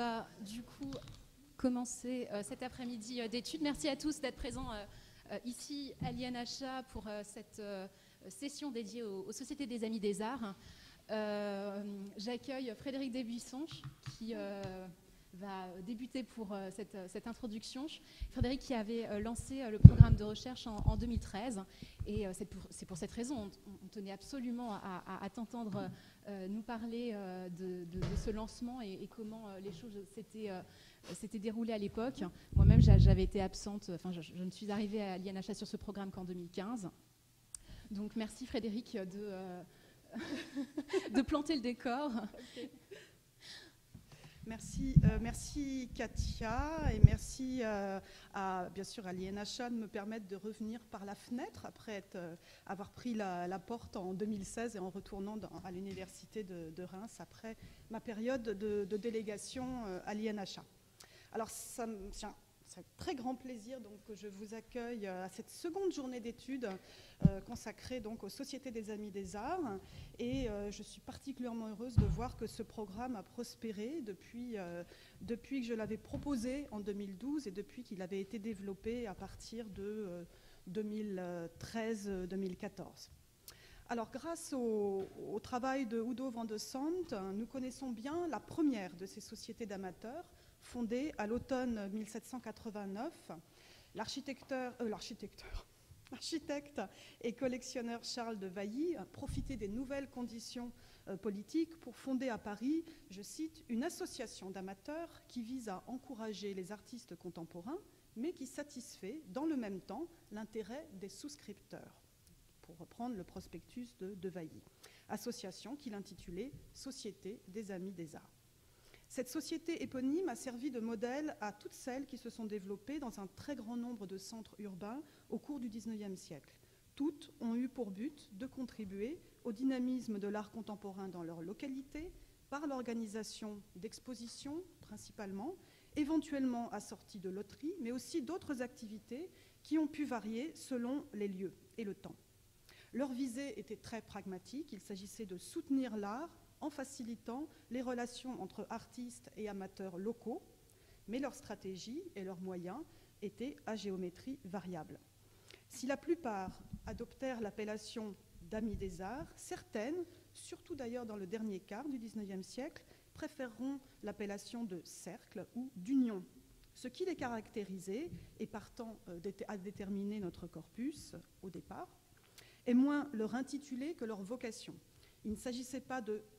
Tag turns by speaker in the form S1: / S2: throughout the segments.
S1: va du coup commencer cet après-midi d'études. Merci à tous d'être présents ici à l'INHA pour cette session dédiée aux Sociétés des Amis des Arts. J'accueille Frédéric Desbuissons qui va débuter pour cette introduction. Frédéric qui avait lancé le programme de recherche en 2013 et c'est pour cette raison on tenait absolument à t'entendre nous parler de ce lancement et comment les choses s'étaient déroulées à l'époque. Moi-même j'avais été absente, enfin je ne suis arrivée à l'INHA sur ce programme qu'en 2015. Donc merci Frédéric de planter le décor.
S2: Okay. Merci Katia et merci bien sûr à l'INHA de me permettre de revenir par la fenêtre après avoir pris la porte en 2016 et en retournant à l'université de Reims après ma période de délégation à l'INHA. Alors c'est un très grand plaisir donc, que je vous accueille à cette seconde journée d'études consacrée donc, aux Sociétés des Amis des Arts. Et je suis particulièrement heureuse de voir que ce programme a prospéré depuis que je l'avais proposé en 2012 et depuis qu'il avait été développé à partir de 2013-2014. Alors, grâce au travail de Udo van de Sant, nous connaissons bien la première de ces sociétés d'amateurs, fondée à l'automne 1789. L'architecte et collectionneur Charles de Vailly profitait des nouvelles conditions politiques pour fonder à Paris, je cite, une association d'amateurs qui vise à encourager les artistes contemporains, mais qui satisfait dans le même temps l'intérêt des souscripteurs, pour reprendre le prospectus de Vailly. Association qu'il intitulait Société des Amis des Arts. Cette société éponyme a servi de modèle à toutes celles qui se sont développées dans un très grand nombre de centres urbains au cours du XIXe siècle. Toutes ont eu pour but de contribuer au dynamisme de l'art contemporain dans leur localité par l'organisation d'expositions principalement, éventuellement assorties de loteries, mais aussi d'autres activités qui ont pu varier selon les lieux et le temps. Leur visée était très pragmatique, il s'agissait de soutenir l'art en facilitant les relations entre artistes et amateurs locaux, mais leur stratégie et leurs moyens étaient à géométrie variable. Si la plupart adoptèrent l'appellation d'amis des arts, certaines, surtout d'ailleurs dans le dernier quart du XIXe siècle, préféreront l'appellation de cercle ou d'union, ce qui les caractérisait, et partant à déterminer notre corpus au départ, est moins leur intitulé que leur vocation. Il ne s'agissait pas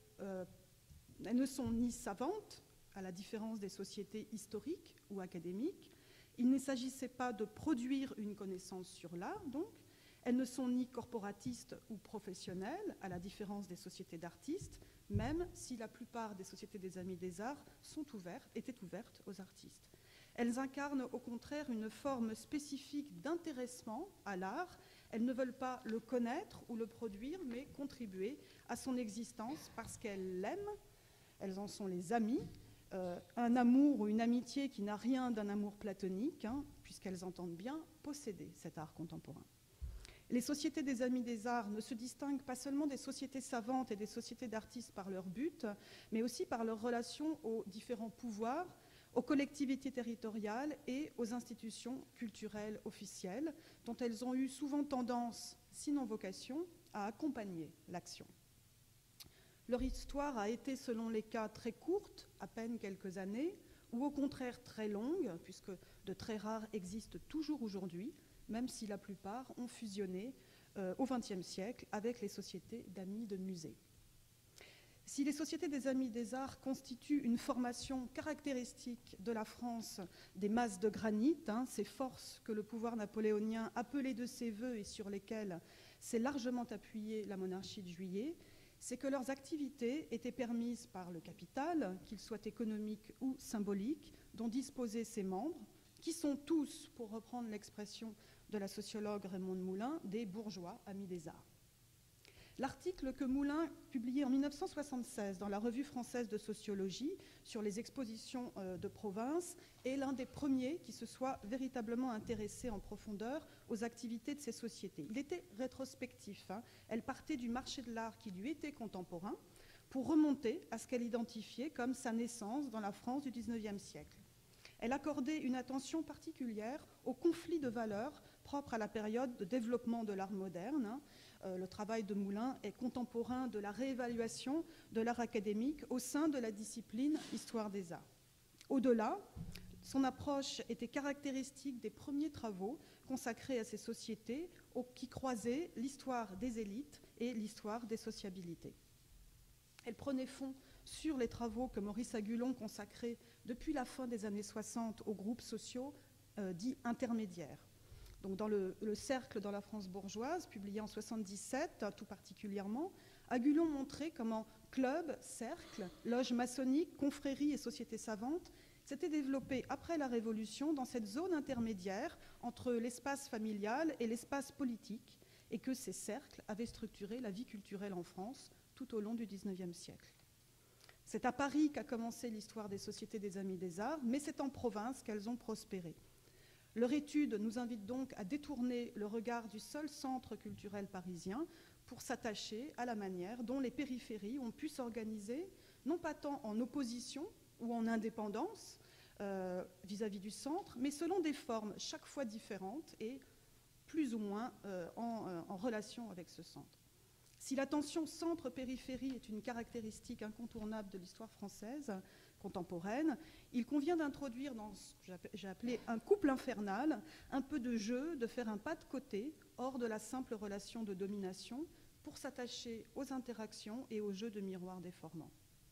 S2: elles ne sont ni savantes, à la différence des sociétés historiques ou académiques. Il ne s'agissait pas de produire une connaissance sur l'art, donc. Elles ne sont ni corporatistes ou professionnelles, à la différence des sociétés d'artistes, même si la plupart des sociétés des Amis des Arts étaient ouvertes aux artistes. Elles incarnent au contraire une forme spécifique d'intéressement à l'art. Elles ne veulent pas le connaître ou le produire, mais contribuer à son existence parce qu'elles l'aiment. Elles en sont les amis. Un amour ou une amitié qui n'a rien d'un amour platonique, puisqu'elles entendent bien posséder cet art contemporain. Les sociétés des Amis des Arts ne se distinguent pas seulement des sociétés savantes et des sociétés d'artistes par leur but, mais aussi par leur relation aux différents pouvoirs, aux collectivités territoriales et aux institutions culturelles officielles, dont elles ont eu souvent tendance, sinon vocation, à accompagner l'action. Leur histoire a été, selon les cas, très courte, à peine quelques années, ou au contraire très longue, puisque de très rares existent toujours aujourd'hui, même si la plupart ont fusionné au XXe siècle avec les sociétés d'amis de musées. Si les sociétés des Amis des Arts constituent une formation caractéristique de la France des masses de granit, ces forces que le pouvoir napoléonien appelait de ses voeux et sur lesquelles s'est largement appuyée la monarchie de Juillet, c'est que leurs activités étaient permises par le capital, qu'il soit économique ou symbolique, dont disposaient ses membres, qui sont tous, pour reprendre l'expression de la sociologue Raymonde Moulin, des bourgeois amis des arts. L'article que Moulin publiait en 1976 dans la Revue française de sociologie sur les expositions de province est l'un des premiers qui se soit véritablement intéressé en profondeur aux activités de ces sociétés. Il était rétrospectif, elles partaient du marché de l'art qui lui était contemporain pour remonter à ce qu'elle identifiait comme sa naissance dans la France du XIXe siècle. Elle accordait une attention particulière aux conflits de valeurs propres à la période de développement de l'art moderne. Le travail de Moulin est contemporain de la réévaluation de l'art académique au sein de la discipline Histoire des arts. Au-delà, son approche était caractéristique des premiers travaux consacrés à ces sociétés qui croisaient l'histoire des élites et l'histoire des sociabilités. Elle prenait fond sur les travaux que Maurice Agulon consacrait depuis la fin des années 60 aux groupes sociaux dits intermédiaires. Donc dans le Cercle dans la France bourgeoise, publié en 1977 tout particulièrement, Agulon montrait comment clubs, cercles, loges maçonniques, confréries et sociétés savantes s'étaient développés après la Révolution dans cette zone intermédiaire entre l'espace familial et l'espace politique, et que ces cercles avaient structuré la vie culturelle en France tout au long du XIXe siècle. C'est à Paris qu'a commencé l'histoire des sociétés des Amis des Arts, mais c'est en province qu'elles ont prospéré. Leur étude nous invite donc à détourner le regard du seul centre culturel parisien pour s'attacher à la manière dont les périphéries ont pu s'organiser, non pas tant en opposition ou en indépendance vis-à-vis du centre, mais selon des formes chaque fois différentes et plus ou moins en relation avec ce centre. Si la tension centre-périphérie est une caractéristique incontournable de l'histoire française contemporaine, il convient d'introduire dans ce que j'ai appelé un couple infernal, un peu de jeu, de faire un pas de côté, hors de la simple relation de domination, pour s'attacher aux interactions et aux jeux de miroir déformants.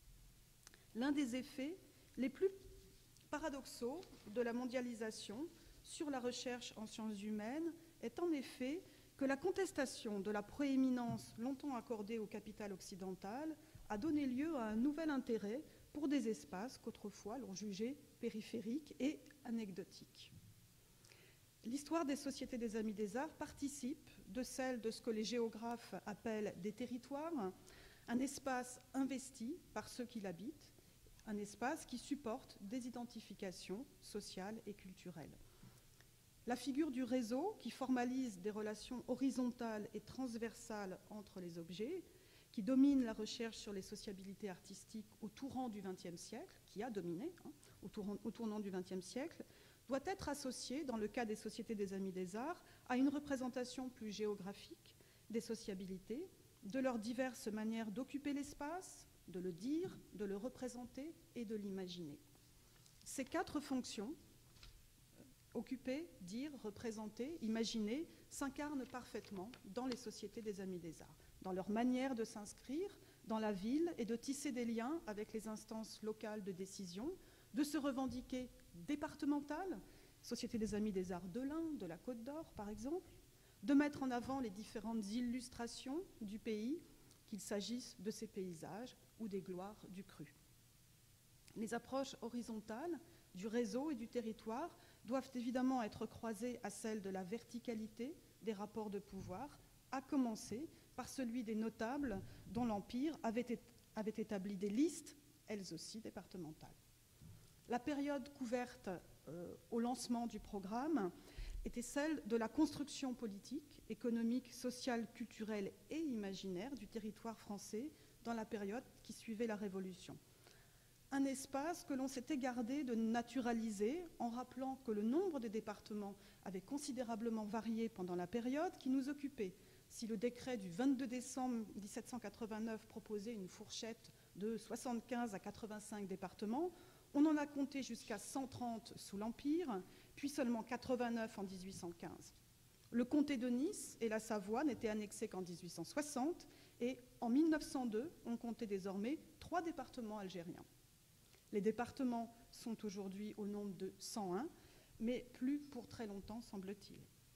S2: L'un des effets les plus paradoxaux de la mondialisation sur la recherche en sciences humaines est en effet que la contestation de la prééminence longtemps accordée au capital occidental a donné lieu à un nouvel intérêt pour des espaces qu'autrefois l'on jugeait périphériques et anecdotiques. L'histoire des sociétés des Amis des Arts participe de celle de ce que les géographes appellent des territoires, un espace investi par ceux qui l'habitent, un espace qui supporte des identifications sociales et culturelles. La figure du réseau, qui formalise des relations horizontales et transversales entre les objets, qui domine la recherche sur les sociabilités artistiques au tournant du XXe siècle, qui a dominé au tournant du XXe siècle, doit être associée, dans le cas des sociétés des Amis des Arts, à une représentation plus géographique des sociabilités, de leurs diverses manières d'occuper l'espace, de le dire, de le représenter et de l'imaginer. Ces quatre fonctions, occuper, dire, représenter, imaginer, s'incarnent parfaitement dans les sociétés des Amis des Arts, dans leur manière de s'inscrire dans la ville et de tisser des liens avec les instances locales de décision, de se revendiquer départementales, Société des Amis des Arts de l'Ain, de la Côte d'Or par exemple, de mettre en avant les différentes illustrations du pays, qu'il s'agisse de ses paysages ou des gloires du cru. Les approches horizontales du réseau et du territoire doivent évidemment être croisées à celles de la verticalité des rapports de pouvoir, à commencer par celui des notables dont l'Empire avait établi des listes, elles aussi départementales. La période couverte au lancement du programme était celle de la construction politique, économique, sociale, culturelle et imaginaire du territoire français dans la période qui suivait la Révolution. Un espace que l'on s'était gardé de naturaliser en rappelant que le nombre des départements avait considérablement varié pendant la période qui nous occupait. Si le décret du 22 décembre 1789 proposait une fourchette de 75 à 85 départements, on en a compté jusqu'à 130 sous l'Empire, puis seulement 89 en 1815. Le comté de Nice et la Savoie n'étaient annexés qu'en 1860, et en 1902, on comptait désormais 3 départements algériens. Les départements sont aujourd'hui au nombre de 101, mais plus pour très longtemps, semble-t-il.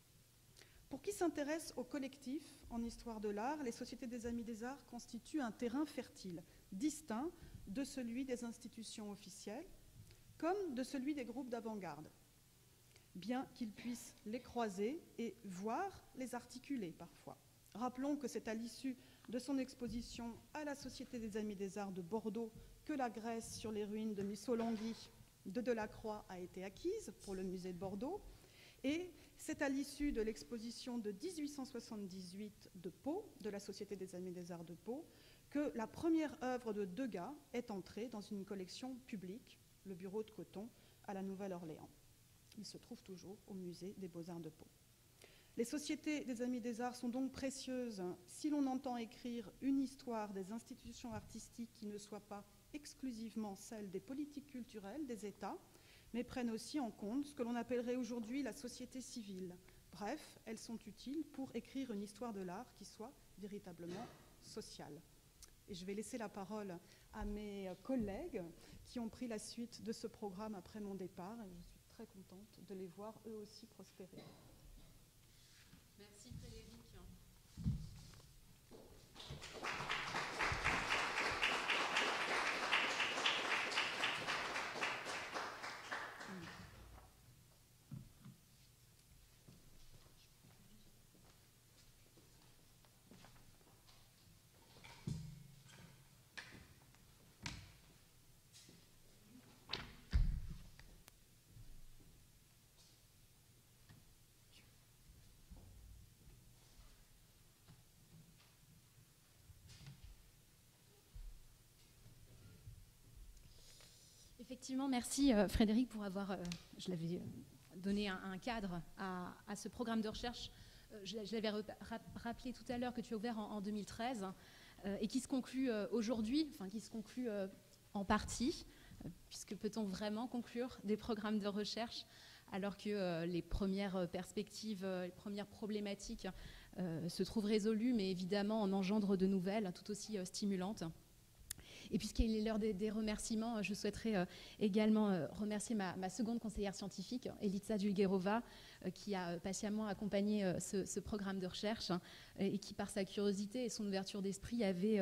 S2: Pour qui s'intéresse au collectif en histoire de l'art, les sociétés des Amis des Arts constituent un terrain fertile, distinct de celui des institutions officielles, comme de celui des groupes d'avant-garde, bien qu'ils puissent les croiser et voire les articuler parfois. Rappelons que c'est à l'issue de son exposition à la Société des Amis des Arts de Bordeaux que la Grèce sur les ruines de Missolonghi de Delacroix a été acquise pour le musée de Bordeaux, et c'est à l'issue de l'exposition de 1878 de Pau, de la Société des Amis des Arts de Pau, que la première œuvre de Degas est entrée dans une collection publique, le Bureau de Coton, à la Nouvelle-Orléans. Il se trouve toujours au musée des Beaux-Arts de Pau. Les sociétés des Amis des Arts sont donc précieuses si l'on entend écrire une histoire des institutions artistiques qui ne soit pas exclusivement celle des politiques culturelles des États, mais prennent aussi en compte ce que l'on appellerait aujourd'hui la société civile. Bref, elles sont utiles pour écrire une histoire de l'art qui soit véritablement sociale. Et je vais laisser la parole à mes collègues qui ont pris la suite de ce programme après mon départ, et je suis très contente de les voir eux aussi prospérer.
S1: Merci Frédéric. Effectivement, merci Frédéric pour avoir, je l'avais donné un cadre à ce programme de recherche. Je l'avais rappelé tout à l'heure que tu as ouvert en 2013 et qui se conclut aujourd'hui, enfin qui se conclut en partie, puisque peut-on vraiment conclure des programmes de recherche alors que les premières perspectives, les premières problématiques se trouvent résolues, mais évidemment en engendrent de nouvelles tout aussi stimulantes. Et puisqu'il est l'heure des remerciements, je souhaiterais également remercier ma seconde conseillère scientifique, Elitsa Dulgerova, qui a patiemment accompagné ce programme de recherche et qui, par sa curiosité et son ouverture d'esprit, avait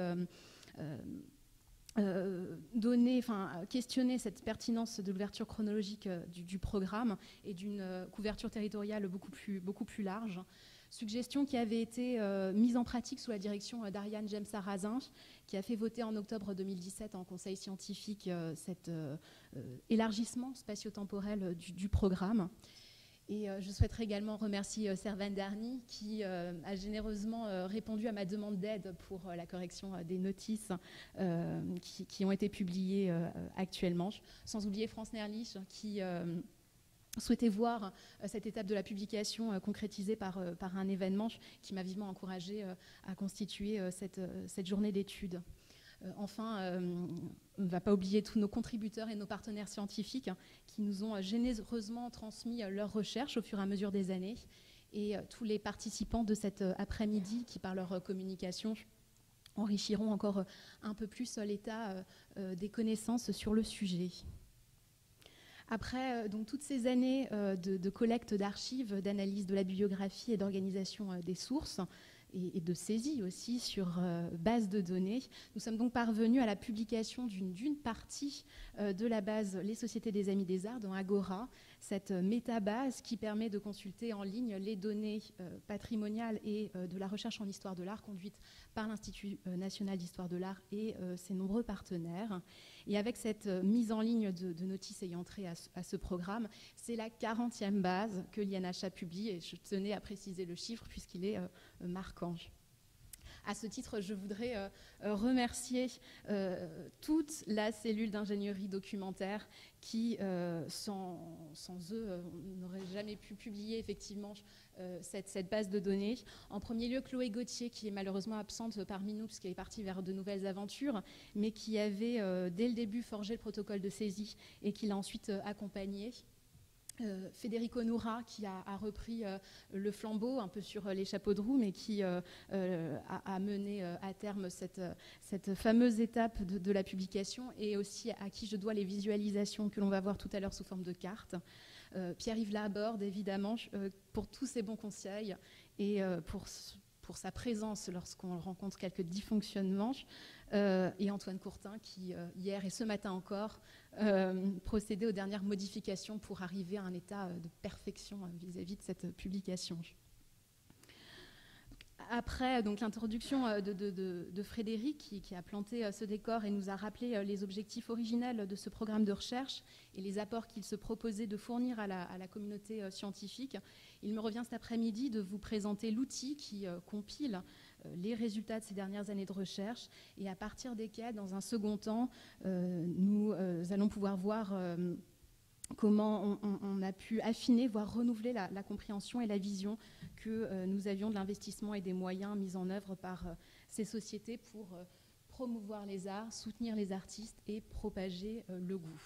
S1: questionné cette pertinence de l'ouverture chronologique du programme et d'une couverture territoriale beaucoup plus large. Suggestion qui avait été mise en pratique sous la direction d'Ariane James-Sarrazin, qui a fait voter en octobre 2017 en conseil scientifique cet élargissement spatio-temporel du programme. Et je souhaiterais également remercier Servan Darny qui a généreusement répondu à ma demande d'aide pour la correction des notices qui ont été publiées actuellement. Sans oublier France Nerlich qui souhaitait voir cette étape de la publication concrétisée par un événement qui m'a vivement encouragée à constituer cette journée d'études. Enfin, on ne va pas oublier tous nos contributeurs et nos partenaires scientifiques qui nous ont généreusement transmis leurs recherches au fur et à mesure des années, et tous les participants de cet après-midi qui, par leur communication, enrichiront encore un peu plus l'état des connaissances sur le sujet. Après donc toutes ces années de collecte d'archives, d'analyse de la bibliographie et d'organisation des sources, et de saisie aussi sur base de données, nous sommes donc parvenus à la publication d'une partie de la base Les Sociétés des Amis des Arts dans Agora, cette métabase qui permet de consulter en ligne les données patrimoniales et de la recherche en histoire de l'art conduite par l'Institut national d'histoire de l'art et ses nombreux partenaires. Et avec cette mise en ligne de notices ayant trait à ce programme, c'est la 40e base que l'INHA publie, et je tenais à préciser le chiffre puisqu'il est marquant. À ce titre, je voudrais remercier toute la cellule d'ingénierie documentaire qui, sans eux, n'aurait jamais pu publier effectivement cette base de données. En premier lieu, Chloé Gauthier, qui est malheureusement absente parmi nous puisqu'elle est partie vers de nouvelles aventures, mais qui avait dès le début forgé le protocole de saisie et qui l'a ensuite accompagné. Federico Noura qui a repris le flambeau un peu sur les chapeaux de roue, mais qui a mené à terme cette fameuse étape de la publication, et aussi à qui je dois les visualisations que l'on va voir tout à l'heure sous forme de cartes. Pierre-Yves Laborde, évidemment, pour tous ses bons conseils et pour sa présence lorsqu'on rencontre quelques dysfonctionnements, et Antoine Courtin qui, hier et ce matin encore, procédait aux dernières modifications pour arriver à un état de perfection vis-à-vis de cette publication. Après l'introduction de Frédéric qui a planté ce décor et nous a rappelé les objectifs originels de ce programme de recherche et les apports qu'il se proposait de fournir à la communauté scientifique, il me revient cet après-midi de vous présenter l'outil qui compile les résultats de ces dernières années de recherche et à partir desquels, dans un second temps, nous allons pouvoir voir comment on a pu affiner, voire renouveler la compréhension et la vision que nous avions de l'investissement et des moyens mis en œuvre par ces sociétés pour promouvoir les arts, soutenir les artistes et propager le goût.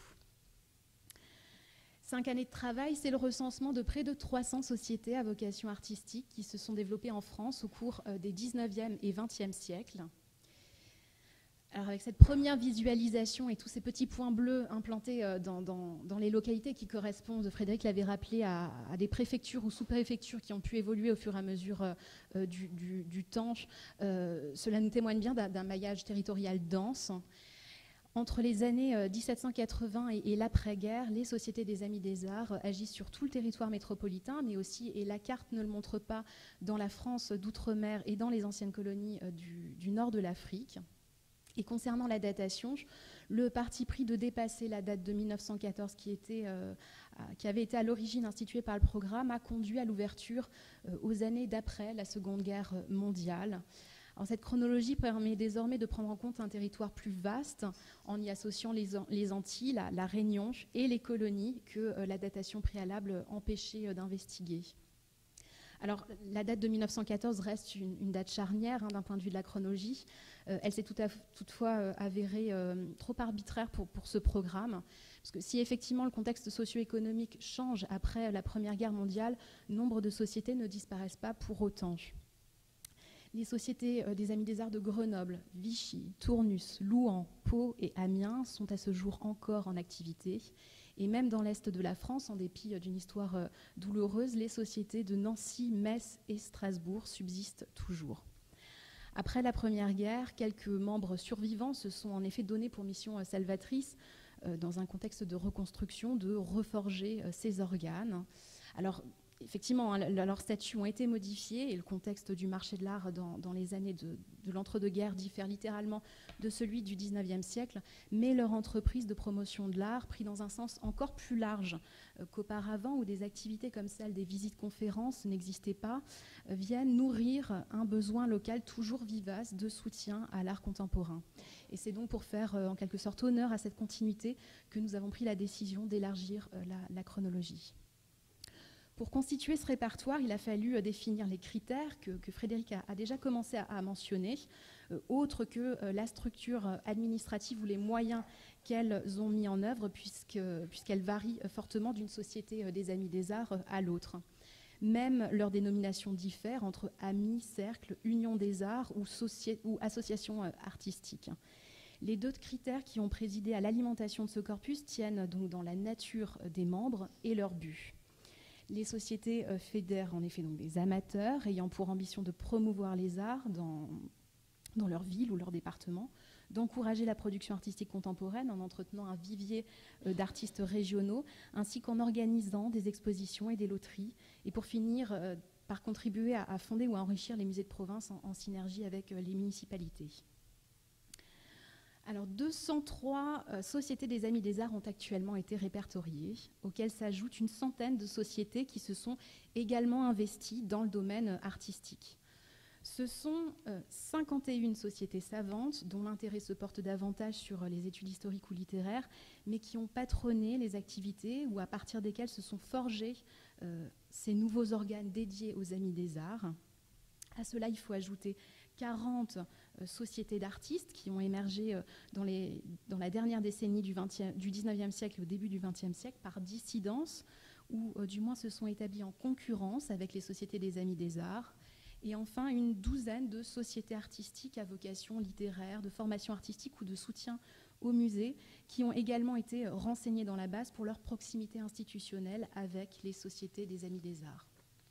S1: 5 années de travail, c'est le recensement de près de 300 sociétés à vocation artistique qui se sont développées en France au cours des 19e et 20e siècles. Alors avec cette première visualisation et tous ces petits points bleus implantés dans les localités qui correspondent, Frédéric l'avait rappelé, à des préfectures ou sous-préfectures qui ont pu évoluer au fur et à mesure du temps, cela nous témoigne bien d'un maillage territorial dense. Entre les années 1780 et l'après-guerre, les sociétés des Amis des Arts agissent sur tout le territoire métropolitain, mais aussi, et la carte ne le montre pas, dans la France d'outre-mer et dans les anciennes colonies du nord de l'Afrique. Et concernant la datation, le parti pris de dépasser la date de 1914 qui avait été à l'origine instituée par le programme a conduit à l'ouverture aux années d'après la Seconde Guerre mondiale. Alors, cette chronologie permet désormais de prendre en compte un territoire plus vaste en y associant les Antilles, la Réunion et les colonies que la datation préalable empêchait d'investiguer. Alors, la date de 1914 reste une date charnière d'un point de vue de la chronologie. Elle s'est toutefois avérée trop arbitraire pour ce programme. Parce que si effectivement le contexte socio-économique change après la Première Guerre mondiale, nombre de sociétés ne disparaissent pas pour autant. Les sociétés des Amis des Arts de Grenoble, Vichy, Tournus, Louhans, Pau et Amiens sont à ce jour encore en activité. Et même dans l'Est de la France, en dépit d'une histoire douloureuse, les sociétés de Nancy, Metz et Strasbourg subsistent toujours. Après la Première Guerre, quelques membres survivants se sont en effet donnés pour mission salvatrice, dans un contexte de reconstruction, de reforger ces organes. Alors, effectivement, leurs statuts ont été modifiés et le contexte du marché de l'art dans les années de l'entre-deux-guerres diffère littéralement de celui du 19e siècle, mais leur entreprise de promotion de l'art, pris dans un sens encore plus large qu'auparavant, où des activités comme celle des visites-conférences n'existaient pas, viennent nourrir un besoin local toujours vivace de soutien à l'art contemporain. Et c'est donc pour faire en quelque sorte honneur à cette continuité que nous avons pris la décision d'élargir la chronologie. Pour constituer ce répertoire, il a fallu définir les critères que Frédéric a déjà commencé à mentionner, autres que la structure administrative ou les moyens qu'elles ont mis en œuvre, puisqu'elles varient fortement d'une société des Amis des Arts à l'autre. Même leur dénomination diffère entre amis, cercle, union des arts ou association artistique. Les 2 critères qui ont présidé à l'alimentation de ce corpus tiennent donc dans la nature des membres et leur but. Les sociétés fédèrent en effet donc des amateurs ayant pour ambition de promouvoir les arts dans leur ville ou leur département, d'encourager la production artistique contemporaine en entretenant un vivier d'artistes régionaux, ainsi qu'en organisant des expositions et des loteries, et pour finir par contribuer à fonder ou à enrichir les musées de province en synergie avec les municipalités. Alors, 203 sociétés des Amis des Arts ont actuellement été répertoriées, auxquelles s'ajoutent une centaine de sociétés qui se sont également investies dans le domaine artistique. Ce sont 51 sociétés savantes, dont l'intérêt se porte davantage sur les études historiques ou littéraires, mais qui ont patronné les activités ou à partir desquelles se sont forgés ces nouveaux organes dédiés aux Amis des Arts. À cela, il faut ajouter 40 sociétés d'artistes qui ont émergé dans la dernière décennie du 19e siècle et au début du 20e siècle par dissidence, ou du moins se sont établis en concurrence avec les sociétés des Amis des Arts. Et enfin, une douzaine de sociétés artistiques à vocation littéraire, de formation artistique ou de soutien au musée, qui ont également été renseignées dans la base pour leur proximité institutionnelle avec les sociétés des Amis des Arts.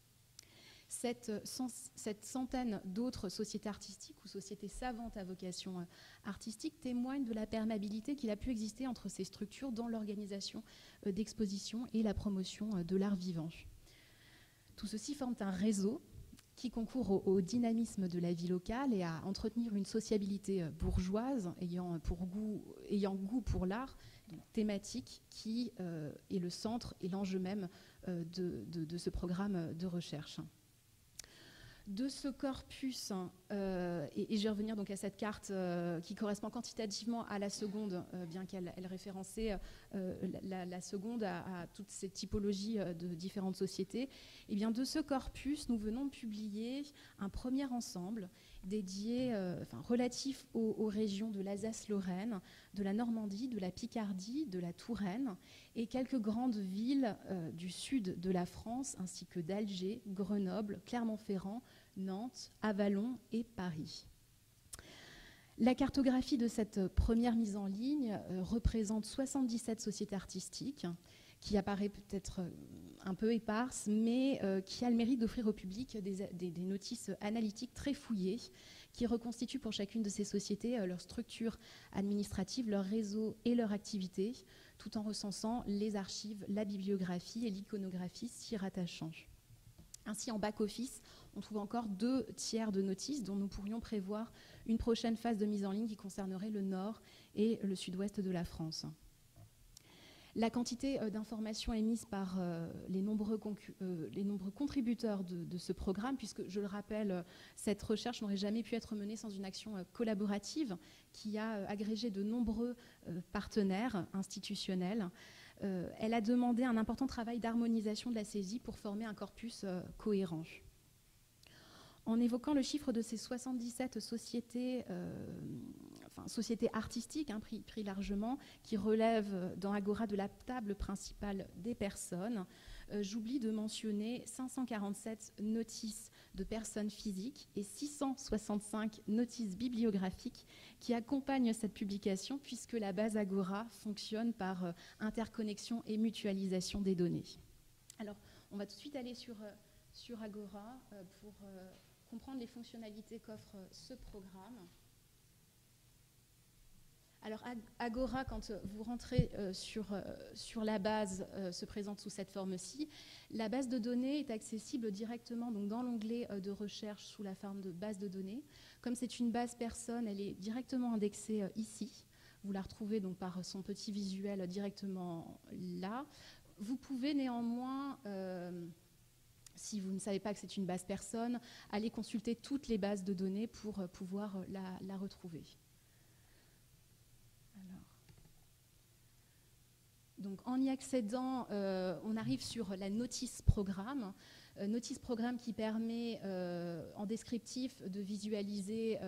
S1: Cette centaine d'autres sociétés artistiques ou sociétés savantes à vocation artistique témoignent de la perméabilité qu'il a pu exister entre ces structures dans l'organisation d'expositions et la promotion de l'art vivant. Tout ceci forme un réseau qui concourt au dynamisme de la vie locale et à entretenir une sociabilité bourgeoise ayant goût pour l'art, thématique qui est le centre et l'enjeu même de ce programme de recherche. De ce corpus et je vais revenir donc à cette carte qui correspond quantitativement à la seconde, bien qu'elle référençait la seconde à toutes ces typologies de différentes sociétés. Et bien de ce corpus, nous venons de publier un premier ensemble dédié, relatif aux régions de l'Alsace-Lorraine, de la Normandie, de la Picardie, de la Touraine et quelques grandes villes du sud de la France, ainsi que d'Alger, Grenoble, Clermont-Ferrand, Nantes, Avallon et Paris. La cartographie de cette première mise en ligne représente 77 sociétés artistiques, qui apparaît peut-être un peu éparse, mais qui a le mérite d'offrir au public des notices analytiques très fouillées, qui reconstituent pour chacune de ces sociétés leur structure administrative, leur réseau et leur activité, tout en recensant les archives, la bibliographie et l'iconographie s'y rattachant. Ainsi, en back-office, on trouve encore 2 tiers de notices dont nous pourrions prévoir une prochaine phase de mise en ligne qui concernerait le nord et le sud-ouest de la France. La quantité d'informations émises par les nombreux contributeurs de ce programme, puisque, je le rappelle, cette recherche n'aurait jamais pu être menée sans une action collaborative qui a agrégé de nombreux partenaires institutionnels. Elle a demandé un important travail d'harmonisation de la saisie pour former un corpus cohérent. En évoquant le chiffre de ces 77 sociétés, sociétés artistiques, pris largement, qui relèvent dans Agora de la table principale des personnes, j'oublie de mentionner 547 notices de personnes physiques et 665 notices bibliographiques qui accompagnent cette publication, puisque la base Agora fonctionne par interconnexion et mutualisation des données. Alors, on va tout de suite aller sur Agora pour comprendre les fonctionnalités qu'offre ce programme. Alors Agora, quand vous rentrez sur la base, se présente sous cette forme-ci. La base de données est accessible directement donc, dans l'onglet de recherche sous la forme de base de données. Comme c'est une base personne, elle est directement indexée ici. Vous la retrouvez donc par son petit visuel directement là. Vous pouvez néanmoins... si vous ne savez pas que c'est une base personne, allez consulter toutes les bases de données pour pouvoir la retrouver. Alors. Donc, en y accédant, on arrive sur la notice programme. Notice programme qui permet en descriptif de visualiser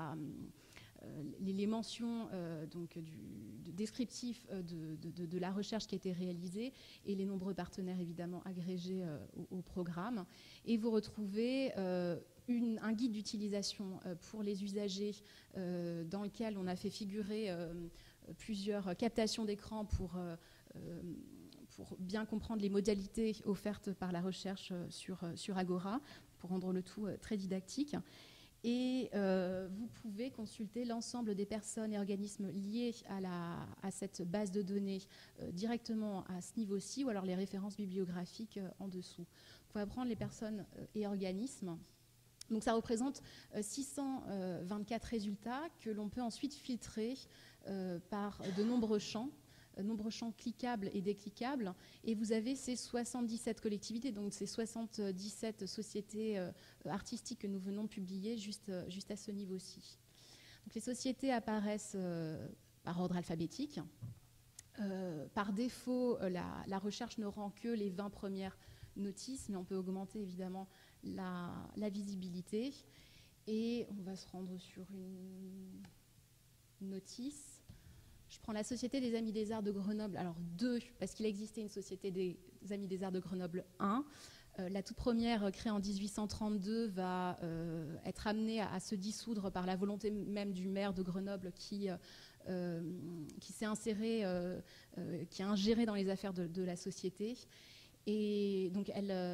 S1: les mentions descriptifs de la recherche qui a été réalisée et les nombreux partenaires évidemment agrégés au programme. Et vous retrouvez un guide d'utilisation pour les usagers dans lequel on a fait figurer plusieurs captations d'écran pour bien comprendre les modalités offertes par la recherche sur Agora, pour rendre le tout très didactique. Et vous pouvez consulter l'ensemble des personnes et organismes liés à cette base de données directement à ce niveau-ci, ou alors les références bibliographiques en dessous. On va prendre les personnes et organismes. Donc ça représente 624 résultats que l'on peut ensuite filtrer par de nombreux champs cliquables et décliquables, et vous avez ces 77 collectivités, donc ces 77 sociétés artistiques que nous venons de publier juste à ce niveau-ci. Donc les sociétés apparaissent par ordre alphabétique. Par défaut, la recherche ne rend que les 20 premières notices, mais on peut augmenter évidemment la visibilité. Et on va se rendre sur une notice. Je prends la Société des Amis des Arts de Grenoble, alors 2, parce qu'il existait une Société des Amis des Arts de Grenoble 1. La toute première, créée en 1832, va être amenée à se dissoudre par la volonté même du maire de Grenoble qui s'est inséré, qui a ingéré dans les affaires de la société. Et donc,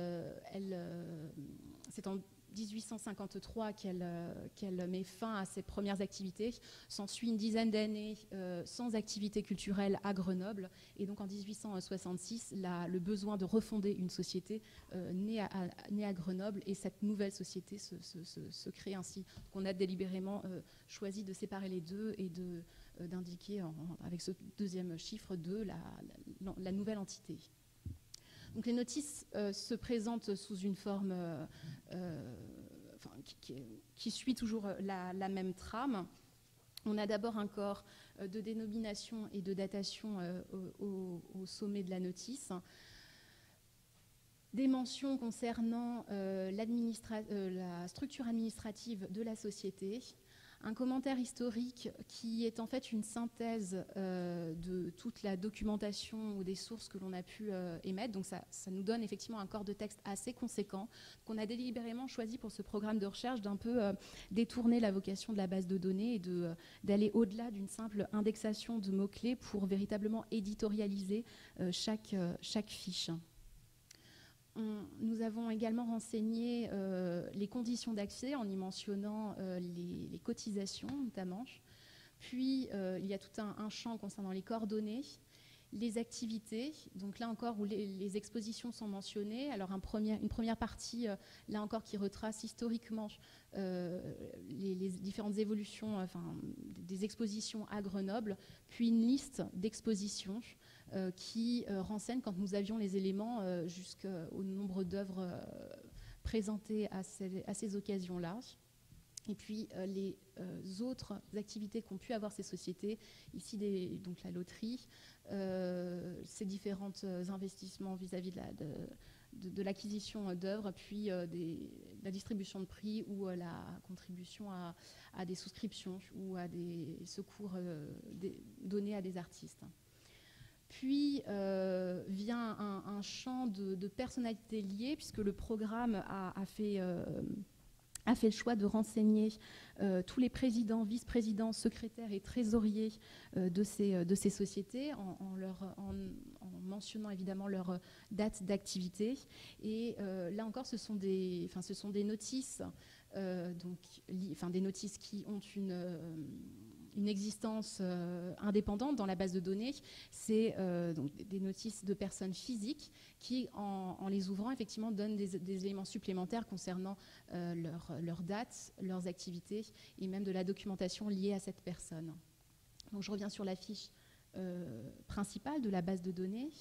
S1: c'est en 1853 qu'elle met fin à ses premières activités. S'ensuit une dizaine d'années sans activité culturelle à Grenoble. Et donc en 1866, le besoin de refonder une société naît à Grenoble. Et cette nouvelle société se crée ainsi. Donc on a délibérément choisi de séparer les deux et d'indiquer avec ce deuxième chiffre 2 la nouvelle entité. Donc les notices se présentent sous une forme qui suit toujours la même trame. On a d'abord un corps de dénomination et de datation au sommet de la notice. Des mentions concernant la structure administrative de la société, un commentaire historique qui est en fait une synthèse de toute la documentation ou des sources que l'on a pu émettre. Donc ça nous donne effectivement un corps de texte assez conséquent qu'on a délibérément choisi pour ce programme de recherche d'un peu détourner la vocation de la base de données et d'aller au-delà d'une simple indexation de mots-clés pour véritablement éditorialiser chaque fiche. Nous avons également renseigné les conditions d'accès en y mentionnant les cotisations notamment. Puis il y a tout un champ concernant les coordonnées, les activités, donc là encore où les expositions sont mentionnées. Alors une première partie, là encore, qui retrace historiquement les différentes évolutions des expositions à Grenoble, puis une liste d'expositions qui renseigne quand nous avions les éléments jusqu'au nombre d'œuvres présentées à ces occasions-là. Et puis les autres activités qu'ont pu avoir ces sociétés, ici donc la loterie, ces différents investissements vis-à-vis de l'acquisition d'œuvres, puis la distribution de prix ou la contribution à des souscriptions ou à des secours donnés à des artistes. Puis vient un champ de personnalités liées, puisque le programme a fait le choix de renseigner tous les présidents, vice-présidents, secrétaires et trésoriers de ces sociétés en mentionnant évidemment leur date d'activité. Et là encore, ce sont des notices, des notices qui ont une existence indépendante dans la base de données. C'est donc des notices de personnes physiques qui, en les ouvrant, effectivement, donnent des éléments supplémentaires concernant leur date, leurs activités et même de la documentation liée à cette personne. Donc je reviens sur la fiche principale de la base de données.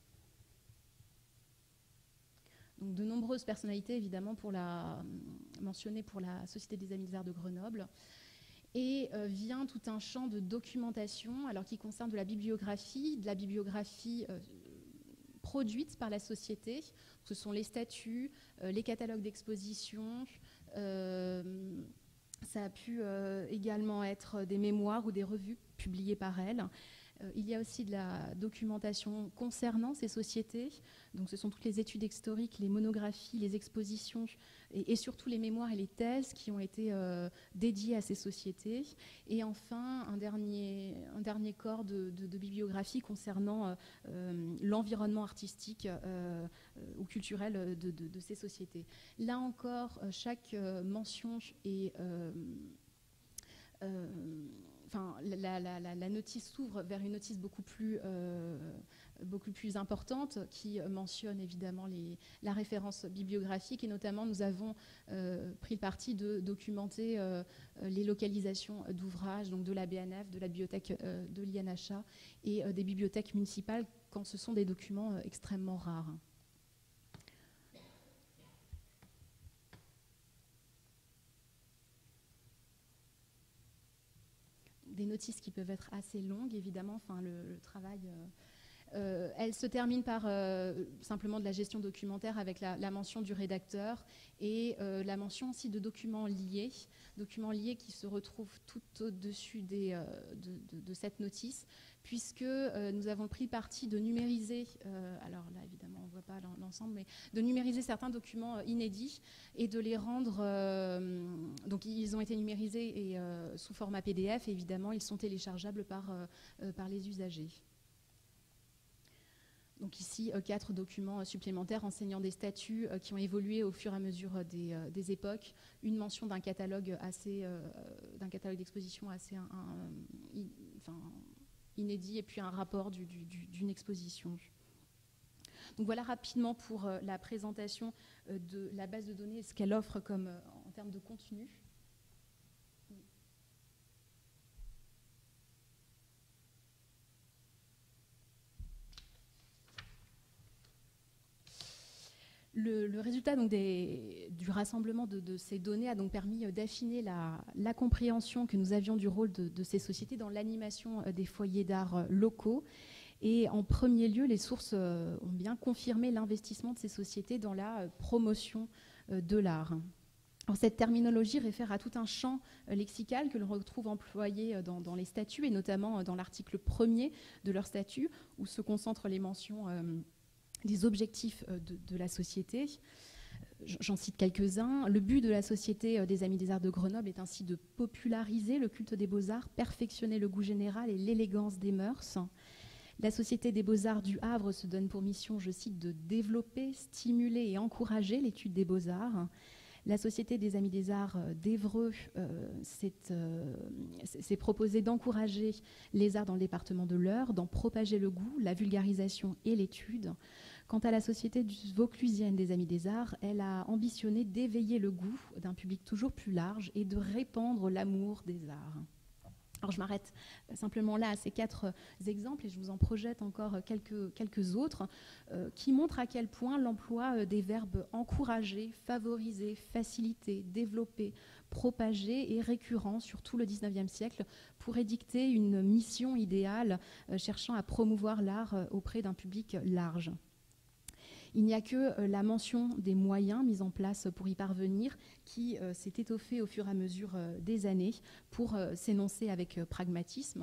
S1: Donc de nombreuses personnalités, évidemment, mentionnées pour la Société des Amis des Arts de Grenoble. Et vient tout un champ de documentation, alors qui concerne de la bibliographie produite par la société. Ce sont les statuts, les catalogues d'exposition. Ça a pu également être des mémoires ou des revues publiées par elle. Il y a aussi de la documentation concernant ces sociétés. Donc ce sont toutes les études historiques, les monographies, les expositions et surtout les mémoires et les thèses qui ont été dédiées à ces sociétés. Et enfin, un dernier corps de bibliographie concernant l'environnement artistique ou culturel de ces sociétés. Là encore, chaque mention est... la notice s'ouvre vers une notice beaucoup plus importante qui mentionne évidemment la référence bibliographique et notamment nous avons pris le parti de documenter les localisations d'ouvrages donc de la BNF, de la bibliothèque de l'INHA et des bibliothèques municipales quand ce sont des documents extrêmement rares. Des notices qui peuvent être assez longues, évidemment, le travail... elle se termine par simplement de la gestion documentaire avec la mention du rédacteur et la mention aussi de documents liés qui se retrouvent tout au-dessus de cette notice, puisque nous avons pris le parti de numériser, alors là évidemment on ne voit pas l'ensemble, mais de numériser certains documents inédits et de les rendre, donc ils ont été numérisés et, sous format PDF et évidemment ils sont téléchargeables par les usagers. Donc ici, 4 documents supplémentaires renseignant des statuts qui ont évolué au fur et à mesure des époques, une mention d'un catalogue d'exposition assez inédit et puis un rapport d'une exposition. Donc voilà rapidement pour la présentation de la base de données et ce qu'elle offre en termes de contenu. Le résultat donc, du rassemblement de ces données a donc permis d'affiner la compréhension que nous avions du rôle de ces sociétés dans l'animation des foyers d'art locaux. Et en premier lieu, les sources ont bien confirmé l'investissement de ces sociétés dans la promotion de l'art. Alors, cette terminologie réfère à tout un champ lexical que l'on retrouve employé dans les statuts, et notamment dans l'article 1er de leur statut, où se concentrent les mentions des objectifs de la société. J'en cite quelques-uns. Le but de la Société des Amis des Arts de Grenoble est ainsi de populariser le culte des beaux-arts, perfectionner le goût général et l'élégance des mœurs. La Société des Beaux-Arts du Havre se donne pour mission, je cite, de développer, stimuler et encourager l'étude des beaux-arts. La Société des Amis des Arts d'Évreux s'est proposée d'encourager les arts dans le département de l'Eure, d'en propager le goût, la vulgarisation et l'étude. Quant à la Société vauclusienne des Amis des Arts, elle a ambitionné d'éveiller le goût d'un public toujours plus large et de répandre l'amour des arts. Alors je m'arrête simplement là à ces 4 exemples et je vous en projette encore quelques autres qui montrent à quel point l'emploi des verbes encourager, favoriser, faciliter, développer, propager est récurrent sur tout le XIXe siècle pour édicter une mission idéale cherchant à promouvoir l'art auprès d'un public large. Il n'y a que la mention des moyens mis en place pour y parvenir qui s'est étoffée au fur et à mesure des années pour s'énoncer avec pragmatisme.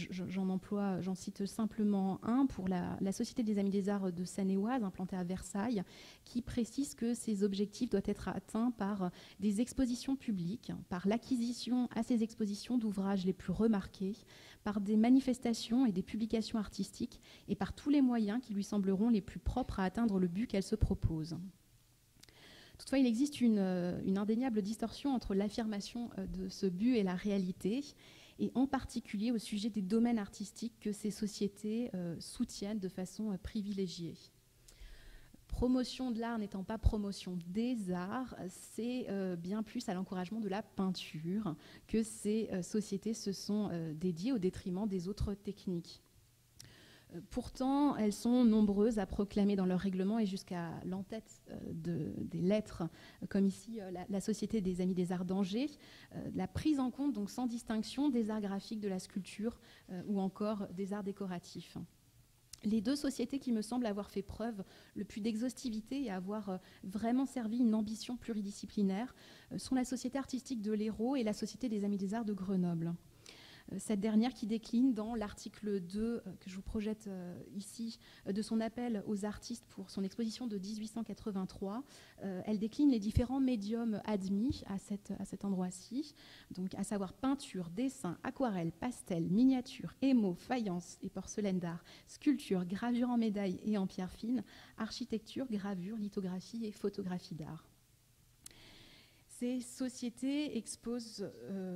S1: J'en cite simplement un pour la Société des Amis des Arts de Seine-et-Oise, implantée à Versailles, qui précise que ces objectifs doivent être atteints par des expositions publiques, par l'acquisition à ces expositions d'ouvrages les plus remarqués, par des manifestations et des publications artistiques et par tous les moyens qui lui sembleront les plus propres à atteindre le but qu'elle se propose. Toutefois, il existe une indéniable distorsion entre l'affirmation de ce but et la réalité, et en particulier au sujet des domaines artistiques que ces sociétés soutiennent de façon privilégiée. Promotion de l'art n'étant pas promotion des arts, c'est bien plus à l'encouragement de la peinture que ces sociétés se sont dédiées au détriment des autres techniques. Pourtant, elles sont nombreuses à proclamer dans leur règlement et jusqu'à l'entête des lettres, comme ici la Société des Amis des Arts d'Angers, la prise en compte donc sans distinction des arts graphiques, de la sculpture ou encore des arts décoratifs. Les 2 sociétés qui me semblent avoir fait preuve le plus d'exhaustivité et avoir vraiment servi une ambition pluridisciplinaire sont la Société artistique de l'Hérault et la Société des Amis des Arts de Grenoble. Cette dernière qui décline dans l'article 2 que je vous projette ici de son appel aux artistes pour son exposition de 1883. Elle décline les différents médiums admis à cet endroit-ci, donc à savoir peinture, dessin, aquarelle, pastel, miniature, émaux, faïence et porcelaine d'art, sculpture, gravure en médaille et en pierre fine, architecture, gravure, lithographie et photographie d'art. Ces sociétés exposent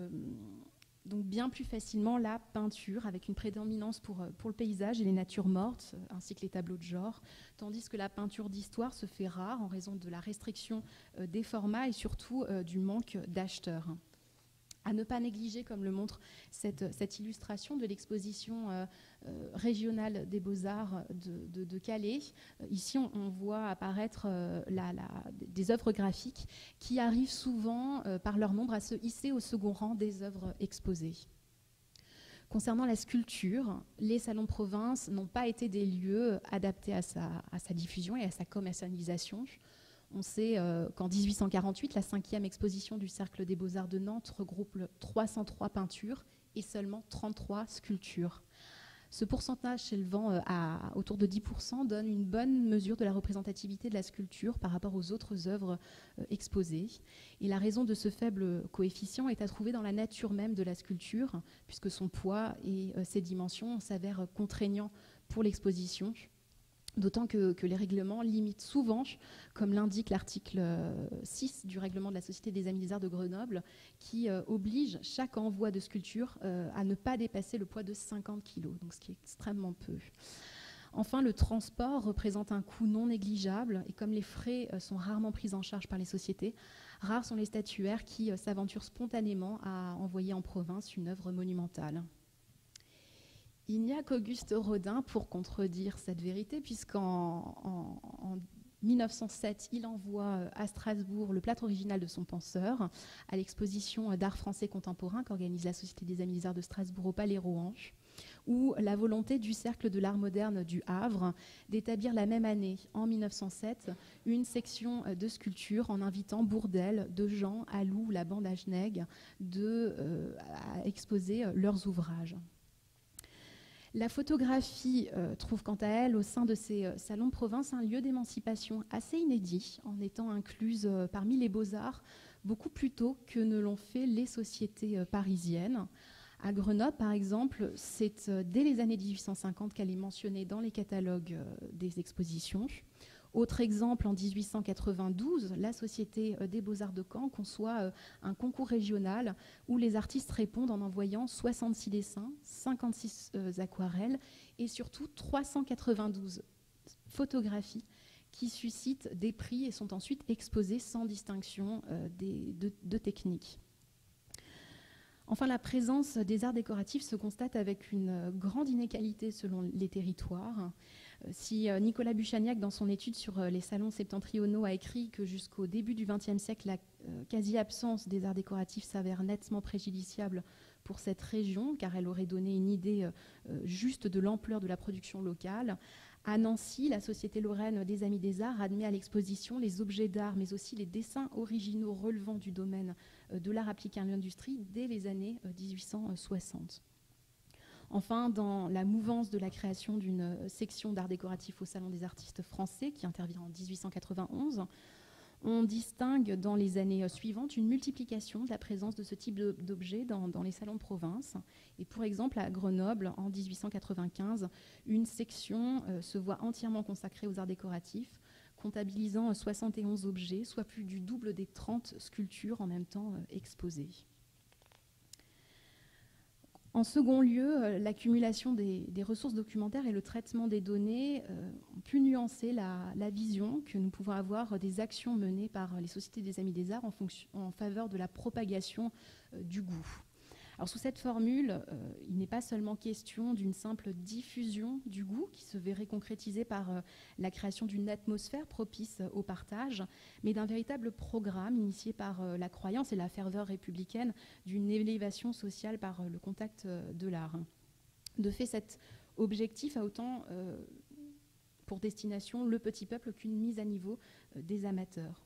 S1: donc bien plus facilement la peinture, avec une prédominance pour le paysage et les natures mortes, ainsi que les tableaux de genre, tandis que la peinture d'histoire se fait rare en raison de la restriction des formats et surtout du manque d'acheteurs. À ne pas négliger, comme le montre cette illustration de l'exposition régionale des Beaux-Arts de Calais. Ici, on voit apparaître des œuvres graphiques qui arrivent souvent, par leur nombre, à se hisser au second rang des œuvres exposées. Concernant la sculpture, les salons de province n'ont pas été des lieux adaptés à sa diffusion et à sa commercialisation. On sait qu'en 1848, la 5e exposition du Cercle des Beaux-Arts de Nantes regroupe 303 peintures et seulement 33 sculptures. Ce pourcentage s'élevant à autour de 10% donne une bonne mesure de la représentativité de la sculpture par rapport aux autres œuvres exposées. Et la raison de ce faible coefficient est à trouver dans la nature même de la sculpture, puisque son poids et ses dimensions s'avèrent contraignants pour l'exposition. D'autant que les règlements limitent souvent, comme l'indique l'article 6 du règlement de la Société des Amis des Arts de Grenoble, qui oblige chaque envoi de sculpture à ne pas dépasser le poids de 50 kg, donc ce qui est extrêmement peu. Enfin, le transport représente un coût non négligeable, et comme les frais sont rarement pris en charge par les sociétés, rares sont les statuaires qui s'aventurent spontanément à envoyer en province une œuvre monumentale. Il n'y a qu'Auguste Rodin pour contredire cette vérité, puisqu'en 1907, il envoie à Strasbourg le plâtre original de son penseur à l'exposition d'art français contemporain qu'organise la Société des Amis des Arts de Strasbourg au Palais Rohanche, ou la volonté du Cercle de l'Art moderne du Havre d'établir la même année, en 1907, une section de sculpture en invitant Bourdelle, Dejean, Alou ou la bande à Schnegg à exposer leurs ouvrages. La photographie trouve quant à elle au sein de ces salons de province un lieu d'émancipation assez inédit, en étant incluse parmi les beaux-arts beaucoup plus tôt que ne l'ont fait les sociétés parisiennes. À Grenoble, par exemple, c'est dès les années 1850 qu'elle est mentionnée dans les catalogues des expositions. Autre exemple, en 1892, la Société des Beaux-Arts de Caen conçoit un concours régional où les artistes répondent en envoyant 66 dessins, 56 aquarelles et surtout 392 photographies qui suscitent des prix et sont ensuite exposées sans distinction de technique. Enfin, la présence des arts décoratifs se constate avec une grande inégalité selon les territoires. Si Nicolas Buchagnac, dans son étude sur les salons septentrionaux, a écrit que jusqu'au début du XXe siècle, la quasi-absence des arts décoratifs s'avère nettement préjudiciable pour cette région, car elle aurait donné une idée juste de l'ampleur de la production locale. À Nancy, la Société lorraine des Amis des Arts admet à l'exposition les objets d'art, mais aussi les dessins originaux relevant du domaine de l'art appliqué à l'industrie dès les années 1860. Enfin, dans la mouvance de la création d'une section d'art décoratif au Salon des artistes français, qui intervient en 1891, on distingue dans les années suivantes une multiplication de la présence de ce type d'objets dans les salons de province. Et pour exemple, à Grenoble, en 1895, une section se voit entièrement consacrée aux arts décoratifs, comptabilisant 71 objets, soit plus du double des 30 sculptures en même temps exposées. En second lieu, l'accumulation des ressources documentaires et le traitement des données ont pu nuancer la vision que nous pouvons avoir des actions menées par les sociétés des Amis des Arts en faveur de la propagation du goût. Alors, sous cette formule, il n'est pas seulement question d'une simple diffusion du goût qui se verrait concrétisée par la création d'une atmosphère propice au partage, mais d'un véritable programme initié par la croyance et la ferveur républicaine d'une élévation sociale par le contact de l'art. De fait, cet objectif a autant pour destination le petit peuple qu'une mise à niveau des amateurs.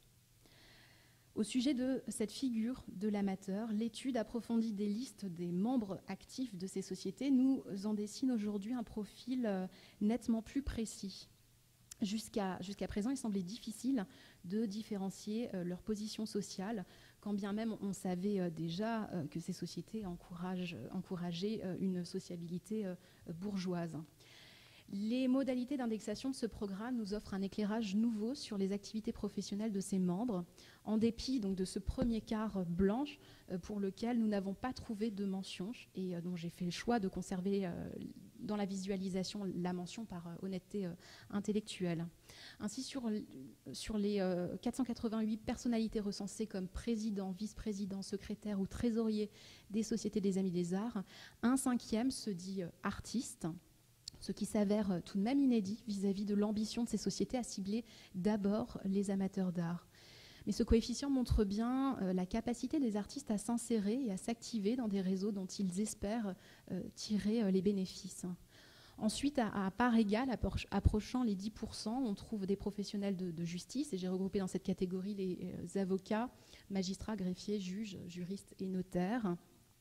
S1: Au sujet de cette figure de l'amateur, l'étude approfondie des listes des membres actifs de ces sociétés nous en dessine aujourd'hui un profil nettement plus précis. Jusqu'à présent, il semblait difficile de différencier leur position sociale, quand bien même on savait déjà que ces sociétés encourageaient une sociabilité bourgeoise. Les modalités d'indexation de ce programme nous offrent un éclairage nouveau sur les activités professionnelles de ses membres, en dépit donc, de ce premier quart blanche pour lequel nous n'avons pas trouvé de mention et dont j'ai fait le choix de conserver dans la visualisation la mention par honnêteté intellectuelle. Ainsi, sur les 488 personnalités recensées comme président, vice-président, secrétaire ou trésorier des sociétés des Amis des Arts, un cinquième se dit artiste, ce qui s'avère tout de même inédit vis-à-vis de l'ambition de ces sociétés à cibler d'abord les amateurs d'art. Mais ce coefficient montre bien la capacité des artistes à s'insérer et à s'activer dans des réseaux dont ils espèrent tirer les bénéfices. Ensuite, à part égale, approchant les 10%, on trouve des professionnels de justice, et j'ai regroupé dans cette catégorie les avocats, magistrats, greffiers, juges, juristes et notaires.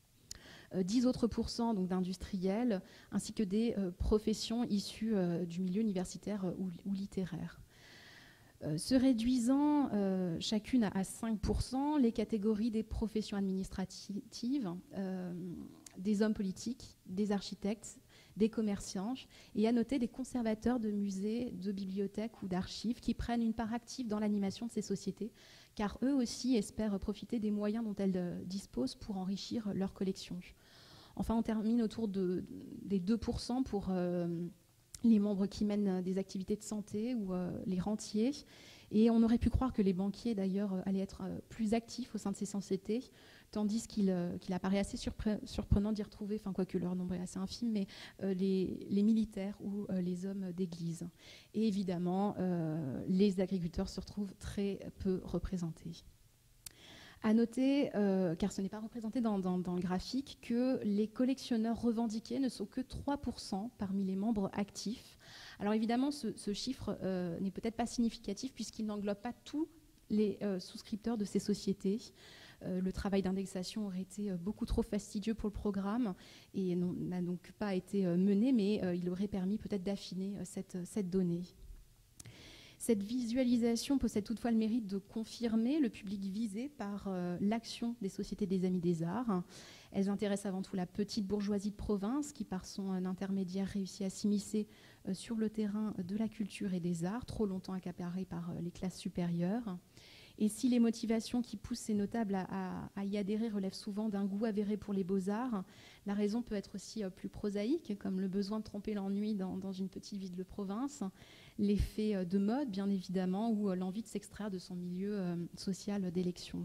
S1: 10 autres pourcents donc d'industriels, ainsi que des professions issues du milieu universitaire ou littéraire. Se réduisant chacune à 5%, les catégories des professions administratives, des hommes politiques, des architectes, des commerçants, et à noter des conservateurs de musées, de bibliothèques ou d'archives qui prennent une part active dans l'animation de ces sociétés, car eux aussi espèrent profiter des moyens dont elles disposent pour enrichir leur collection. Enfin, on termine autour des 2% pour les membres qui mènent des activités de santé ou les rentiers, Et on aurait pu croire que les banquiers, d'ailleurs, allaient être plus actifs au sein de ces sociétés, tandis qu'il apparaît assez surprenant d'y retrouver, enfin quoique leur nombre est assez infime, mais les militaires ou les hommes d'église. Et évidemment, les agriculteurs se retrouvent très peu représentés. À noter, car ce n'est pas représenté dans le graphique, que les collectionneurs revendiqués ne sont que 3% parmi les membres actifs. Alors évidemment, ce chiffre n'est peut-être pas significatif puisqu'il n'englobe pas tous les souscripteurs de ces sociétés. Le travail d'indexation aurait été beaucoup trop fastidieux pour le programme et n'a donc pas été mené, mais il aurait permis peut-être d'affiner cette donnée. Cette visualisation possède toutefois le mérite de confirmer le public visé par l'action des sociétés des Amis des Arts. Elles intéressent avant tout la petite bourgeoisie de province qui, par son intermédiaire, réussit à s'immiscer sur le terrain de la culture et des arts, trop longtemps accaparée par les classes supérieures. Et si les motivations qui poussent ces notables à y adhérer relèvent souvent d'un goût avéré pour les beaux-arts, la raison peut être aussi plus prosaïque, comme le besoin de tromper l'ennui dans une petite ville de province, l'effet de mode, bien évidemment, ou l'envie de s'extraire de son milieu social d'élection.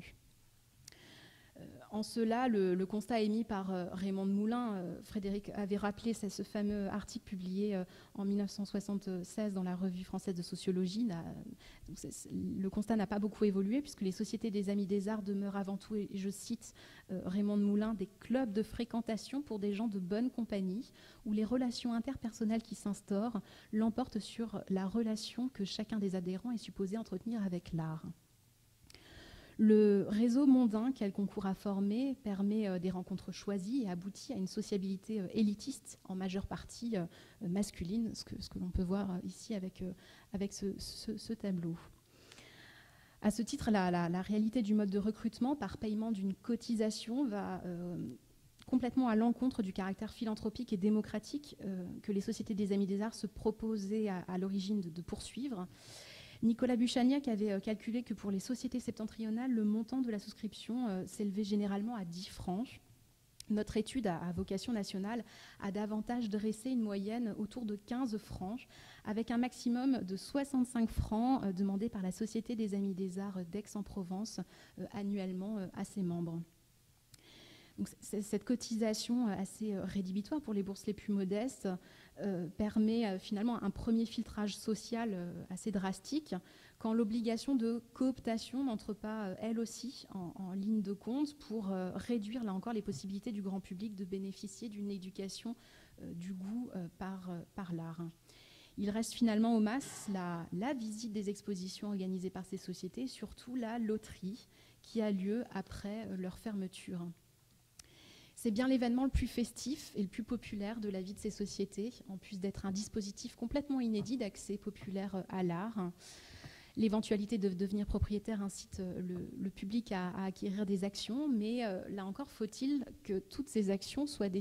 S1: En cela, le constat émis par Raymond de Moulin, Frédéric avait rappelé ce fameux article publié en 1976 dans la Revue française de sociologie. Le constat n'a pas beaucoup évolué puisque les sociétés des Amis des Arts demeurent avant tout, et je cite Raymond de Moulin, des clubs de fréquentation pour des gens de bonne compagnie où les relations interpersonnelles qui s'instaurent l'emportent sur la relation que chacun des adhérents est supposé entretenir avec l'art. Le réseau mondain quel concours a formé permet des rencontres choisies et aboutit à une sociabilité élitiste, en majeure partie masculine, ce que l'on peut voir ici avec ce tableau. À ce titre, la réalité du mode de recrutement par paiement d'une cotisation va complètement à l'encontre du caractère philanthropique et démocratique que les sociétés des Amis des Arts se proposaient à l'origine de poursuivre. Nicolas Buchagnac avait calculé que pour les sociétés septentrionales, le montant de la souscription s'élevait généralement à 10 francs. Notre étude à vocation nationale a davantage dressé une moyenne autour de 15 francs, avec un maximum de 65 francs demandés par la Société des Amis des Arts d'Aix-en-Provence annuellement à ses membres. Donc, cette cotisation assez rédhibitoire pour les bourses les plus modestes permet finalement un premier filtrage social assez drastique quand l'obligation de cooptation n'entre pas elle aussi en ligne de compte pour réduire là encore les possibilités du grand public de bénéficier d'une éducation du goût par l'art. Il reste finalement aux masses la visite des expositions organisées par ces sociétés, surtout la loterie qui a lieu après leur fermeture. C'est bien l'événement le plus festif et le plus populaire de la vie de ces sociétés, en plus d'être un dispositif complètement inédit d'accès populaire à l'art. L'éventualité de devenir propriétaire incite le public à acquérir des actions, mais là encore, faut-il que toutes ces actions ne soient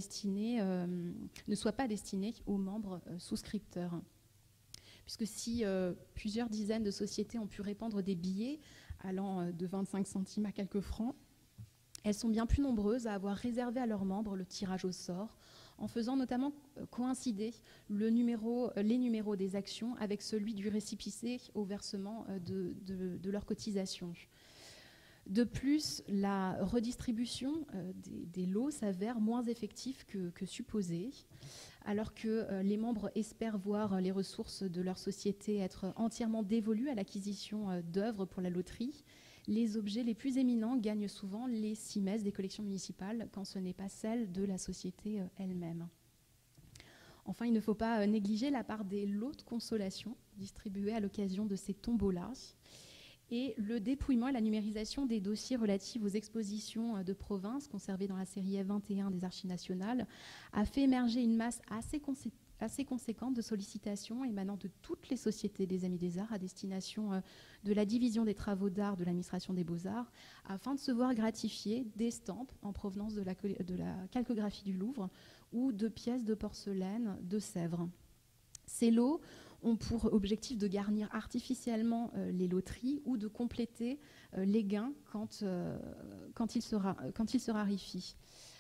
S1: pas destinées aux membres souscripteurs. Puisque si plusieurs dizaines de sociétés ont pu répandre des billets allant de 25 centimes à quelques francs, elles sont bien plus nombreuses à avoir réservé à leurs membres le tirage au sort, en faisant notamment coïncider les numéros des actions avec celui du récépissé au versement de leur cotisation. De plus, la redistribution des lots s'avère moins effective que supposé, alors que les membres espèrent voir les ressources de leur société être entièrement dévolues à l'acquisition d'œuvres pour la loterie. Les objets les plus éminents gagnent souvent les 6 messes des collections municipales quand ce n'est pas celle de la société elle-même. Enfin, il ne faut pas négliger la part des lots de consolation distribués à l'occasion de ces tombolas et le dépouillement et la numérisation des dossiers relatifs aux expositions de province conservés dans la série F21 des Archives nationales a fait émerger une masse assez conséquente de sollicitations émanant de toutes les sociétés des Amis des Arts à destination de la division des travaux d'art de l'administration des Beaux-Arts afin de se voir gratifier d'estampes en provenance de la calcographie du Louvre ou de pièces de porcelaine de Sèvres. Ces lots ont pour objectif de garnir artificiellement les loteries ou de compléter les gains quand ils se raréfient.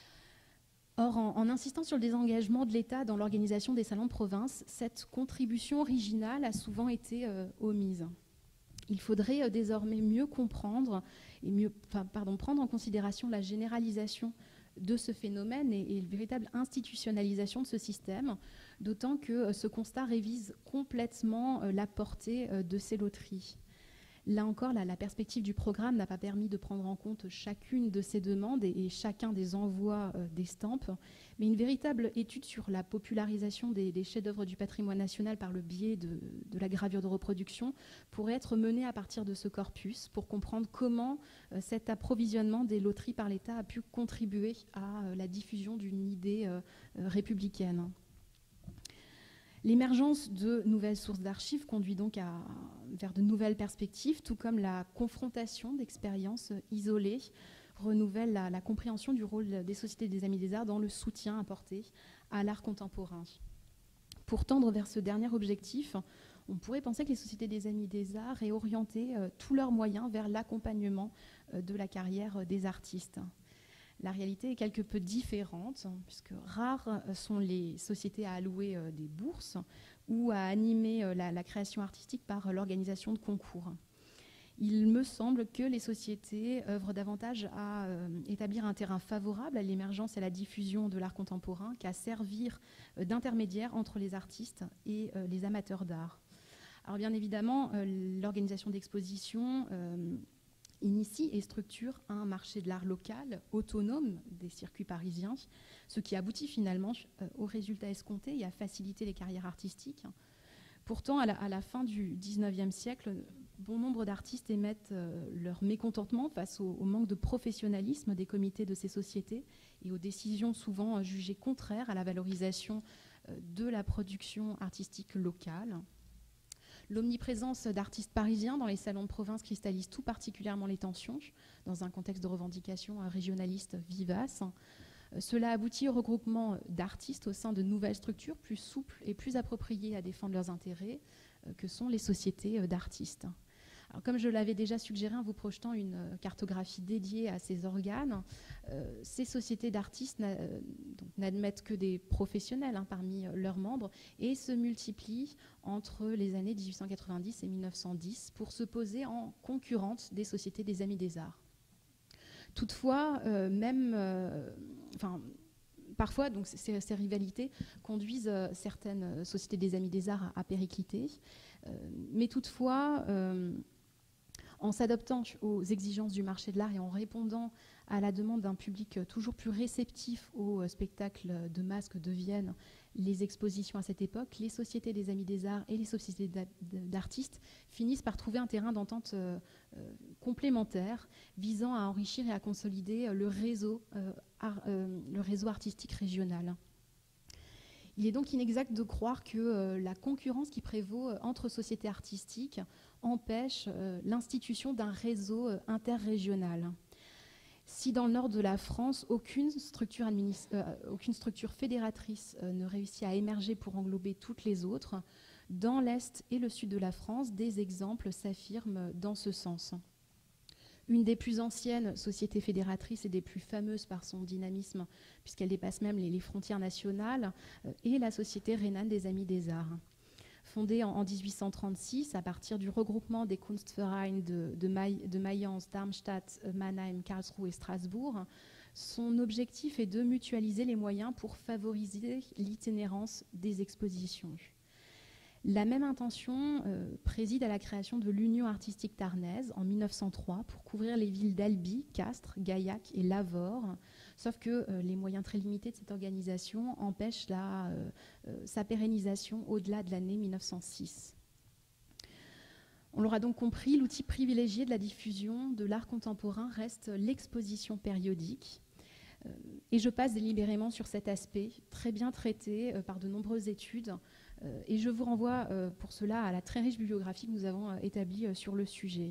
S1: Or, en insistant sur le désengagement de l'État dans l'organisation des salons de province, cette contribution originale a souvent été omise. Il faudrait désormais mieux comprendre et prendre en considération la généralisation de ce phénomène et une véritable institutionnalisation de ce système, d'autant que ce constat révise complètement la portée de ces loteries. Là encore, la perspective du programme n'a pas permis de prendre en compte chacune de ces demandes et chacun des envois d'estampes, mais une véritable étude sur la popularisation des chefs-d'œuvre du patrimoine national par le biais de la gravure de reproduction pourrait être menée à partir de ce corpus pour comprendre comment cet approvisionnement des loteries par l'État a pu contribuer à la diffusion d'une idée républicaine. L'émergence de nouvelles sources d'archives conduit donc vers de nouvelles perspectives, tout comme la confrontation d'expériences isolées renouvelle la compréhension du rôle des sociétés des Amis des Arts dans le soutien apporté à l'art contemporain. Pour tendre vers ce dernier objectif, on pourrait penser que les sociétés des Amis des Arts aient orienté tous leurs moyens vers l'accompagnement de la carrière des artistes. La réalité est quelque peu différente, puisque rares sont les sociétés à allouer des bourses ou à animer la création artistique par l'organisation de concours. Il me semble que les sociétés œuvrent davantage à établir un terrain favorable à l'émergence et à la diffusion de l'art contemporain qu'à servir d'intermédiaire entre les artistes et les amateurs d'art. Alors bien évidemment, l'organisation d'expositions initie et structure un marché de l'art local, autonome des circuits parisiens, ce qui aboutit finalement aux résultats escomptés et à faciliter les carrières artistiques. Pourtant, à la fin du XIXe siècle, bon nombre d'artistes émettent leur mécontentement face au manque de professionnalisme des comités de ces sociétés et aux décisions souvent jugées contraires à la valorisation de la production artistique locale. L'omniprésence d'artistes parisiens dans les salons de province cristallise tout particulièrement les tensions dans un contexte de revendications régionalistes vivaces. Cela aboutit au regroupement d'artistes au sein de nouvelles structures plus souples et plus appropriées à défendre leurs intérêts, que sont les sociétés d'artistes. Alors, comme je l'avais déjà suggéré en vous projetant une cartographie dédiée à ces organes, ces sociétés d'artistes n'admettent que des professionnels parmi leurs membres et se multiplient entre les années 1890 et 1910 pour se poser en concurrente des sociétés des Amis des Arts. Toutefois, parfois, donc, ces rivalités conduisent certaines sociétés des Amis des Arts à péricliter, mais toutefois, en s'adaptant aux exigences du marché de l'art et en répondant à la demande d'un public toujours plus réceptif aux spectacles de masse que deviennent les expositions à cette époque, les sociétés des Amis des Arts et les sociétés d'artistes finissent par trouver un terrain d'entente complémentaire visant à enrichir et à consolider le réseau artistique régional. Il est donc inexact de croire que la concurrence qui prévaut entre sociétés artistiques empêche l'institution d'un réseau interrégional. Si dans le nord de la France, aucune structure fédératrice ne réussit à émerger pour englober toutes les autres, dans l'est et le sud de la France, des exemples s'affirment dans ce sens. Une des plus anciennes sociétés fédératrices et des plus fameuses par son dynamisme, puisqu'elle dépasse même les frontières nationales, est la Société rhénane des Amis des Arts. Fondée en 1836 à partir du regroupement des Kunstvereine de Mayence, Darmstadt, Mannheim, Karlsruhe et Strasbourg, son objectif est de mutualiser les moyens pour favoriser l'itinérance des expositions. La même intention préside à la création de l'Union artistique tarnaise en 1903 pour couvrir les villes d'Albi, Castres, Gaillac et Lavaur, sauf que les moyens très limités de cette organisation empêchent sa pérennisation au-delà de l'année 1906. On l'aura donc compris, l'outil privilégié de la diffusion de l'art contemporain reste l'exposition périodique. Et je passe délibérément sur cet aspect, très bien traité par de nombreuses études, et je vous renvoie pour cela à la très riche bibliographie que nous avons établie sur le sujet.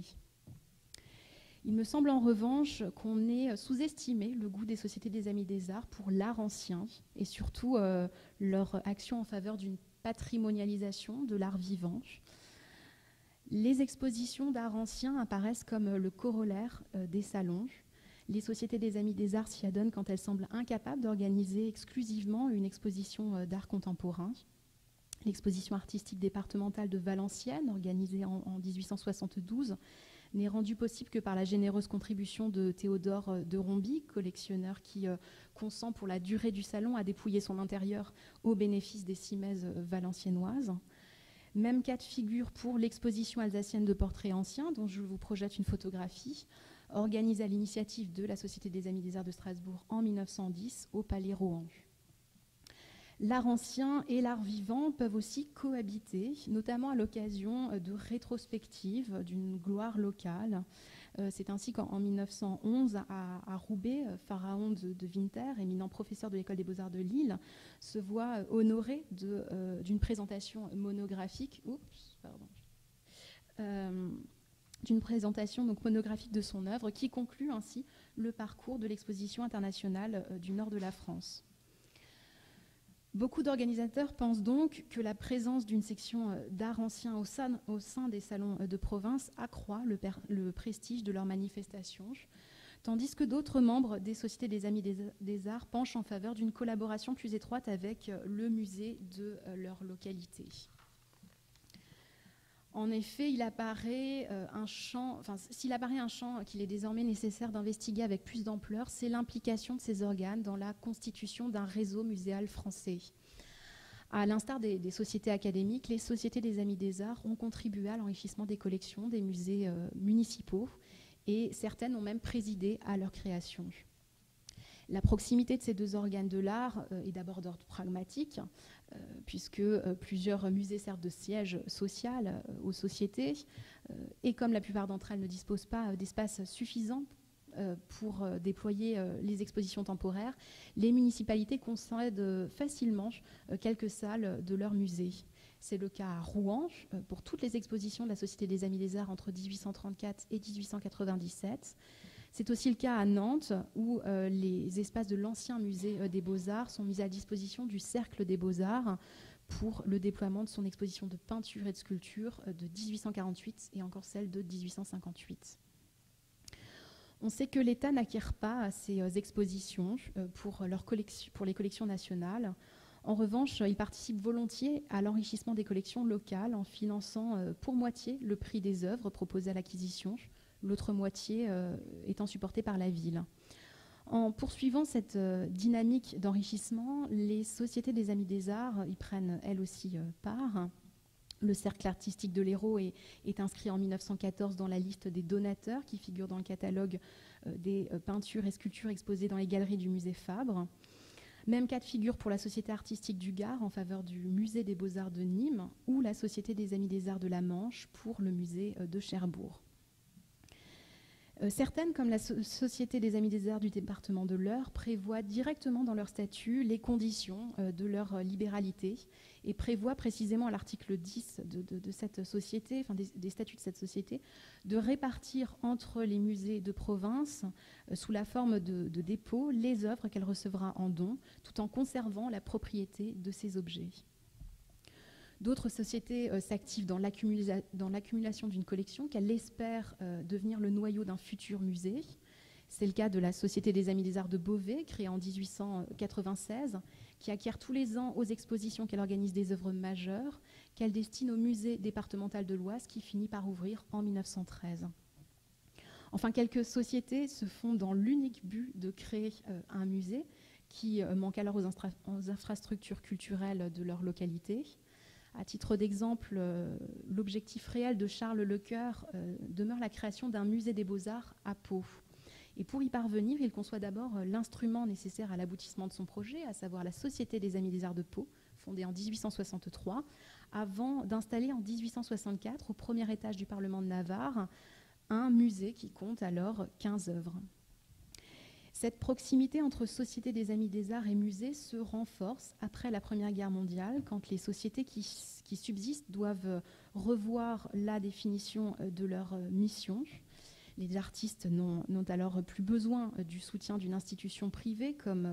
S1: Il me semble en revanche qu'on ait sous-estimé le goût des sociétés des Amis des Arts pour l'art ancien et surtout leur action en faveur d'une patrimonialisation de l'art vivant. Les expositions d'art ancien apparaissent comme le corollaire des salons. Les sociétés des Amis des Arts s'y adonnent quand elles semblent incapables d'organiser exclusivement une exposition d'art contemporain. L'exposition artistique départementale de Valenciennes, organisée en 1872, n'est rendue possible que par la généreuse contribution de Théodore de Romby, collectionneur qui consent pour la durée du salon à dépouiller son intérieur au bénéfice des cimaises valenciennoises. Même cas de figure pour l'exposition alsacienne de portraits anciens, dont je vous projette une photographie, organisée à l'initiative de la Société des Amis des Arts de Strasbourg en 1910 au Palais Rohan. L'art ancien et l'art vivant peuvent aussi cohabiter, notamment à l'occasion de rétrospectives d'une gloire locale. C'est ainsi qu'en 1911, à Roubaix, Pharaon de Winter, éminent professeur de l'École des Beaux-Arts de Lille, se voit honoré d'une présentation monographique. D'une présentation donc monographique de son œuvre qui conclut ainsi le parcours de l'exposition internationale du nord de la France. Beaucoup d'organisateurs pensent donc que la présence d'une section d'art ancien au sein des salons de province accroît le prestige de leurs manifestations, tandis que d'autres membres des sociétés des Amis des Arts penchent en faveur d'une collaboration plus étroite avec le musée de leur localité. En effet, s'il apparaît un champ qu'il est désormais nécessaire d'investiguer avec plus d'ampleur, c'est l'implication de ces organes dans la constitution d'un réseau muséal français. À l'instar des sociétés académiques, les sociétés des Amis des Arts ont contribué à l'enrichissement des collections des musées municipaux et certaines ont même présidé à leur création. La proximité de ces deux organes de l'art est d'abord d'ordre pragmatique, puisque plusieurs musées servent de siège social aux sociétés, et comme la plupart d'entre elles ne disposent pas d'espace suffisant pour déployer les expositions temporaires, les municipalités concèdent facilement quelques salles de leur musée. C'est le cas à Rouen pour toutes les expositions de la Société des Amis des Arts entre 1834 et 1897. C'est aussi le cas à Nantes, où les espaces de l'ancien musée des Beaux-Arts sont mis à disposition du Cercle des Beaux-Arts pour le déploiement de son exposition de peinture et de sculpture de 1848 et encore celle de 1858. On sait que l'État n'acquiert pas ces expositions pour les collections nationales. En revanche, il participe volontiers à l'enrichissement des collections locales en finançant pour moitié le prix des œuvres proposées à l'acquisition, l'autre moitié étant supportée par la ville. En poursuivant cette dynamique d'enrichissement, les sociétés des Amis des Arts y prennent elles aussi part. Le cercle artistique de l'Hérault est inscrit en 1914 dans la liste des donateurs qui figurent dans le catalogue des peintures et sculptures exposées dans les galeries du musée Fabre. Même cas de figure pour la Société artistique du Gard en faveur du musée des Beaux-Arts de Nîmes ou la Société des Amis des Arts de la Manche pour le musée de Cherbourg. Certaines, comme la Société des Amis des Arts du département de l'Eure, prévoient directement dans leur statut les conditions de leur libéralité et prévoient précisément à l'article 10 de cette société, enfin des statuts de cette société, de répartir entre les musées de province, sous la forme de dépôts, les œuvres qu'elle recevra en don, tout en conservant la propriété de ces objets. D'autres sociétés s'activent dans l'accumulation d'une collection qu'elles espèrent devenir le noyau d'un futur musée. C'est le cas de la Société des Amis des Arts de Beauvais, créée en 1896, qui acquiert tous les ans aux expositions qu'elle organise des œuvres majeures, qu'elle destine au musée départemental de l'Oise, qui finit par ouvrir en 1913. Enfin, quelques sociétés se font dans l'unique but de créer un musée qui manque alors aux infrastructures culturelles de leur localité. À titre d'exemple, l'objectif réel de Charles Lecoeur demeure la création d'un musée des Beaux-Arts à Pau. Et pour y parvenir, il conçoit d'abord l'instrument nécessaire à l'aboutissement de son projet, à savoir la Société des Amis des Arts de Pau, fondée en 1863, avant d'installer en 1864, au premier étage du Parlement de Navarre, un musée qui compte alors 15 œuvres. Cette proximité entre Société des Amis des Arts et musée se renforce après la Première Guerre mondiale, quand les sociétés qui subsistent doivent revoir la définition de leur mission. Les artistes n'ont alors plus besoin du soutien d'une institution privée comme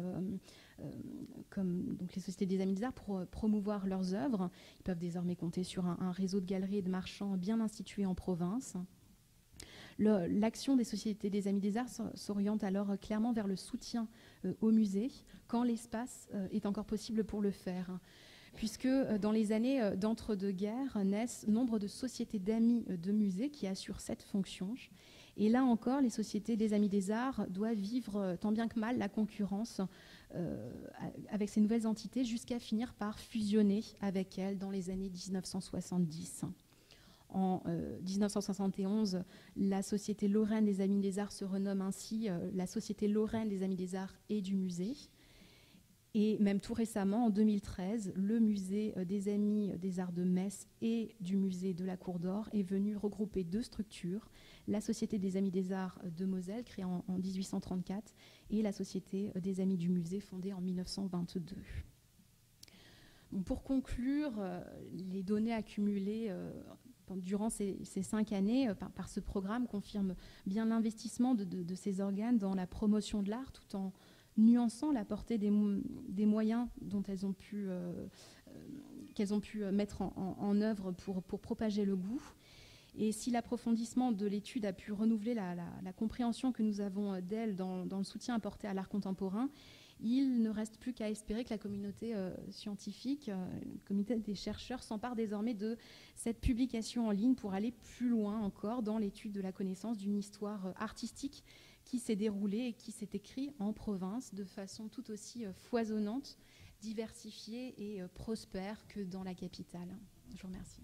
S1: donc les Sociétés des Amis des Arts pour promouvoir leurs œuvres. Ils peuvent désormais compter sur un réseau de galeries et de marchands bien institués en province. L'action des Sociétés des Amis des Arts s'oriente alors clairement vers le soutien au musée, quand l'espace est encore possible pour le faire. puisque dans les années d'entre-deux-guerres naissent nombre de sociétés d'amis de musées qui assurent cette fonction. Et là encore, les sociétés des Amis des Arts doivent vivre tant bien que mal la concurrence avec ces nouvelles entités jusqu'à finir par fusionner avec elles dans les années 1970. En 1971, la Société Lorraine des Amis des Arts se renomme ainsi la Société Lorraine des Amis des Arts et du Musée. Et même tout récemment, en 2013, le Musée des Amis des Arts de Metz et du Musée de la Cour d'Or est venu regrouper deux structures, la Société des Amis des Arts de Moselle, créée en 1834, et la Société des Amis du Musée, fondée en 1922. Bon, pour conclure, les données accumulées durant ces 5 années par ce programme confirment bien l'investissement de ces organes dans la promotion de l'art, tout en nuançant la portée des moyens dont qu'elles ont pu mettre en œuvre pour propager le goût. Et si l'approfondissement de l'étude a pu renouveler la compréhension que nous avons d'elle dans le soutien apporté à l'art contemporain, il ne reste plus qu'à espérer que la communauté scientifique, la communauté des chercheurs s'empare désormais de cette publication en ligne pour aller plus loin encore dans l'étude de la connaissance d'une histoire artistique qui s'est déroulée et qui s'est écrite en province de façon tout aussi foisonnante, diversifiée et prospère que dans la capitale. Je vous remercie.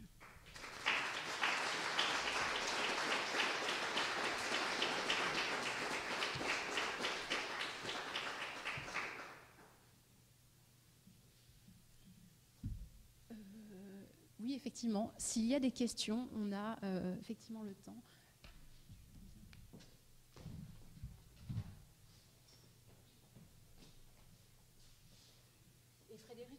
S1: Oui, effectivement. S'il y a des questions, on a effectivement le temps. Et Frédéric,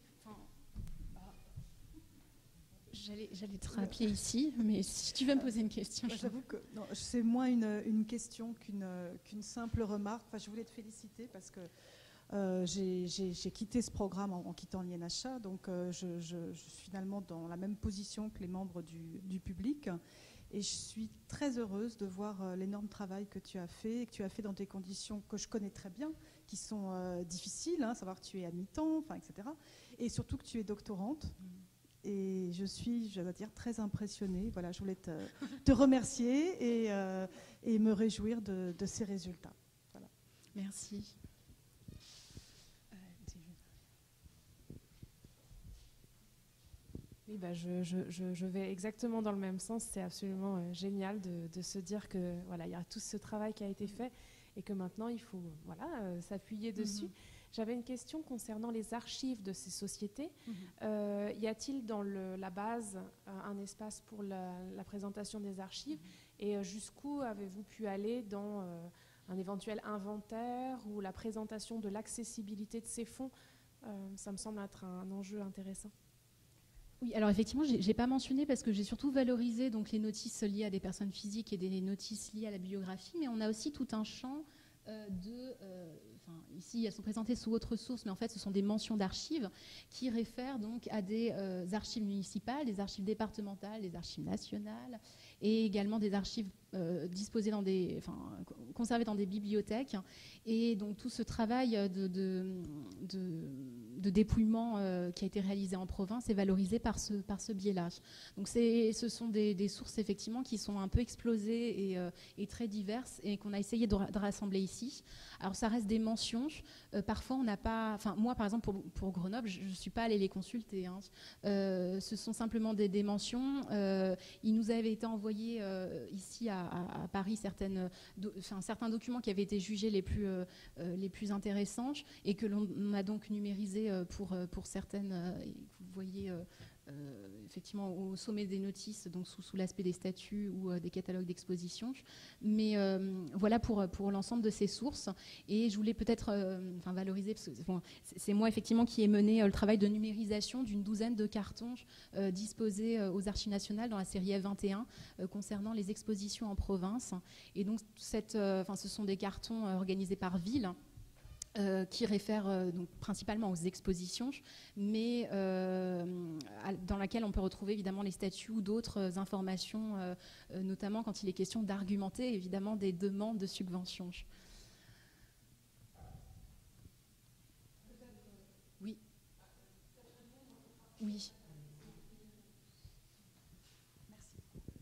S1: j'allais te rappeler ici, mais si tu veux me poser une question.
S2: J'avoue que c'est moins une question qu'une simple remarque. Enfin, je voulais te féliciter parce que j'ai quitté ce programme en quittant l'INHA, donc je suis finalement dans la même position que les membres du public. Et je suis très heureuse de voir l'énorme travail que tu as fait, et que tu as fait dans des conditions que je connais très bien, qui sont difficiles, savoir que tu es à mi-temps, etc. Et surtout que tu es doctorante. Et je dois dire, très impressionnée. Voilà, je voulais te remercier et me réjouir de ces résultats. Voilà.
S1: Merci.
S3: Oui, je vais exactement dans le même sens. C'est absolument génial de se dire que voilà, il y a tout ce travail qui a été fait et que maintenant il faut s'appuyer dessus. J'avais une question concernant les archives de ces sociétés. Y a-t-il dans la base un espace pour la présentation des archives et jusqu'où avez-vous pu aller dans un éventuel inventaire ou la présentation de l'accessibilité de ces fonds? Ça me semble être un enjeu intéressant.
S1: Oui, alors effectivement, je n'ai pas mentionné parce que j'ai surtout valorisé donc, les notices liées à des personnes physiques et des notices liées à la bibliographie, mais on a aussi tout un champ ici, elles sont présentées sous autre source, mais en fait, ce sont des mentions d'archives qui réfèrent donc à des archives municipales, des archives départementales, des archives nationales, et également des archives disposées conservées dans des bibliothèques. Et donc tout ce travail de dépouillement qui a été réalisé en province est valorisé par ce biais-là. Donc ce sont des sources effectivement qui sont un peu explosées et très diverses et qu'on a essayé de rassembler ici. Alors ça reste des mentions. Parfois on n'a pas... Enfin moi par exemple pour Grenoble, je ne suis pas allée les consulter. Ce sont simplement des mentions. Il nous avait été envoyé ici à Paris certains documents qui avaient été jugés les plus intéressants et que l'on a donc numérisé pour certaines. Vous voyez effectivement au sommet des notices, donc sous l'aspect des statuts ou des catalogues d'exposition. Mais voilà pour l'ensemble de ces sources. Et je voulais peut-être valoriser, parce que c'est moi effectivement qui ai mené le travail de numérisation d'une douzaine de cartons disposés aux Archives nationales dans la série F21 concernant les expositions en province. Et donc ce sont des cartons organisés par ville. Qui réfèrent donc principalement aux expositions, mais dans laquelle on peut retrouver évidemment les statuts ou d'autres informations, notamment quand il est question d'argumenter évidemment des demandes de subventions. Oui.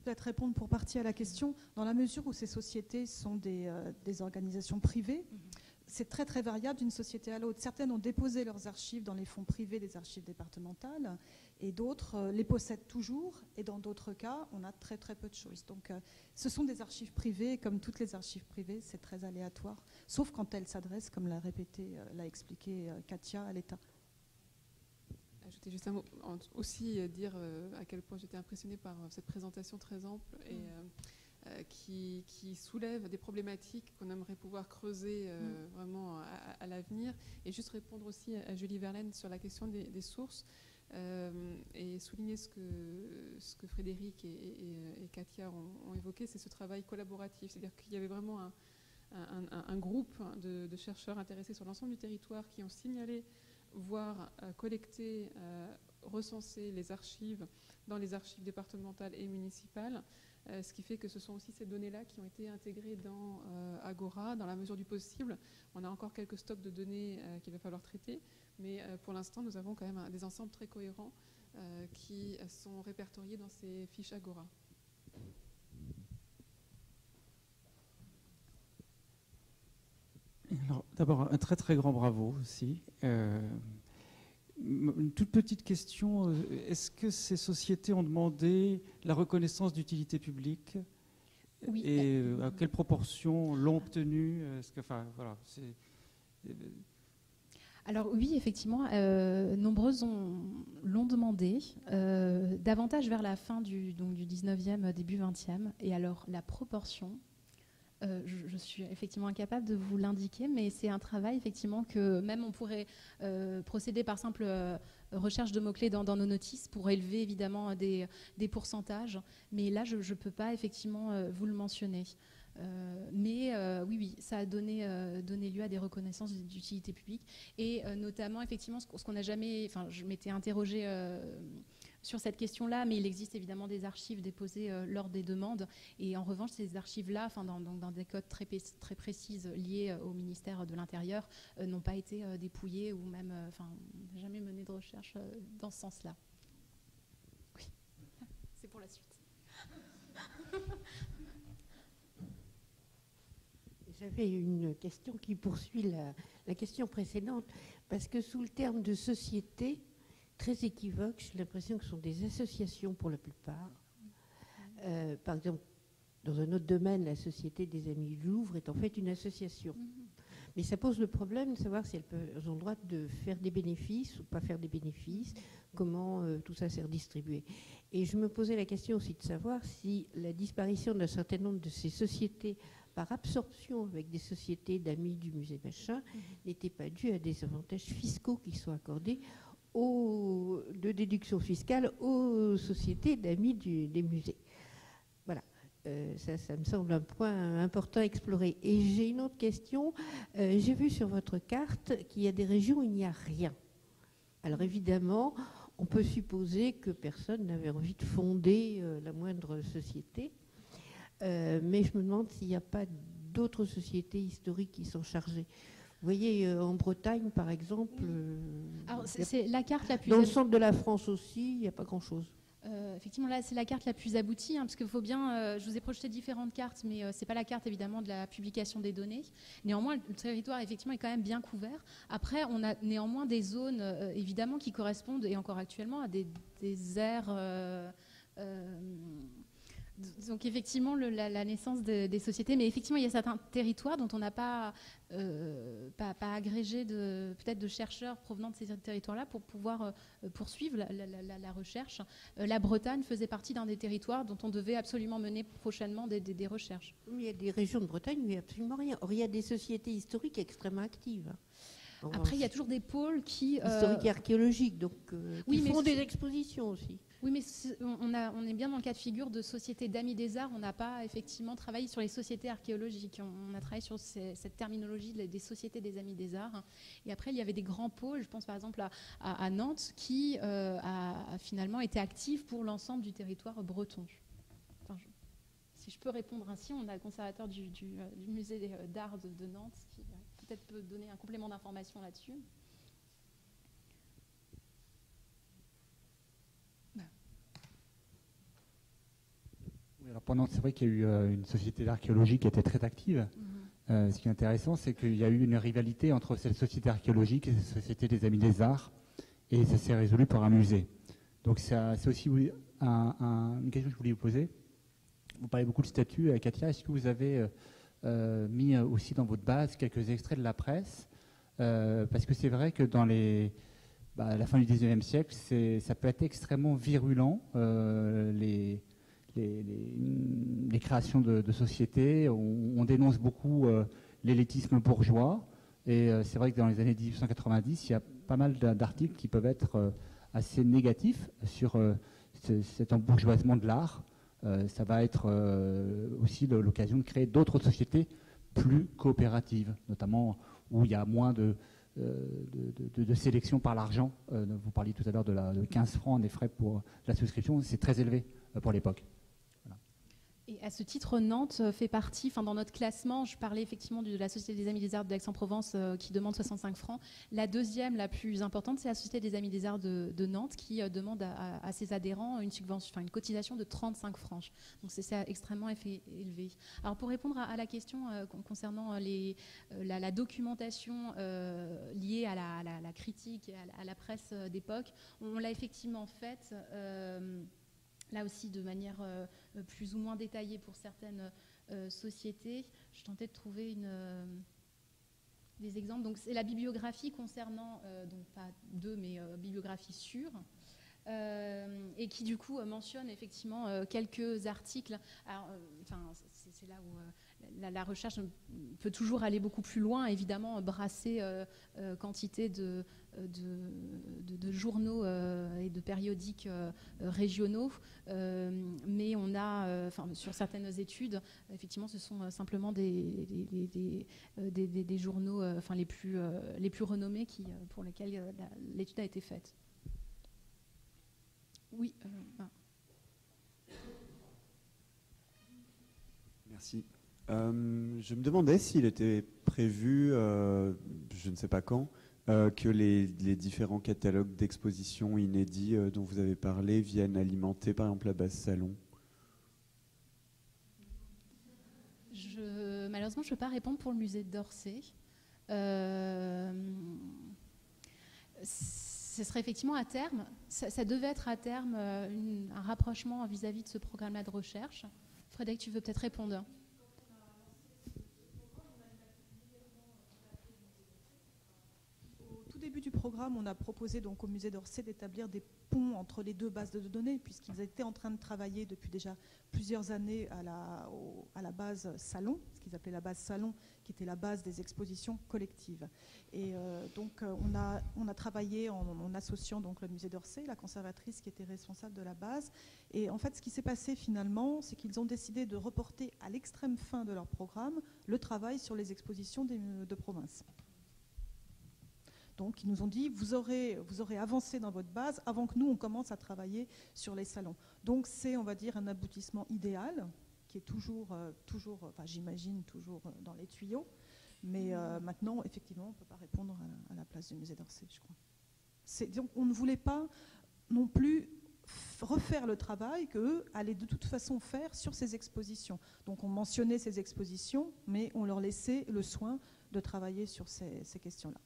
S2: peut-être répondre pour partie à la question. Dans la mesure où ces sociétés sont des organisations privées, c'est très très variable d'une société à l'autre. Certaines ont déposé leurs archives dans les fonds privés des archives départementales et d'autres les possèdent toujours, et dans d'autres cas, on a très très peu de choses. Donc ce sont des archives privées, et comme toutes les archives privées, c'est très aléatoire, sauf quand elles s'adressent, comme l'a expliqué Katia, à l'État.
S4: Ajouter juste un mot, aussi dire à quel point j'étais impressionnée par cette présentation très ample et qui soulève des problématiques qu'on aimerait pouvoir creuser vraiment à l'avenir, et juste répondre aussi à Julie Verlaine sur la question des sources et souligner ce que Frédéric et Katia ont évoqué, c'est ce travail collaboratif, c'est-à-dire qu'il y avait vraiment un groupe de chercheurs intéressés sur l'ensemble du territoire qui ont signalé, voire collecter, recenser les archives dans les archives départementales et municipales, ce qui fait que ce sont aussi ces données-là qui ont été intégrées dans Agora, dans la mesure du possible. On a encore quelques stocks de données qu'il va falloir traiter, mais pour l'instant, nous avons quand même des ensembles très cohérents qui sont répertoriés dans ces fiches Agora.
S5: D'abord, un très très grand bravo aussi. Une toute petite question, est-ce que ces sociétés ont demandé la reconnaissance d'utilité publique?
S1: Oui.
S5: Et à quelle proportion l'ont obtenue? Voilà,
S1: alors oui, effectivement, nombreuses l'ont demandé, davantage vers la fin du 19e, début 20e. Et alors la proportion, je suis effectivement incapable de vous l'indiquer, mais c'est un travail effectivement que même on pourrait procéder par simple recherche de mots-clés dans nos notices pour élever évidemment des pourcentages, mais là je ne peux pas effectivement vous le mentionner. Mais oui, ça a donné lieu à des reconnaissances d'utilité publique, et notamment effectivement ce qu'on n'a jamais, enfin je m'étais interrogée sur cette question-là, mais il existe évidemment des archives déposées lors des demandes, et en revanche ces archives-là, dans des codes très précises liées au ministère de l'Intérieur, n'ont pas été dépouillées, ou même, on n'a jamais mené de recherche dans ce sens-là. Oui, c'est pour la suite.
S6: J'avais une question qui poursuit la question précédente, parce que sous le terme de société, très équivoque, j'ai l'impression que ce sont des associations pour la plupart. Par exemple, dans un autre domaine, la Société des Amis du Louvre est en fait une association. Mais ça pose le problème de savoir si elles ont le droit de faire des bénéfices ou pas faire des bénéfices, comment tout ça s'est redistribué. Et je me posais la question aussi de savoir si la disparition d'un certain nombre de ces sociétés par absorption avec des sociétés d'amis du musée machin n'était pas due à des avantages fiscaux qui sont accordés de déduction fiscale aux sociétés d'amis des musées. Voilà, ça me semble un point important à explorer. Et j'ai une autre question. J'ai vu sur votre carte qu'il y a des régions où il n'y a rien. Alors évidemment, on peut supposer que personne n'avait envie de fonder la moindre société, mais je me demande s'il n'y a pas d'autres sociétés historiques qui sont chargées. Vous voyez, en Bretagne, par exemple,
S1: alors, c'est la carte la plus
S6: dans le centre de la France aussi, il n'y a pas grand-chose.
S1: Effectivement, là, c'est la carte la plus aboutie, parce qu'il faut bien... je vous ai projeté différentes cartes, mais ce n'est pas la carte, évidemment, de la publication des données. Néanmoins, le territoire, effectivement, est quand même bien couvert. Après, on a néanmoins des zones, évidemment, qui correspondent, et encore actuellement, à des aires... donc effectivement la naissance des sociétés, mais effectivement il y a certains territoires dont on n'a pas agrégé peut-être de chercheurs provenant de ces territoires-là pour pouvoir poursuivre la recherche. La Bretagne faisait partie d'un des territoires dont on devait absolument mener prochainement des recherches.
S6: Il y a des régions de Bretagne où il n'y a absolument rien. Or, il y a des sociétés historiques extrêmement actives.
S1: Après, il y a toujours des pôles qui...
S6: historiques et archéologiques, donc qui font des expositions aussi.
S1: Oui, mais on est bien dans le cas de figure de sociétés d'amis des arts. On n'a pas effectivement travaillé sur les sociétés archéologiques. On a travaillé sur cette terminologie des sociétés des amis des arts. Et après, il y avait des grands pôles. Je pense par exemple à Nantes, qui a finalement été active pour l'ensemble du territoire breton. Enfin, si je peux répondre ainsi, on a le conservateur du musée d'art de Nantes qui peut-être peut donner un complément d'information là-dessus.
S7: Oui, alors c'est vrai qu'il y a eu une société d'archéologie qui était très active. Ce qui est intéressant, c'est qu'il y a eu une rivalité entre cette société archéologique et cette société des Amis des Arts, et ça s'est résolu par un musée. Donc c'est aussi une question que je voulais vous poser. Vous parlez beaucoup de statut, Katia. Est-ce que vous avez mis aussi dans votre base quelques extraits de la presse, parce que c'est vrai que dans à la fin du 19e siècle, ça peut être extrêmement virulent, les créations de sociétés. On dénonce beaucoup l'élitisme bourgeois, et c'est vrai que dans les années 1890, il y a pas mal d'articles qui peuvent être assez négatifs sur cet embourgeoisement de l'art. Ça va être aussi l'occasion de créer d'autres sociétés plus coopératives, notamment où il y a moins de sélection par l'argent. Vous parliez tout à l'heure de 15 francs des frais pour la souscription, c'est très élevé pour l'époque.
S1: Et à ce titre, Nantes fait partie, dans notre classement, je parlais effectivement de la Société des Amis des Arts d'Aix-en-Provence qui demande 65 francs. La deuxième, la plus importante, c'est la Société des Amis des Arts de Nantes qui demande à ses adhérents une cotisation de 35 francs. Donc c'est extrêmement élevé. Alors pour répondre à la question concernant la documentation liée à la critique et à la presse d'époque, on l'a effectivement faite. Là aussi, de manière plus ou moins détaillée pour certaines sociétés. Je tentais de trouver des exemples. Donc, c'est la bibliographie concernant, donc pas deux, mais bibliographie sûre, et qui du coup mentionne effectivement quelques articles. Alors, c'est là où la recherche peut toujours aller beaucoup plus loin, évidemment, brasser quantité de journaux et de périodiques régionaux, mais on a, sur certaines études, effectivement, ce sont simplement des journaux, les plus renommés pour lesquels l'étude a été faite. Oui.
S8: Merci. Je me demandais s'il était prévu, je ne sais pas quand, que les différents catalogues d'expositions inédits dont vous avez parlé viennent alimenter par exemple la base salon.
S1: Malheureusement, je ne peux pas répondre pour le musée d'Orsay. Ce serait effectivement à terme, ça devait être à terme un rapprochement vis-à-vis de ce programme-là de recherche. Frédéric, tu veux peut-être répondre ?
S2: Au tout début du programme, on a proposé donc au musée d'Orsay d'établir des ponts entre les deux bases de données, puisqu'ils étaient en train de travailler depuis déjà plusieurs années à la base Salon, ce qu'ils appelaient la base Salon, qui était la base des expositions collectives. Et donc on a travaillé en associant donc le musée d'Orsay, la conservatrice qui était responsable de la base. Et en fait, ce qui s'est passé finalement, c'est qu'ils ont décidé de reporter à l'extrême fin de leur programme le travail sur les expositions de province. Donc, ils nous ont dit, vous aurez avancé dans votre base avant que nous, on commence à travailler sur les salons. Donc, c'est, on va dire, un aboutissement idéal qui est toujours j'imagine, toujours dans les tuyaux. Mais maintenant, effectivement, on ne peut pas répondre à la place du musée d'Orsay, je crois. Donc, on ne voulait pas non plus refaire le travail qu'eux allaient de toute façon faire sur ces expositions. Donc, on mentionnait ces expositions, mais on leur laissait le soin de travailler sur ces questions-là.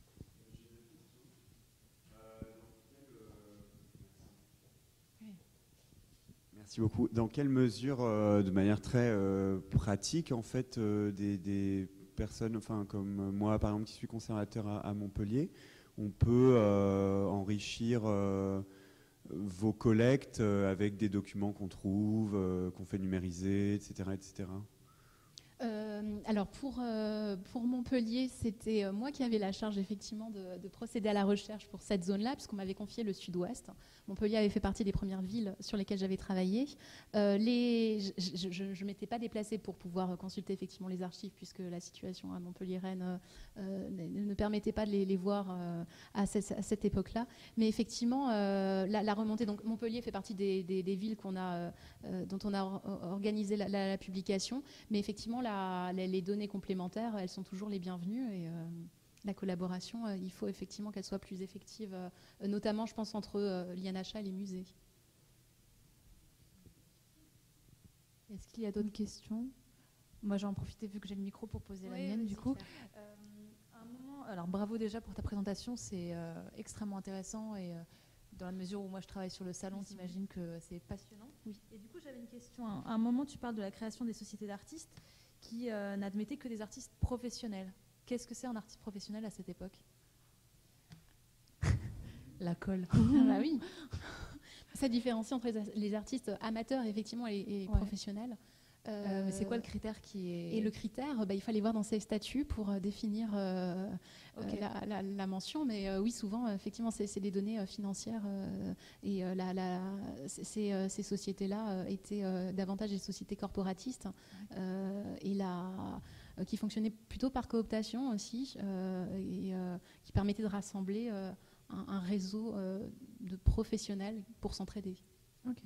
S8: Merci beaucoup. Dans quelle mesure, de manière très pratique, en fait, des personnes, comme moi, par exemple, qui suis conservateur à Montpellier, on peut enrichir vos collectes avec des documents qu'on trouve, qu'on fait numériser, etc., etc.
S1: Alors pour Montpellier, c'était moi qui avais la charge effectivement de procéder à la recherche pour cette zone-là, puisqu'on m'avait confié le sud-ouest. Montpellier avait fait partie des premières villes sur lesquelles j'avais travaillé. Je ne m'étais pas déplacée pour pouvoir consulter effectivement les archives, puisque la situation à Montpellier-Rennes ne permettait pas de les voir à cette époque-là. Mais effectivement, la remontée, donc Montpellier fait partie des villes dont on a organisé la publication, mais effectivement les données complémentaires, elles sont toujours les bienvenues et la collaboration, il faut effectivement qu'elle soit plus effective, notamment, je pense, entre l'INHA et les musées.
S9: Est-ce qu'il y a d'autres questions? Moi, j'en profite vu que j'ai le micro pour poser la mienne, du coup. Alors, bravo déjà pour ta présentation, c'est extrêmement intéressant et dans la mesure où moi je travaille sur le salon, t'imagines que c'est passionnant. Oui. Et du coup, j'avais une question. À un moment, tu parles de la création des sociétés d'artistes qui n'admettaient que des artistes professionnels. Qu'est-ce que c'est un artiste professionnel à cette époque? La colle.
S1: Ah bah oui. Ça différencie entre les artistes amateurs effectivement et professionnels.
S9: Mais c'est quoi le critère qui est...
S1: Et le critère, il fallait voir dans ces statuts pour définir la mention. Mais oui, souvent, effectivement, c'est des données financières. Et ces sociétés-là étaient davantage des sociétés corporatistes qui fonctionnaient plutôt par cooptation aussi et qui permettaient de rassembler un réseau de professionnels pour s'entraider.
S9: Ok.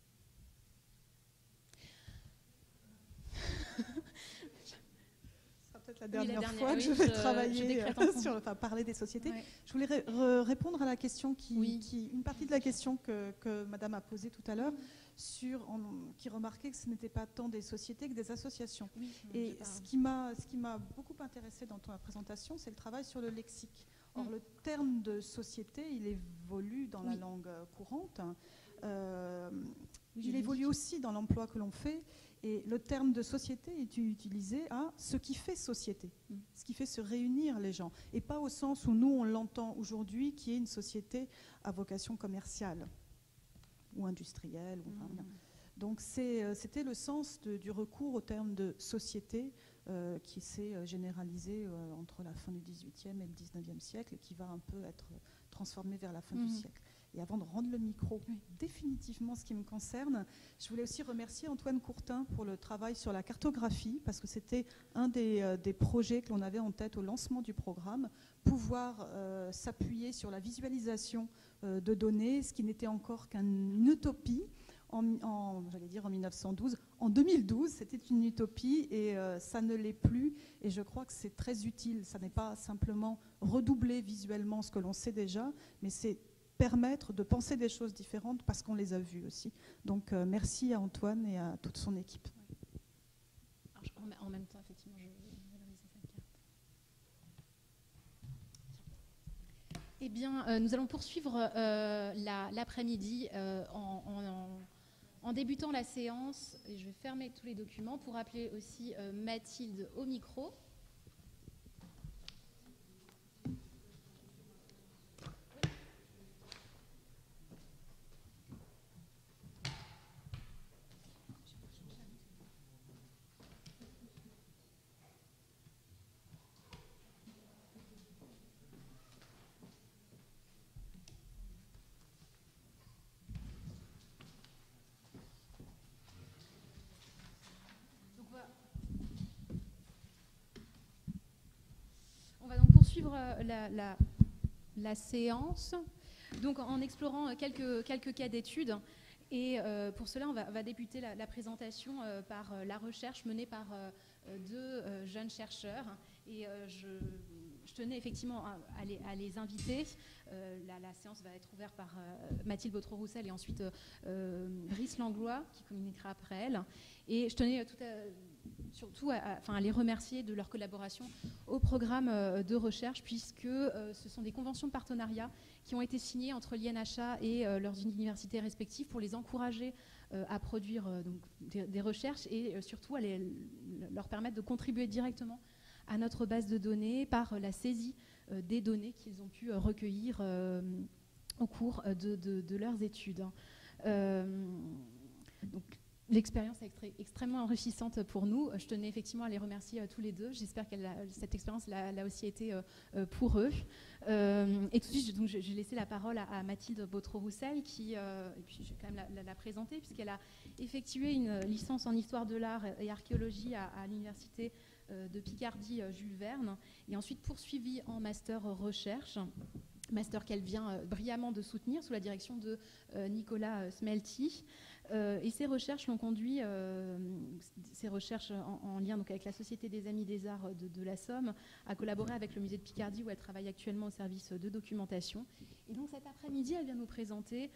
S2: Peut-être la dernière fois que je vais travailler parler des sociétés. Ouais. Je voulais répondre à la question une partie de la question que Madame a posée tout à l'heure, qui remarquait que ce n'était pas tant des sociétés que des associations. Oui, et ce qui m'a beaucoup intéressé dans ta présentation, c'est le travail sur le lexique. Or, le terme de société, il évolue dans la langue courante. Il évolue aussi dans l'emploi que l'on fait. Et le terme de société est utilisé à ce qui fait société, ce qui fait se réunir les gens. Et pas au sens où nous, on l'entend aujourd'hui, qui est une société à vocation commerciale ou industrielle. Donc c'était le sens du recours au terme de société qui s'est généralisé entre la fin du XVIIIe et le XIXe siècle et qui va un peu être transformé vers la fin du siècle. Et avant de rendre le micro, définitivement ce qui me concerne, je voulais aussi remercier Antoine Courtin pour le travail sur la cartographie, parce que c'était un des projets que l'on avait en tête au lancement du programme, pouvoir s'appuyer sur la visualisation de données, ce qui n'était encore qu'une utopie. J'allais dire en 1912. En 2012, c'était une utopie et ça ne l'est plus. Et je crois que c'est très utile. Ça n'est pas simplement redoubler visuellement ce que l'on sait déjà, mais c'est permettre de penser des choses différentes parce qu'on les a vues aussi. Donc merci à Antoine et à toute son équipe.
S1: Alors, en même temps, effectivement, je vais valoriser cette carte. Eh bien, nous allons poursuivre l'après-midi en débutant la séance. Et je vais fermer tous les documents pour appeler aussi Mathilde au micro. La séance, donc en explorant quelques cas d'études. Et pour cela, on va débuter la présentation par la recherche menée par deux jeunes chercheurs. Et je tenais effectivement à les inviter. La séance va être ouverte par Mathilde Bautreau-Roussel et ensuite Brice Langlois, qui communiquera après elle. Et je tenais surtout à les remercier de leur collaboration au programme de recherche, puisque ce sont des conventions de partenariat qui ont été signées entre l'INHA et leurs universités respectives pour les encourager à produire des recherches et surtout à leur permettre de contribuer directement à notre base de données par la saisie des données qu'ils ont pu recueillir au cours de leurs études. Donc, l'expérience est extrêmement enrichissante pour nous. Je tenais effectivement à les remercier tous les deux. J'espère que cette expérience l'a aussi été pour eux. Et tout de suite, donc, je vais laisser la parole à Mathilde Bautreau-Roussel, et puis je vais quand même la présenter, puisqu'elle a effectué une licence en histoire de l'art et archéologie à l'université de Picardie Jules Verne, et ensuite poursuivi en master recherche master qu'elle vient brillamment de soutenir sous la direction de Nicolas Smelty. Et ces recherches l'ont conduit, ces recherches en lien donc, avec la Société des Amis des Arts de la Somme, à collaborer avec le musée de Picardie où elle travaille actuellement au service de documentation. Et donc cet après-midi, elle vient nous présenter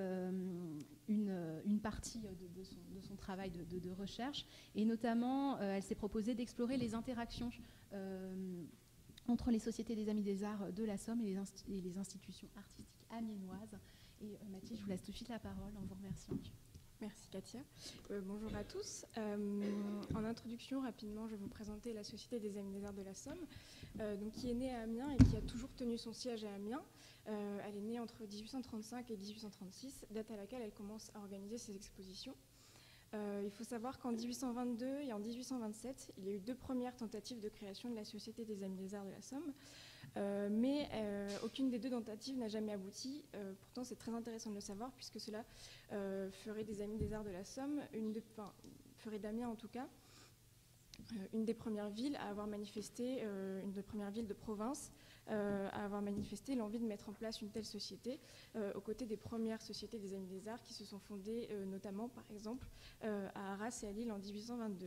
S1: une partie de son travail de recherche. Et notamment, elle s'est proposée d'explorer les interactions entre les Sociétés des Amis des Arts de la Somme et les institutions artistiques amiénoises. Et Mathilde, je vous laisse tout de suite la parole en vous remerciant.
S10: Merci Katia. Bonjour à tous. En introduction, rapidement, je vais vous présenter la Société des Amis des Arts de la Somme, donc, qui est née à Amiens et qui a toujours tenu son siège à Amiens. Elle est née entre 1835 et 1836, date à laquelle elle commence à organiser ses expositions. Il faut savoir qu'en 1822 et en 1827, il y a eu 2 premières tentatives de création de la Société des Amis des Arts de la Somme, mais aucune des 2 tentatives n'a jamais abouti. Pourtant, c'est très intéressant de le savoir, puisque cela ferait des Amis des Arts de la Somme, ferait d'Amiens en tout cas, une des premières villes à avoir manifesté, une des premières villes de province, à avoir manifesté l'envie de mettre en place une telle société, aux côtés des premières sociétés des Amis des Arts qui se sont fondées notamment, par exemple, à Arras et à Lille en 1822.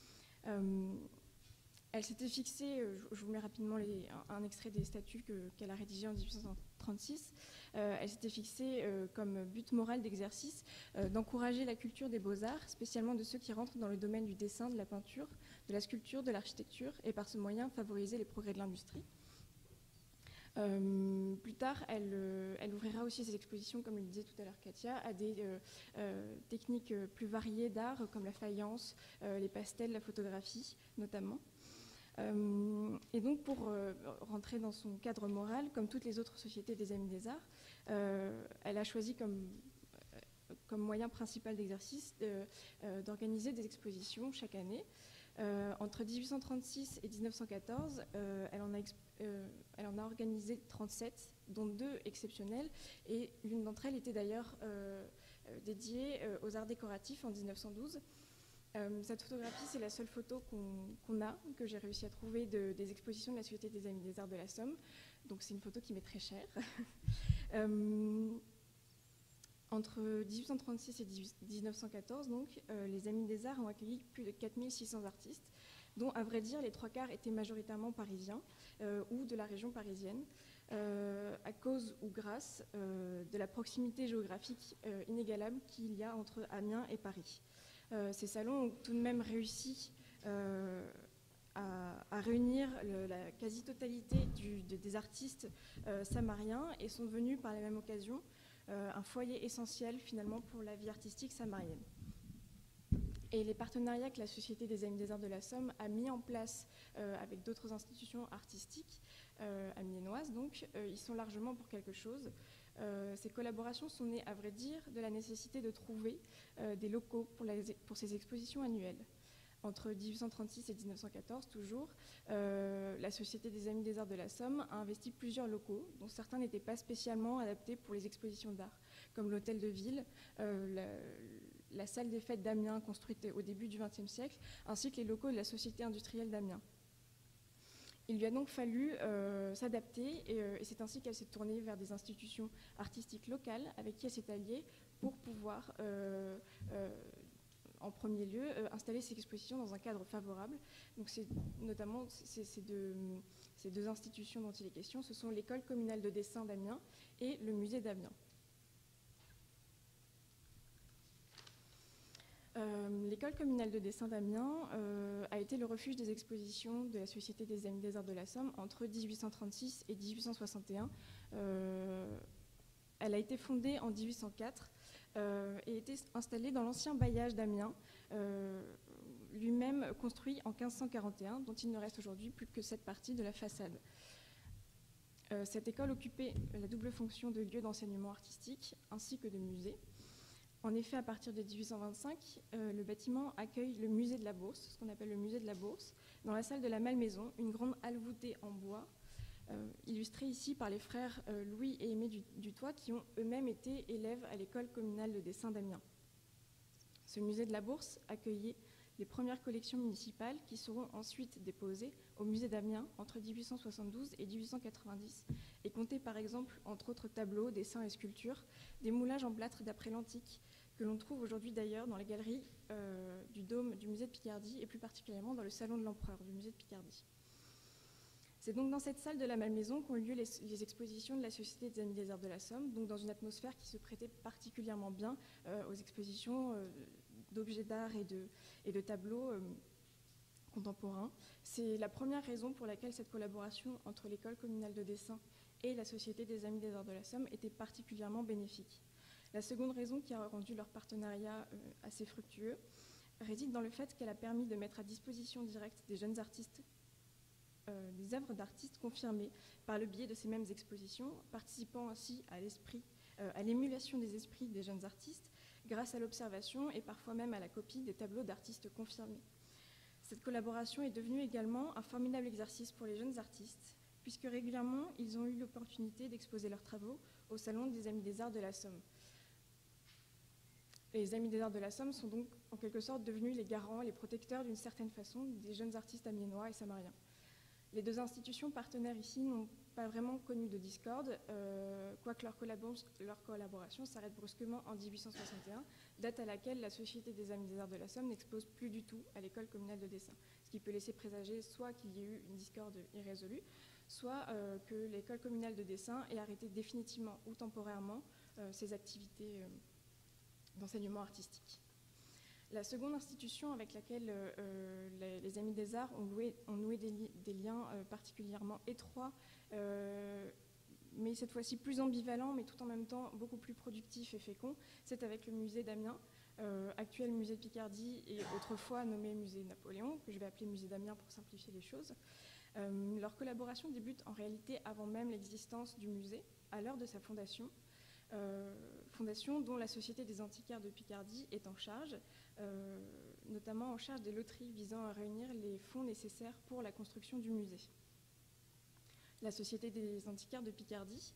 S10: Elle s'était fixée, je vous mets rapidement un extrait des statuts qu'elle a rédigés en 1836, elle s'était fixée comme but moral d'exercice d'encourager la culture des beaux-arts, spécialement de ceux qui rentrent dans le domaine du dessin, de la peinture, de la sculpture, de l'architecture, et par ce moyen favoriser les progrès de l'industrie. Plus tard, elle ouvrira aussi ses expositions, comme le disait tout à l'heure Katia, à des techniques plus variées d'art, comme la faïence, les pastels, la photographie notamment. Et donc, pour rentrer dans son cadre moral, comme toutes les autres sociétés des Amis des Arts, elle a choisi comme moyen principal d'exercice d'organiser des expositions chaque année. Entre 1836 et 1914, elle en a organisé 37, dont 2 exceptionnelles, et l'une d'entre elles était d'ailleurs dédiée aux arts décoratifs en 1912. Cette photographie, c'est la seule photo que j'ai réussi à trouver des expositions de la Société des Amis des Arts de la Somme. Donc c'est une photo qui m'est très chère. Entre 1836 et 1914, donc, les Amis des Arts ont accueilli plus de 4600 artistes, dont, à vrai dire, les 3/4 étaient majoritairement parisiens ou de la région parisienne, à cause ou grâce de la proximité géographique inégalable qu'il y a entre Amiens et Paris. Ces salons ont tout de même réussi à réunir la quasi-totalité des artistes samariens et sont devenus par la même occasion un foyer essentiel finalement pour la vie artistique samarienne. Et les partenariats que la Société des Amis des Arts de la Somme a mis en place avec d'autres institutions artistiques amiénoises, donc, ils sont largement pour quelque chose. Ces collaborations sont nées, à vrai dire, de la nécessité de trouver des locaux pour ces expositions annuelles. Entre 1836 et 1914, toujours, la Société des Amis des Arts de la Somme a investi plusieurs locaux, dont certains n'étaient pas spécialement adaptés pour les expositions d'art, comme l'hôtel de ville, la salle des fêtes d'Amiens, construite au début du XXe siècle, ainsi que les locaux de la Société industrielle d'Amiens. Il lui a donc fallu s'adapter, et c'est ainsi qu'elle s'est tournée vers des institutions artistiques locales avec qui elle s'est alliée pour pouvoir, en premier lieu, installer ces expositions dans un cadre favorable. Donc c'est notamment ces deux institutions dont il est question, ce sont l'école communale de dessin d'Amiens et le musée d'Amiens. L'école communale de dessin d'Amiens a été le refuge des expositions de la Société des Amis des Arts de la Somme entre 1836 et 1861. Elle a été fondée en 1804 et était installée dans l'ancien bailliage d'Amiens, lui-même construit en 1541, dont il ne reste aujourd'hui plus que cette partie de la façade. Cette école occupait la double fonction de lieu d'enseignement artistique ainsi que de musée. En effet, à partir de 1825, le bâtiment accueille le musée de la Bourse, ce qu'on appelle le musée de la Bourse, dans la salle de la Malmaison, une grande halle voûtée en bois, illustrée ici par les frères Louis et Aimé Dutoit, qui ont eux-mêmes été élèves à l'école communale de dessin d'Amiens. Ce musée de la Bourse accueillait les premières collections municipales qui seront ensuite déposées au musée d'Amiens entre 1872 et 1890 et comptaient par exemple, entre autres tableaux, dessins et sculptures, des moulages en plâtre d'après l'antique que l'on trouve aujourd'hui d'ailleurs dans les galeries du dôme du musée de Picardie et plus particulièrement dans le salon de l'Empereur du musée de Picardie. C'est donc dans cette salle de la Malmaison qu'ont eu lieu les expositions de la Société des Amis des Arts de la Somme, donc dans une atmosphère qui se prêtait particulièrement bien aux expositions d'objets d'art et de tableaux contemporains. C'est la première raison pour laquelle cette collaboration entre l'école communale de dessin et la Société des Amis des Arts de la Somme était particulièrement bénéfique. La seconde raison qui a rendu leur partenariat assez fructueux réside dans le fait qu'elle a permis de mettre à disposition directe des jeunes artistes des œuvres d'artistes confirmées par le biais de ces mêmes expositions, participant ainsi à l'émulation des esprits des jeunes artistes grâce à l'observation et parfois même à la copie des tableaux d'artistes confirmés. Cette collaboration est devenue également un formidable exercice pour les jeunes artistes, puisque régulièrement, ils ont eu l'opportunité d'exposer leurs travaux au Salon des Amis des Arts de la Somme. Les Amis des Arts de la Somme sont donc en quelque sorte devenus les garants, les protecteurs d'une certaine façon des jeunes artistes amiénois et samariens. Les deux institutions partenaires ici n'ont pas vraiment connu de discorde, quoique leur collaboration s'arrête brusquement en 1861, date à laquelle la Société des Amis des Arts de la Somme n'expose plus du tout à l'école communale de dessin, ce qui peut laisser présager soit qu'il y ait eu une discorde irrésolue, soit que l'école communale de dessin ait arrêté définitivement ou temporairement ses activités d'enseignement artistique. La seconde institution avec laquelle les Amis des Arts ont noué des liens particulièrement étroits, mais cette fois-ci plus ambivalents, mais tout en même temps beaucoup plus productifs et féconds, c'est avec le musée d'Amiens, actuel musée de Picardie et autrefois nommé musée Napoléon, que je vais appeler musée d'Amiens pour simplifier les choses. Leur collaboration débute en réalité avant même l'existence du musée, à l'heure de sa fondation. Fondation dont la Société des Antiquaires de Picardie est en charge, notamment en charge des loteries visant à réunir les fonds nécessaires pour la construction du musée. La Société des Antiquaires de Picardie,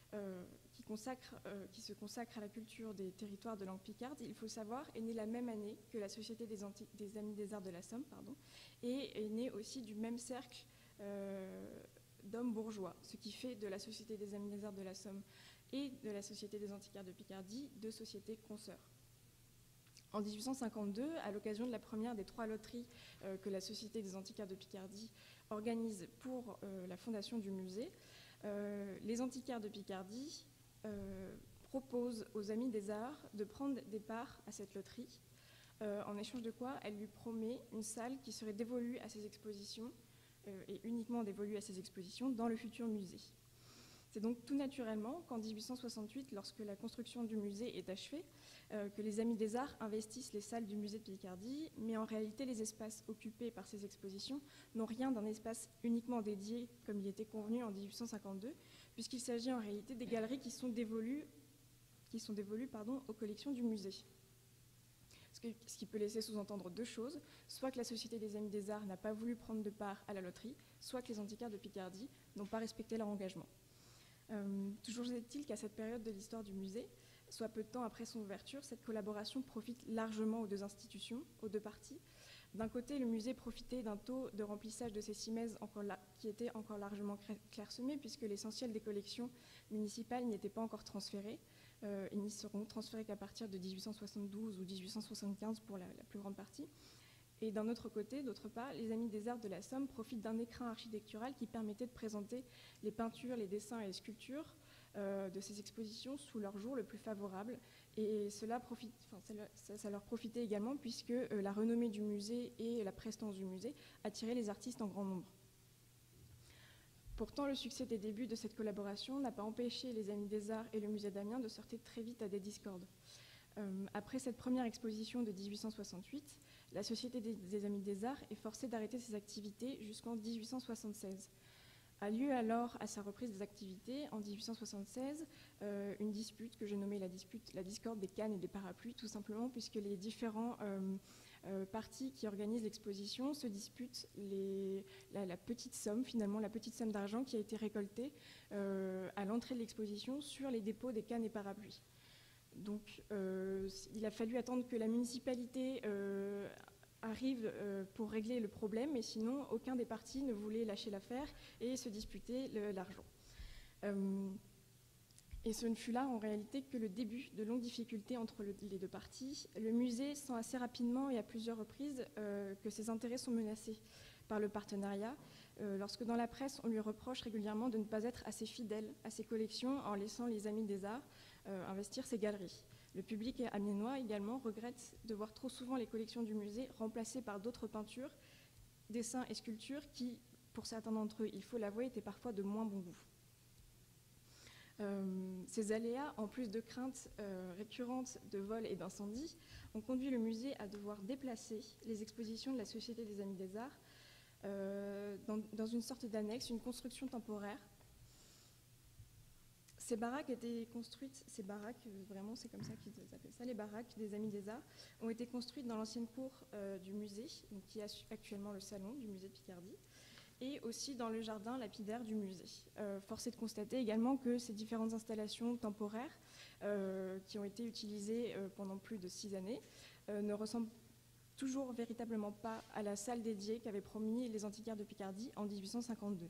S10: qui se consacre à la culture des territoires de langue picarde, il faut savoir, est née la même année que la Société des Amis des Arts de la Somme, et est née aussi du même cercle d'hommes bourgeois, ce qui fait de la Société des Amis des Arts de la Somme et de la Société des Antiquaires de Picardie deux sociétés consoeurs. En 1852, à l'occasion de la première des 3 loteries que la Société des Antiquaires de Picardie organise pour la fondation du musée, les Antiquaires de Picardie proposent aux Amis des Arts de prendre des parts à cette loterie, en échange de quoi elle lui promet une salle qui serait dévolue à ses expositions, et uniquement dévolue à ses expositions dans le futur musée. C'est donc tout naturellement qu'en 1868, lorsque la construction du musée est achevée, que les Amis des Arts investissent les salles du musée de Picardie, mais en réalité, les espaces occupés par ces expositions n'ont rien d'un espace uniquement dédié, comme il était convenu en 1852, puisqu'il s'agit en réalité des galeries qui sont dévolues aux collections du musée. Ce qui peut laisser sous-entendre deux choses, soit que la Société des Amis des Arts n'a pas voulu prendre de part à la loterie, soit que les Antiquaires de Picardie n'ont pas respecté leur engagement. Toujours est-il qu'à cette période de l'histoire du musée, soit peu de temps après son ouverture, cette collaboration profite largement aux deux institutions, aux deux parties. D'un côté, le musée profitait d'un taux de remplissage de ses cimaises qui était encore largement clairsemé, puisque l'essentiel des collections municipales n'y était pas encore transféré. Ils n'y seront transférés qu'à partir de 1872 ou 1875 pour la plus grande partie. Et d'un autre côté, d'autre part, les Amis des Arts de la Somme profitent d'un écrin architectural qui permettait de présenter les peintures, les dessins et les sculptures de ces expositions sous leur jour le plus favorable. Et ça leur profitait également puisque la renommée du musée et la prestance du musée attiraient les artistes en grand nombre. Pourtant, le succès des débuts de cette collaboration n'a pas empêché les Amis des Arts et le musée d'Amiens de se heurter très vite à des discordes. Après cette première exposition de 1868, la Société des Amis des Arts est forcée d'arrêter ses activités jusqu'en 1876. A lieu alors, à sa reprise des activités, en 1876, une dispute que j'ai nommée la discorde des cannes et des parapluies, tout simplement puisque les différents parties qui organisent l'exposition se disputent la petite somme, finalement, la petite somme d'argent qui a été récoltée à l'entrée de l'exposition sur les dépôts des cannes et parapluies. Donc, il a fallu attendre que la municipalité arrive pour régler le problème, mais sinon, aucun des partis ne voulait lâcher l'affaire et se disputer l'argent. Et ce ne fut là, en réalité, que le début de longues difficultés entre les deux parties. Le musée sent assez rapidement et à plusieurs reprises que ses intérêts sont menacés par le partenariat, lorsque dans la presse, on lui reproche régulièrement de ne pas être assez fidèle à ses collections en laissant les Amis des Arts investir ses galeries. Le public amiénois également regrette de voir trop souvent les collections du musée remplacées par d'autres peintures, dessins et sculptures qui, pour certains d'entre eux, il faut l'avouer, étaient parfois de moins bon goût. Ces aléas, en plus de craintes récurrentes de vols et d'incendies, ont conduit le musée à devoir déplacer les expositions de la Société des Amis des Arts dans une sorte d'annexe, une construction temporaire. Ces baraques étaient construites, vraiment c'est comme ça qu'ils appellent ça, les baraques des Amis des Arts, ont été construites dans l'ancienne cour du musée, donc qui est actuellement le salon du musée de Picardie, et aussi dans le jardin lapidaire du musée. Force est de constater également que ces différentes installations temporaires qui ont été utilisées pendant plus de 6 années ne ressemblent toujours véritablement pas à la salle dédiée qu'avaient promis les antiquaires de Picardie en 1852.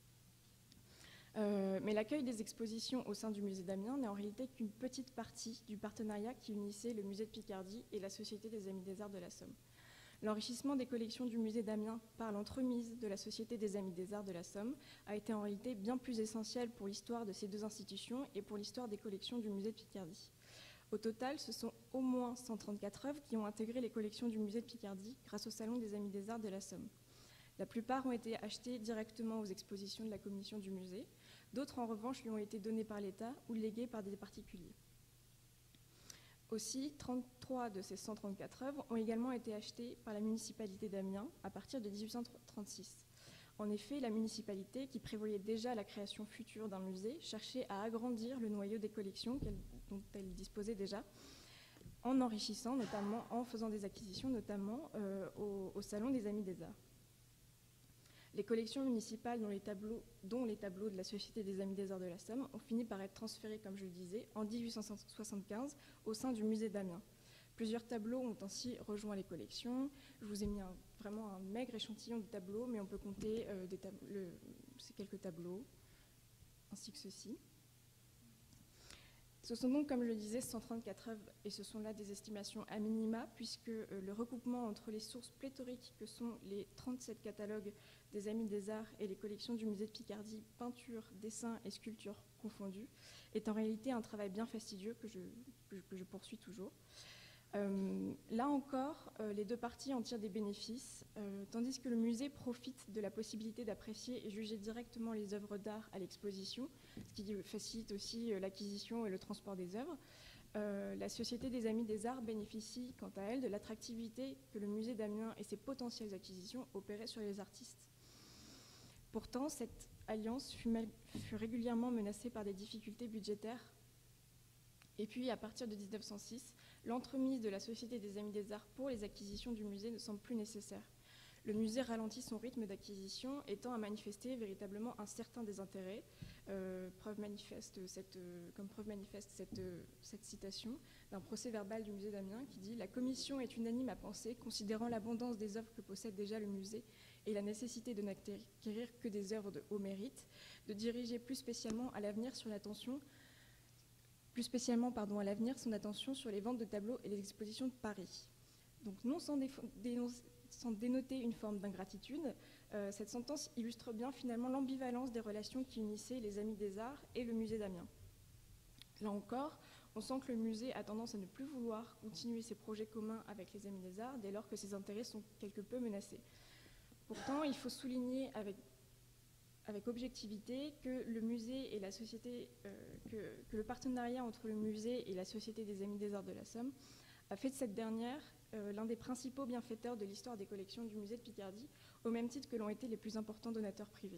S10: Mais l'accueil des expositions au sein du musée d'Amiens n'est en réalité qu'une petite partie du partenariat qui unissait le musée de Picardie et la Société des Amis des Arts de la Somme. L'enrichissement des collections du musée d'Amiens par l'entremise de la Société des Amis des Arts de la Somme a été en réalité bien plus essentiel pour l'histoire de ces deux institutions et pour l'histoire des collections du musée de Picardie. Au total, ce sont au moins 134 œuvres qui ont intégré les collections du musée de Picardie grâce au Salon des Amis des Arts de la Somme. La plupart ont été achetées directement aux expositions de la commission du musée. D'autres, en revanche, lui ont été données par l'État ou léguées par des particuliers. Aussi, 33 de ces 134 œuvres ont également été achetées par la municipalité d'Amiens à partir de 1836. En effet, la municipalité, qui prévoyait déjà la création future d'un musée, cherchait à agrandir le noyau des collections dont elle disposait déjà, en enrichissant, notamment en faisant des acquisitions, notamment au Salon des Amis des Arts. Les collections municipales, dont les tableaux de la Société des Amis des Arts de la Somme, ont fini par être transférés, comme je le disais, en 1875 au sein du musée d'Amiens. Plusieurs tableaux ont ainsi rejoint les collections. Je vous ai mis vraiment un maigre échantillon de tableaux, mais on peut compter ces quelques tableaux, ainsi que ceux-ci. Ce sont donc, comme je le disais, 134 œuvres, et ce sont là des estimations à minima, puisque le recoupement entre les sources pléthoriques que sont les 37 catalogues des Amis des Arts et les collections du musée de Picardie, peintures, dessins et sculptures confondus, est en réalité un travail bien fastidieux que je poursuis toujours. Là encore, les deux parties en tirent des bénéfices, tandis que le musée profite de la possibilité d'apprécier et juger directement les œuvres d'art à l'exposition, ce qui facilite aussi l'acquisition et le transport des œuvres. La Société des Amis des Arts bénéficie, quant à elle, de l'attractivité que le musée d'Amiens et ses potentielles acquisitions opéraient sur les artistes. Pourtant, cette alliance fut régulièrement menacée par des difficultés budgétaires. Et puis, à partir de 1906, l'entremise de la Société des Amis des Arts pour les acquisitions du musée ne semble plus nécessaire. Le musée ralentit son rythme d'acquisition et tend à manifester véritablement un certain désintérêt. Comme preuve manifeste cette citation d'un procès-verbal du musée d'Amiens qui dit « La commission est unanime à penser, considérant l'abondance des œuvres que possède déjà le musée et la nécessité de n'acquérir que des œuvres de haut mérite, de diriger plus spécialement son attention son attention sur les ventes de tableaux et les expositions de Paris. » Donc non sans dénoter une forme d'ingratitude, cette sentence illustre bien finalement l'ambivalence des relations qui unissaient les Amis des Arts et le musée d'Amiens. Là encore, on sent que le musée a tendance à ne plus vouloir continuer ses projets communs avec les Amis des Arts dès lors que ses intérêts sont quelque peu menacés. Pourtant, il faut souligner avec objectivité que le musée et la société, que le partenariat entre le musée et la Société des Amis des Arts de la Somme a fait de cette dernière l'un des principaux bienfaiteurs de l'histoire des collections du musée de Picardie, au même titre que l'ont été les plus importants donateurs privés.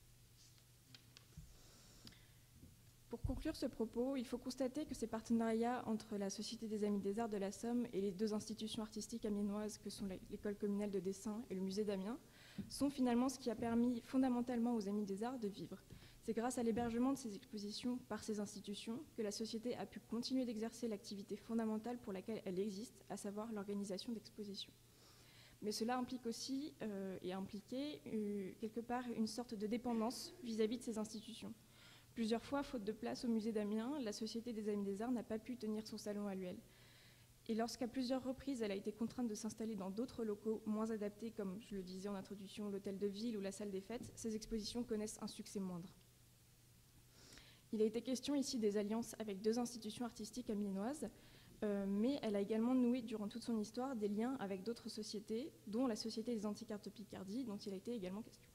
S10: Pour conclure ce propos, il faut constater que ces partenariats entre la Société des Amis des Arts de la Somme et les deux institutions artistiques amiénoises que sont l'École communale de dessin et le musée d'Amiens sont finalement ce qui a permis fondamentalement aux Amis des Arts de vivre. C'est grâce à l'hébergement de ces expositions par ces institutions que la Société a pu continuer d'exercer l'activité fondamentale pour laquelle elle existe, à savoir l'organisation d'expositions. Mais cela implique aussi, et a impliqué quelque part une sorte de dépendance vis-à-vis de ces institutions. Plusieurs fois, faute de place au musée d'Amiens, la Société des Amis des Arts n'a pas pu tenir son salon à l'UL. Et lorsqu'à plusieurs reprises, elle a été contrainte de s'installer dans d'autres locaux moins adaptés, comme je le disais en introduction, l'hôtel de ville ou la salle des fêtes, ces expositions connaissent un succès moindre. Il a été question ici des alliances avec 2 institutions artistiques amiénoises, mais elle a également noué durant toute son histoire des liens avec d'autres sociétés, dont la Société des Antiquaires de Picardie, dont il a été également question.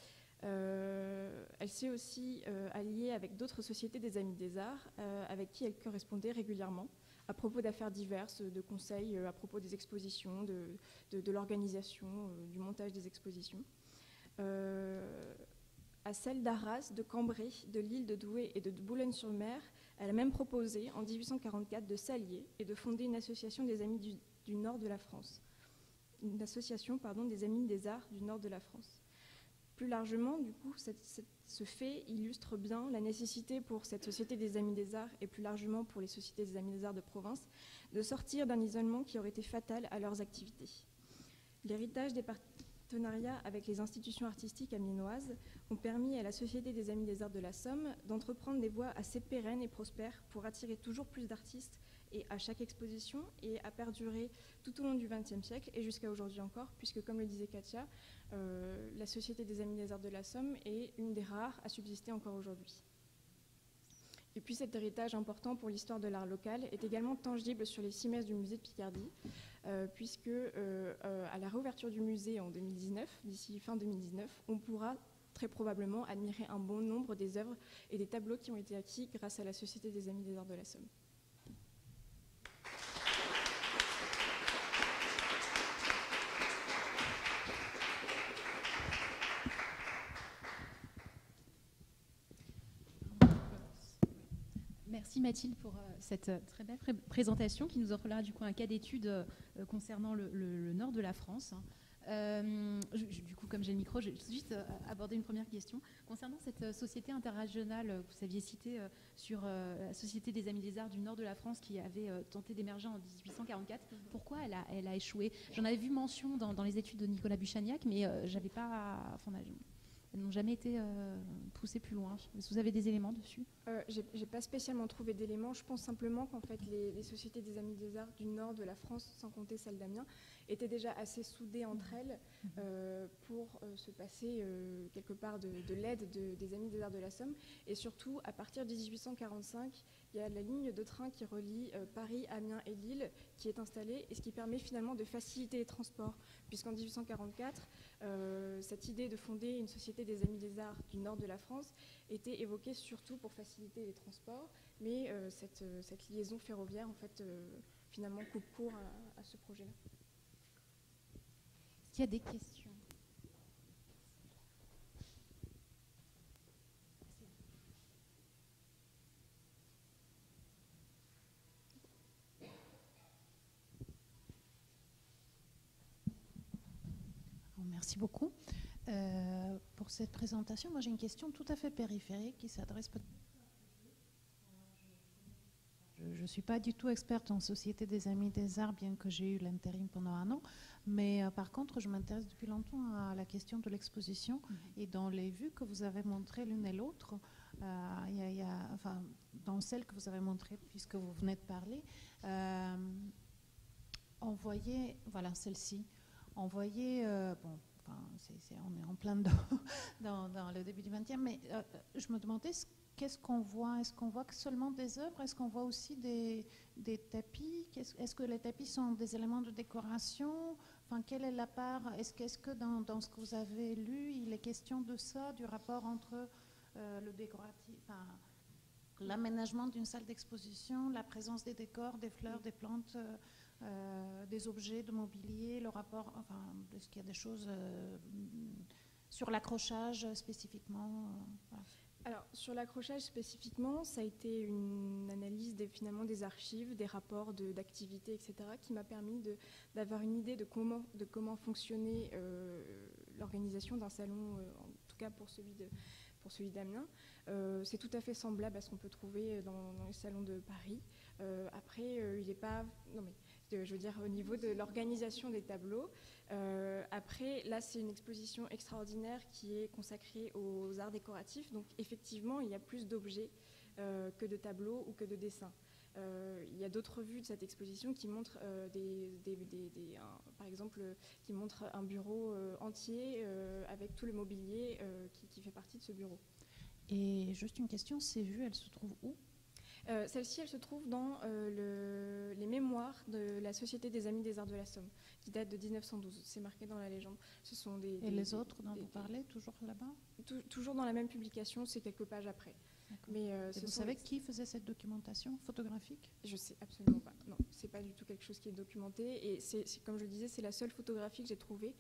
S10: Elle s'est aussi alliée avec d'autres sociétés des Amis des Arts, avec qui elle correspondait régulièrement, à propos d'affaires diverses, de conseils à propos des expositions, de l'organisation, du montage des expositions. À celle d'Arras, de Cambrai, de l'île de Douai et de Boulogne-sur-Mer, elle a même proposé en 1844 de s'allier et de fonder une association des Amis du Nord de la France. Une association, pardon, des Amis des Arts du Nord de la France. Plus largement, du coup, ce fait illustre bien la nécessité pour cette Société des Amis des Arts et plus largement pour les Sociétés des Amis des Arts de province de sortir d'un isolement qui aurait été fatal à leurs activités. L'héritage des partenariats avec les institutions artistiques amiénoises ont permis à la Société des Amis des Arts de la Somme d'entreprendre des voies assez pérennes et prospères pour attirer toujours plus d'artistes et à chaque exposition et à perdurer tout au long du XXe siècle et jusqu'à aujourd'hui encore, puisque comme le disait Katia, la Société des Amis des Arts de la Somme est une des rares à subsister encore aujourd'hui. Et puis cet héritage important pour l'histoire de l'art local est également tangible sur les 6 messes du musée de Picardie, puisque à la réouverture du musée en 2019, d'ici fin 2019, on pourra très probablement admirer un bon nombre des œuvres et des tableaux qui ont été acquis grâce à la Société des Amis des Arts de la Somme.
S1: Merci Mathilde pour cette très belle présentation qui nous offrira du coup un cas d'étude concernant le nord de la France. Du coup, comme j'ai le micro, je vais tout de suite aborder une première question. Concernant cette société interrégionale que vous aviez citée sur la Société des Amis des Arts du nord de la France qui avait tenté d'émerger en 1844, pourquoi elle a échoué? J'en avais vu mention dans les études de Nicolas Buchagnac, mais j'avais pas... Elles n'ont jamais été poussées plus loin. Est-ce que vous avez des éléments dessus?
S10: J'ai pas spécialement trouvé d'éléments. Je pense simplement qu'en fait, les sociétés des Amis des Arts du nord de la France, sans compter celle d'Amiens, étaient déjà assez soudées entre elles pour se passer quelque part de l'aide des Amis des Arts de la Somme. Et surtout, à partir de 1845, il y a la ligne de train qui relie Paris, Amiens et Lille qui est installée, et ce qui permet finalement de faciliter les transports, puisqu'en 1844, cette idée de fonder une société des Amis des Arts du nord de la France était évoquée surtout pour faciliter les transports, mais cette liaison ferroviaire en fait finalement coupe court à ce projet-là.
S1: Est-ce qu'il y a des questions?
S11: Merci beaucoup pour cette présentation. Moi, j'ai une question tout à fait périphérique qui s'adresse peut-être... Je ne suis pas du tout experte en Société des Amis des Arts, bien que j'ai eu l'intérim pendant 1 an. Mais par contre, je m'intéresse depuis longtemps à la question de l'exposition. Et dans les vues que vous avez montrées l'une et l'autre, dans celle que vous avez montrée, puisque vous venez de parler, on voyait, voilà, celle-ci, on voyait... on est en plein dans le début du XXe, mais je me demandais qu'est-ce qu'on voit. Est-ce qu'on voit que seulement des œuvres? Est-ce qu'on voit aussi des tapis? Est-ce que les tapis sont des éléments de décoration? Enfin, quelle est la part? Est-ce que dans ce que vous avez lu, il est question de ça, du rapport entre le décoratif, l'aménagement d'une salle d'exposition, la présence des décors, des fleurs, des plantes, des objets de mobilier, le rapport, est-ce qu'il y a des choses sur l'accrochage spécifiquement voilà.
S10: Alors, sur l'accrochage spécifiquement, ça a été une analyse finalement des archives, des rapports d'activités, etc., qui m'a permis d'avoir une idée de comment fonctionnait l'organisation d'un salon, en tout cas pour celui d'Amiens. C'est tout à fait semblable à ce qu'on peut trouver dans les salons de Paris. Après, il n'est pas... Non, mais je veux dire au niveau de l'organisation des tableaux. Après, là, c'est une exposition extraordinaire qui est consacrée aux arts décoratifs. Donc, effectivement, il y a plus d'objets que de tableaux ou que de dessins. Il y a d'autres vues de cette exposition qui montrent, par exemple, qui montrent un bureau entier avec tout le mobilier qui fait partie de ce bureau.
S11: Et juste une question, ces vues, elles se trouvent où ?
S10: Celle-ci, elle se trouve dans les mémoires de la Société des Amis des Arts de la Somme, qui date de 1912. C'est marqué dans la légende. Ce sont
S11: Et les autres dont vous parlez, toujours là-bas ?
S10: Toujours dans la même publication, c'est quelques pages après. Mais,
S11: et vous savez qui faisait cette documentation photographique ?
S10: Je sais absolument pas. Non, c'est pas du tout quelque chose qui est documenté. Et comme je le disais, c'est la seule photographie que j'ai trouvée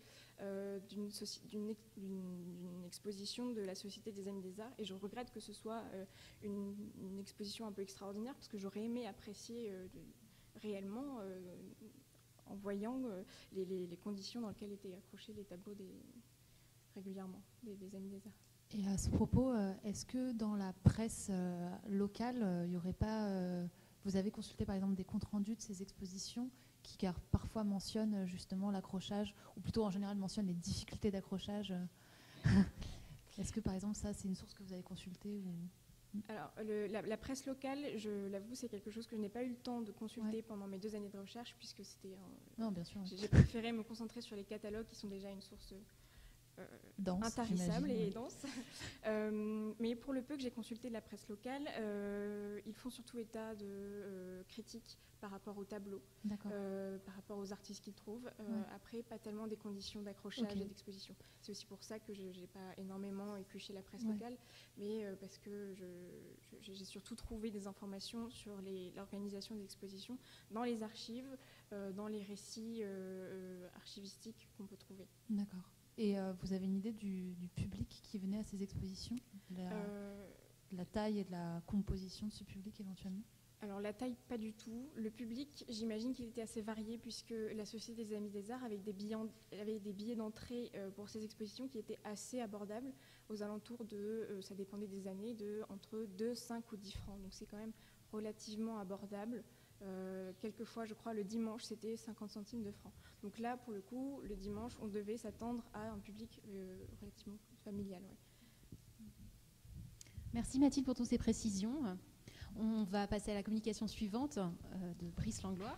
S10: d'une exposition de la Société des Amis des Arts. Et je regrette que ce soit une exposition un peu extraordinaire, parce que j'aurais aimé apprécier réellement, en voyant les conditions dans lesquelles étaient accrochés les tableaux régulièrement des Amis des Arts.
S9: Et à ce propos, est-ce que dans la presse locale, il n'y aurait pas... vous avez consulté par exemple des comptes rendus de ces expositions qui parfois mentionnent justement l'accrochage, ou plutôt en général mentionnent les difficultés d'accrochage. Est-ce que par exemple ça, c'est une source que vous avez consultée ou...
S10: Alors, la presse locale, je l'avoue, c'est quelque chose que je n'ai pas eu le temps de consulter pendant mes 2 années de recherche, puisque c'était...
S9: non, bien sûr.
S10: J'ai préféré me concentrer sur les catalogues qui sont déjà une source...
S9: dense,
S10: intarissable et dense. Mais pour le peu que j'ai consulté de la presse locale, ils font surtout état de critiques par rapport aux tableaux, par rapport aux artistes qu'ils trouvent. Après, pas tellement des conditions d'accrochage et d'exposition. C'est aussi pour ça que je n'ai pas énormément épluché la presse locale, mais parce que j'ai surtout trouvé des informations sur l'organisation des expositions dans les archives, dans les récits archivistiques qu'on peut trouver.
S9: D'accord. Et vous avez une idée du public qui venait à ces expositions, de la taille et de la composition de ce public éventuellement ?
S10: Alors la taille, pas du tout. Le public, j'imagine qu'il était assez varié, puisque la Société des Amis des Arts avait des billets d'entrée pour ces expositions qui étaient assez abordables, aux alentours de, ça dépendait des années, entre 2, 5 ou 10 francs. Donc c'est quand même relativement abordable. Quelquefois, je crois, le dimanche, c'était 50 centimes de francs. Donc là, pour le coup, le dimanche, on devait s'attendre à un public relativement familial. Ouais.
S1: Merci Mathilde pour toutes ces précisions. On va passer à la communication suivante de Brice Langlois.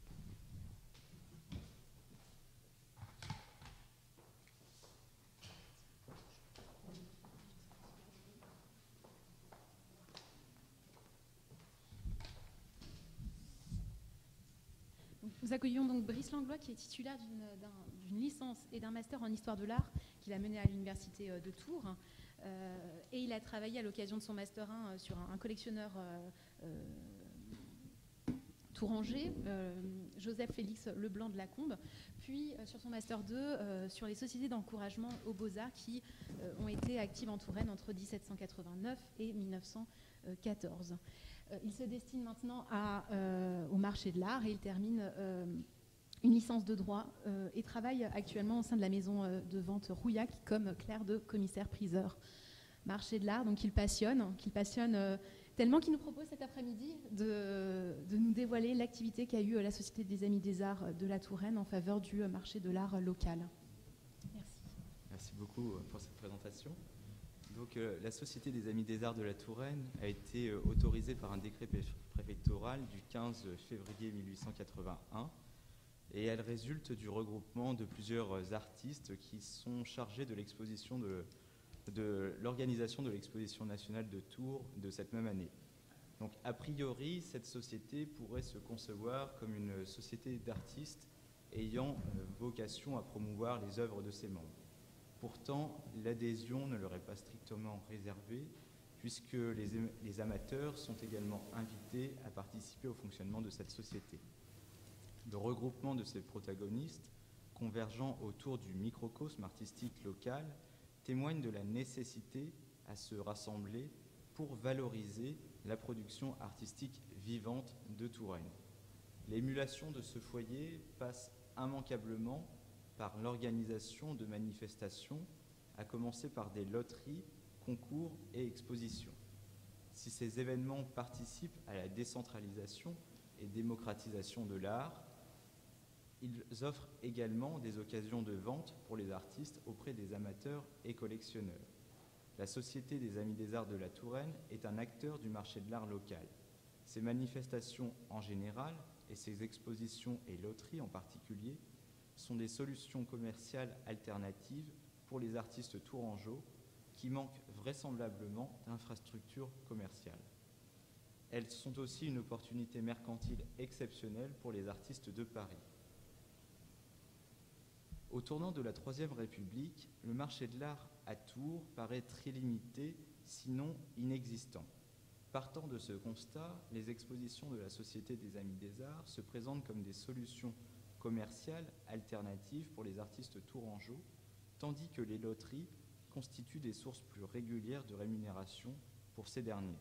S1: Nous accueillons donc Brice Langlois, qui est titulaire d'une licence et d'un master en histoire de l'art qu'il a mené à l'université de Tours. Et il a travaillé à l'occasion de son master 1 sur un collectionneur touranger, Joseph Félix Leblanc de Lacombe, puis sur son master 2 sur les sociétés d'encouragement aux beaux-arts qui ont été actives en Touraine entre 1789 et 1914. Il se destine maintenant au marché de l'art et il termine une licence de droit et travaille actuellement au sein de la maison de vente Rouillac comme clerc de commissaire-priseur. Marché de l'art, donc qu'il passionne tellement qu'il nous propose cet après-midi de nous dévoiler l'activité qu'a eue la Société des Amis des Arts de la Touraine en faveur du marché de l'art local. Merci.
S12: Merci beaucoup pour cette présentation. Donc, la Société des Amis des Arts de la Touraine a été autorisée par un décret préfectoral du 15 février 1881 et elle résulte du regroupement de plusieurs artistes qui sont chargés de l'exposition de l'organisation de l'exposition nationale de Tours de cette même année. Donc, a priori, cette société pourrait se concevoir comme une société d'artistes ayant vocation à promouvoir les œuvres de ses membres. Pourtant, l'adhésion ne leur est pas strictement réservée, puisque les amateurs sont également invités à participer au fonctionnement de cette société. Le regroupement de ces protagonistes, convergeant autour du microcosme artistique local, témoigne de la nécessité à se rassembler pour valoriser la production artistique vivante de Touraine. L'émulation de ce foyer passe immanquablement par l'organisation de manifestations, à commencer par des loteries, concours et expositions. Si ces événements participent à la décentralisation et démocratisation de l'art, Ils offrent également des occasions de vente pour les artistes auprès des amateurs et collectionneurs. La Société des Amis des Arts de la Touraine est un acteur du marché de l'art local. Ses manifestations en général et ses expositions et loteries en particulier sont des solutions commerciales alternatives pour les artistes tourangeaux qui manquent vraisemblablement d'infrastructures commerciales. Elles sont aussi une opportunité mercantile exceptionnelle pour les artistes de Paris. Au tournant de la Troisième République, le marché de l'art à Tours paraît très limité, sinon inexistant. Partant de ce constat, les expositions de la Société des Amis des Arts se présentent comme des solutions commerciales alternatives pour les artistes tourangeaux, tandis que les loteries constituent des sources plus régulières de rémunération pour ces derniers.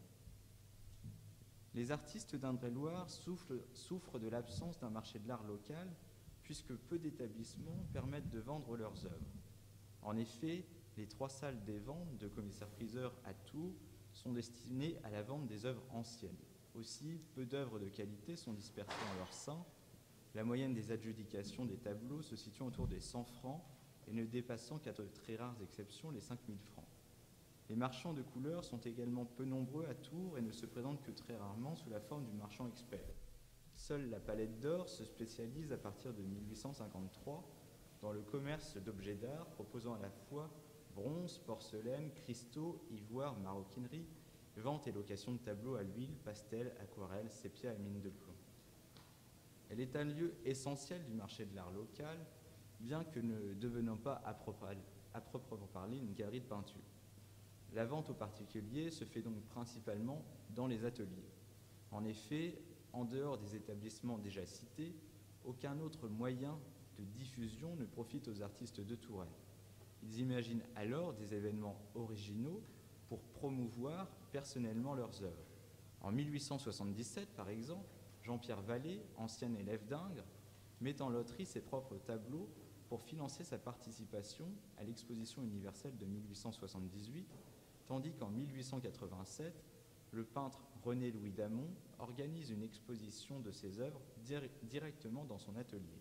S12: Les artistes d'Indre-et-Loire souffrent de l'absence d'un marché de l'art local, puisque peu d'établissements permettent de vendre leurs œuvres. En effet, les 3 salles des ventes de commissaires-priseurs à Tours sont destinées à la vente des œuvres anciennes. Aussi, peu d'œuvres de qualité sont dispersées en leur sein. La moyenne des adjudications des tableaux se situe autour des 100 francs et ne dépassant qu'à de très rares exceptions les 5 000 francs. Les marchands de couleurs sont également peu nombreux à Tours et ne se présentent que très rarement sous la forme du marchand expert. Seule la Palette d'Or se spécialise à partir de 1853 dans le commerce d'objets d'art proposant à la fois bronze, porcelaine, cristaux, ivoire, maroquinerie, vente et location de tableaux à l'huile, pastel, aquarelle, sépia et mine de plomb. Elle est un lieu essentiel du marché de l'art local, bien que ne devenant pas à proprement parler une galerie de peinture. La vente aux particuliers se fait donc principalement dans les ateliers. En effet, en dehors des établissements déjà cités, aucun autre moyen de diffusion ne profite aux artistes de Touraine. Ils imaginent alors des événements originaux pour promouvoir personnellement leurs œuvres. En 1877, par exemple, Jean-Pierre Vallée, ancien élève d'Ingres, met en loterie ses propres tableaux pour financer sa participation à l'exposition universelle de 1878, tandis qu'en 1887, le peintre René-Louis Damon organise une exposition de ses œuvres directement dans son atelier.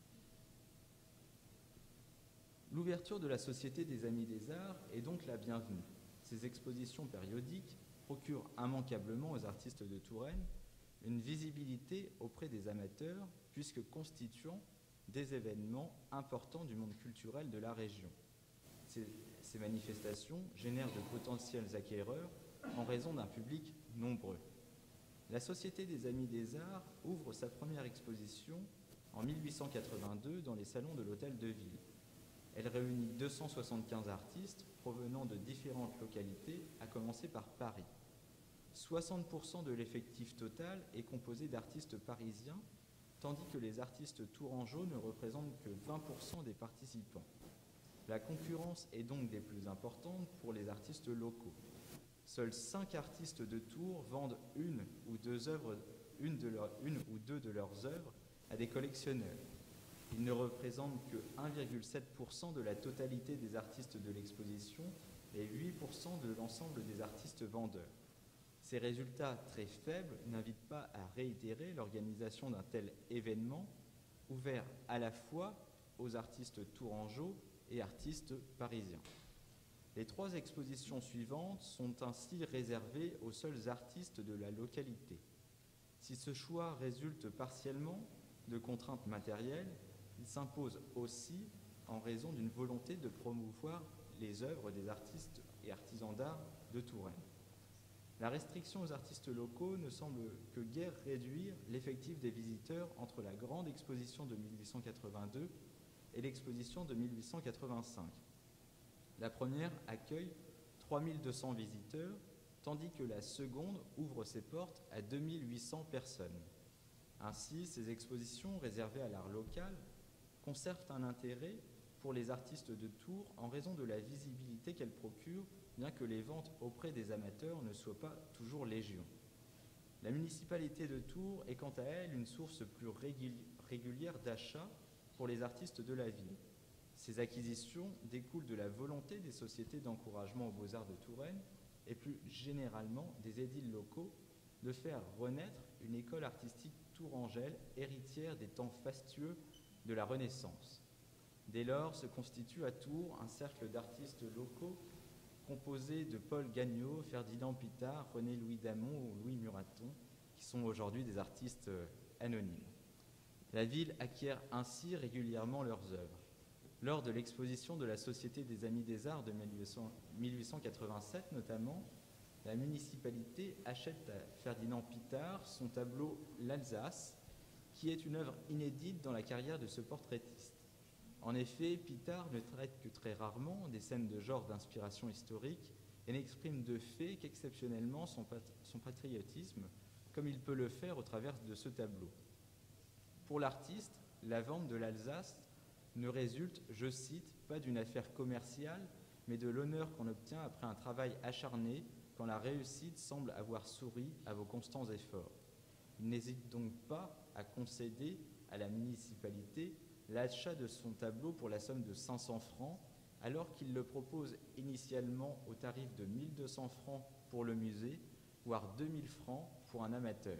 S12: L'ouverture de la Société des Amis des Arts est donc la bienvenue. Ces expositions périodiques procurent immanquablement aux artistes de Touraine une visibilité auprès des amateurs, puisque constituant des événements importants du monde culturel de la région. Ces manifestations génèrent de potentiels acquéreurs en raison d'un public nombreux. La Société des Amis des Arts ouvre sa première exposition en 1882 dans les salons de l'Hôtel de Ville. Elle réunit 275 artistes provenant de différentes localités, à commencer par Paris. 60% de l'effectif total est composé d'artistes parisiens, tandis que les artistes tourangeaux ne représentent que 20% des participants. La concurrence est donc des plus importantes pour les artistes locaux. Seuls 5 artistes de Tours vendent une ou deux de leurs œuvres à des collectionneurs. Ils ne représentent que 1,7% de la totalité des artistes de l'exposition et 8% de l'ensemble des artistes vendeurs. Ces résultats très faibles n'invitent pas à réitérer l'organisation d'un tel événement ouvert à la fois aux artistes tourangeaux et artistes parisiens. Les 3 expositions suivantes sont ainsi réservées aux seuls artistes de la localité. Si ce choix résulte partiellement de contraintes matérielles, il s'impose aussi en raison d'une volonté de promouvoir les œuvres des artistes et artisans d'art de Touraine. La restriction aux artistes locaux ne semble que guère réduire l'effectif des visiteurs entre la grande exposition de 1882 et l'exposition de 1885. La première accueille 3200 visiteurs, tandis que la seconde ouvre ses portes à 2800 personnes. Ainsi, ces expositions réservées à l'art local conservent un intérêt pour les artistes de Tours en raison de la visibilité qu'elles procurent, bien que les ventes auprès des amateurs ne soient pas toujours légion. La municipalité de Tours est quant à elle une source plus régulière d'achat pour les artistes de la ville. Ces acquisitions découlent de la volonté des sociétés d'encouragement aux beaux-arts de Touraine et plus généralement des édiles locaux de faire renaître une école artistique tourangelle héritière des temps fastueux de la Renaissance. Dès lors se constitue à Tours un cercle d'artistes locaux composé de Paul Gagnaud, Ferdinand Pitard, René-Louis Damon ou Louis Muraton, qui sont aujourd'hui des artistes anonymes. La ville acquiert ainsi régulièrement leurs œuvres. Lors de l'exposition de la Société des Amis des Arts de 1887 notamment, la municipalité achète à Ferdinand Pitard son tableau « L'Alsace », qui est une œuvre inédite dans la carrière de ce portraitiste. En effet, Pitard ne traite que très rarement des scènes de genre d'inspiration historique et n'exprime de fait qu'exceptionnellement son patriotisme, comme il peut le faire au travers de ce tableau. Pour l'artiste, la vente de l'Alsace ne résulte, je cite, pas d'une affaire commerciale, mais de l'honneur qu'on obtient après un travail acharné, quand la réussite semble avoir souri à vos constants efforts. Il n'hésite donc pas à concéder à la municipalité l'achat de son tableau pour la somme de 500 francs, alors qu'il le propose initialement au tarif de 1200 francs pour le musée, voire 2000 francs pour un amateur.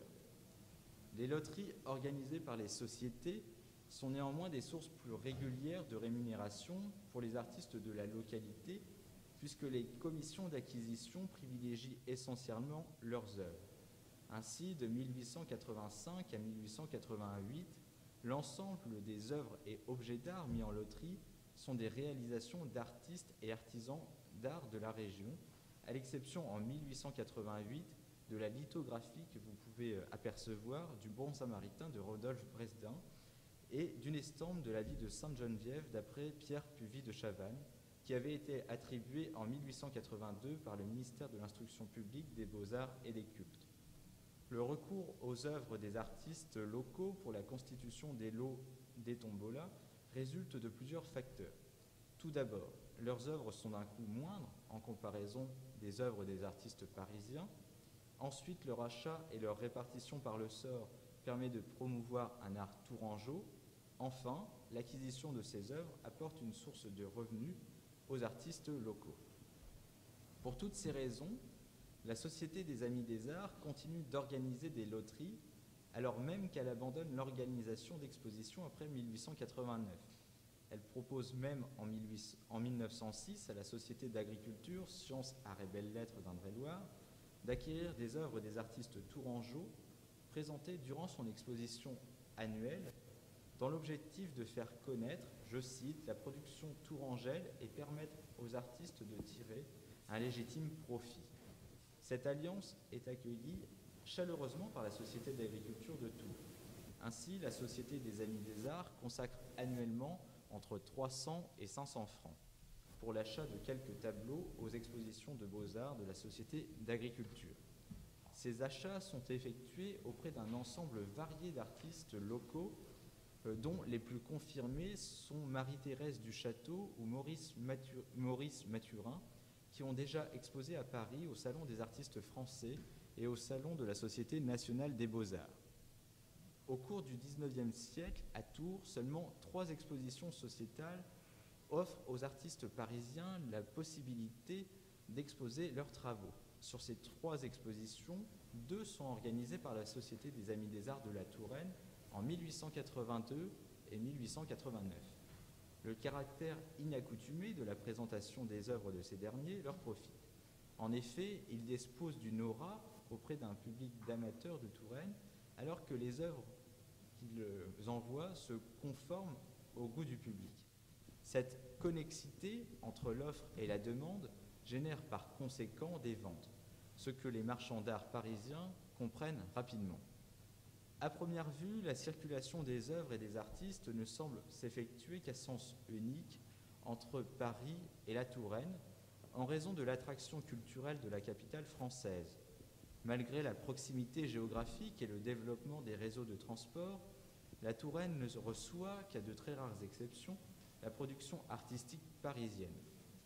S12: Les loteries organisées par les sociétés sont néanmoins des sources plus régulières de rémunération pour les artistes de la localité, puisque les commissions d'acquisition privilégient essentiellement leurs œuvres. Ainsi, de 1885 à 1888, l'ensemble des œuvres et objets d'art mis en loterie sont des réalisations d'artistes et artisans d'art de la région, à l'exception en 1888 de la lithographie que vous pouvez apercevoir du Bon Samaritain de Rodolphe Bresdin et d'une estampe de la vie de Sainte-Geneviève d'après Pierre Puvis de Chavannes, qui avait été attribuée en 1882 par le ministère de l'Instruction publique, des Beaux-Arts et des Cultes. Le recours aux œuvres des artistes locaux pour la constitution des lots des tombolas résulte de plusieurs facteurs. Tout d'abord, leurs œuvres sont d'un coût moindre en comparaison des œuvres des artistes parisiens. Ensuite, leur achat et leur répartition par le sort permet de promouvoir un art tourangeau. Enfin, l'acquisition de ces œuvres apporte une source de revenus aux artistes locaux. Pour toutes ces raisons, la Société des Amis des Arts continue d'organiser des loteries, alors même qu'elle abandonne l'organisation d'expositions après 1889. Elle propose même en 1906 à la Société d'agriculture, sciences, arts et belles lettres d'Indre-et-Loire d'acquérir des œuvres des artistes tourangeaux présentées durant son exposition annuelle dans l'objectif de faire connaître, je cite, la production tourangelle et permettre aux artistes de tirer un légitime profit. Cette alliance est accueillie chaleureusement par la Société d'agriculture de Tours. Ainsi, la Société des Amis des Arts consacre annuellement entre 300 et 500 francs pour l'achat de quelques tableaux aux expositions de beaux-arts de la Société d'agriculture. Ces achats sont effectués auprès d'un ensemble varié d'artistes locaux, dont les plus confirmés sont Marie-Thérèse du Château ou Maurice Mathurin, qui ont déjà exposé à Paris au Salon des artistes français et au Salon de la Société nationale des beaux-arts. Au cours du XIXe siècle, à Tours, seulement 3 expositions sociétales offrent aux artistes parisiens la possibilité d'exposer leurs travaux. Sur ces 3 expositions, 2 sont organisées par la Société des Amis des Arts de la Touraine en 1882 et 1889. Le caractère inaccoutumé de la présentation des œuvres de ces derniers leur profite. En effet, ils disposent d'une aura auprès d'un public d'amateurs de Touraine, alors que les œuvres qu'ils envoient se conforment au goût du public. Cette connexité entre l'offre et la demande génère par conséquent des ventes, ce que les marchands d'art parisiens comprennent rapidement. À première vue, la circulation des œuvres et des artistes ne semble s'effectuer qu'à sens unique entre Paris et la Touraine, en raison de l'attraction culturelle de la capitale française. Malgré la proximité géographique et le développement des réseaux de transport, la Touraine ne reçoit qu'à de très rares exceptions la production artistique parisienne,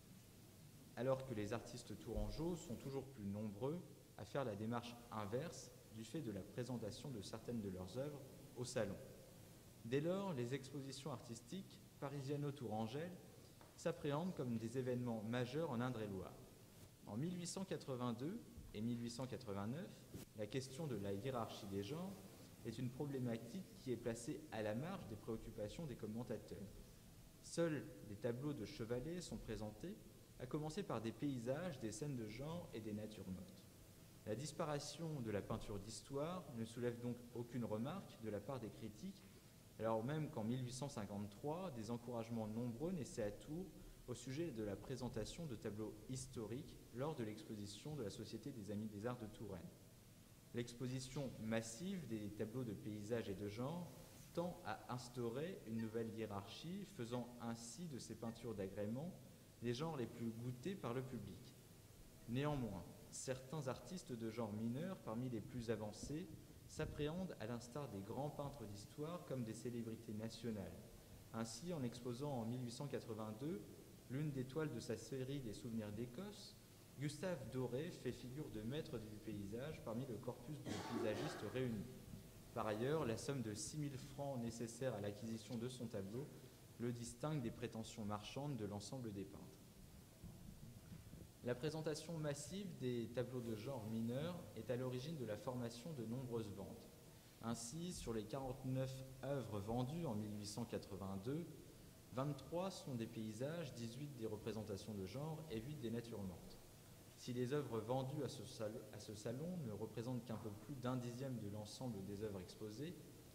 S12: alors que les artistes tourangeaux sont toujours plus nombreux à faire la démarche inverse du fait de la présentation de certaines de leurs œuvres au salon. Dès lors, les expositions artistiques parisiano-tourangelles s'appréhendent comme des événements majeurs en Indre-et-Loire. En 1882 et 1889, la question de la hiérarchie des genres est une problématique qui est placée à la marge des préoccupations des commentateurs. Seuls des tableaux de chevalets sont présentés, à commencer par des paysages, des scènes de genre et des natures mortes. La disparition de la peinture d'histoire ne soulève donc aucune remarque de la part des critiques, alors même qu'en 1853, des encouragements nombreux naissaient à Tours au sujet de la présentation de tableaux historiques lors de l'exposition de la Société des Amis des Arts de Touraine. L'exposition massive des tableaux de paysages et de genre tend à instaurer une nouvelle hiérarchie, faisant ainsi de ces peintures d'agrément les genres les plus goûtés par le public. Néanmoins, certains artistes de genre mineur, parmi les plus avancés, s'appréhendent à l'instar des grands peintres d'histoire comme des célébrités nationales. Ainsi, en exposant en 1882 l'une des toiles de sa série des Souvenirs d'Écosse, Gustave Doré fait figure de maître du paysage parmi le corpus de paysagistes réunis. Par ailleurs, la somme de 6 000 francs nécessaire à l'acquisition de son tableau le distingue des prétentions marchandes de l'ensemble des peintres. La présentation massive des tableaux de genre mineurs est à l'origine de la formation de nombreuses ventes. Ainsi, sur les 49 œuvres vendues en 1882, 23 sont des paysages, 18 des représentations de genre et 8 des natures mortes. Si les œuvres vendues à ce salon ne représentent qu'un peu plus d'un dixième de l'ensemble des œuvres exposées,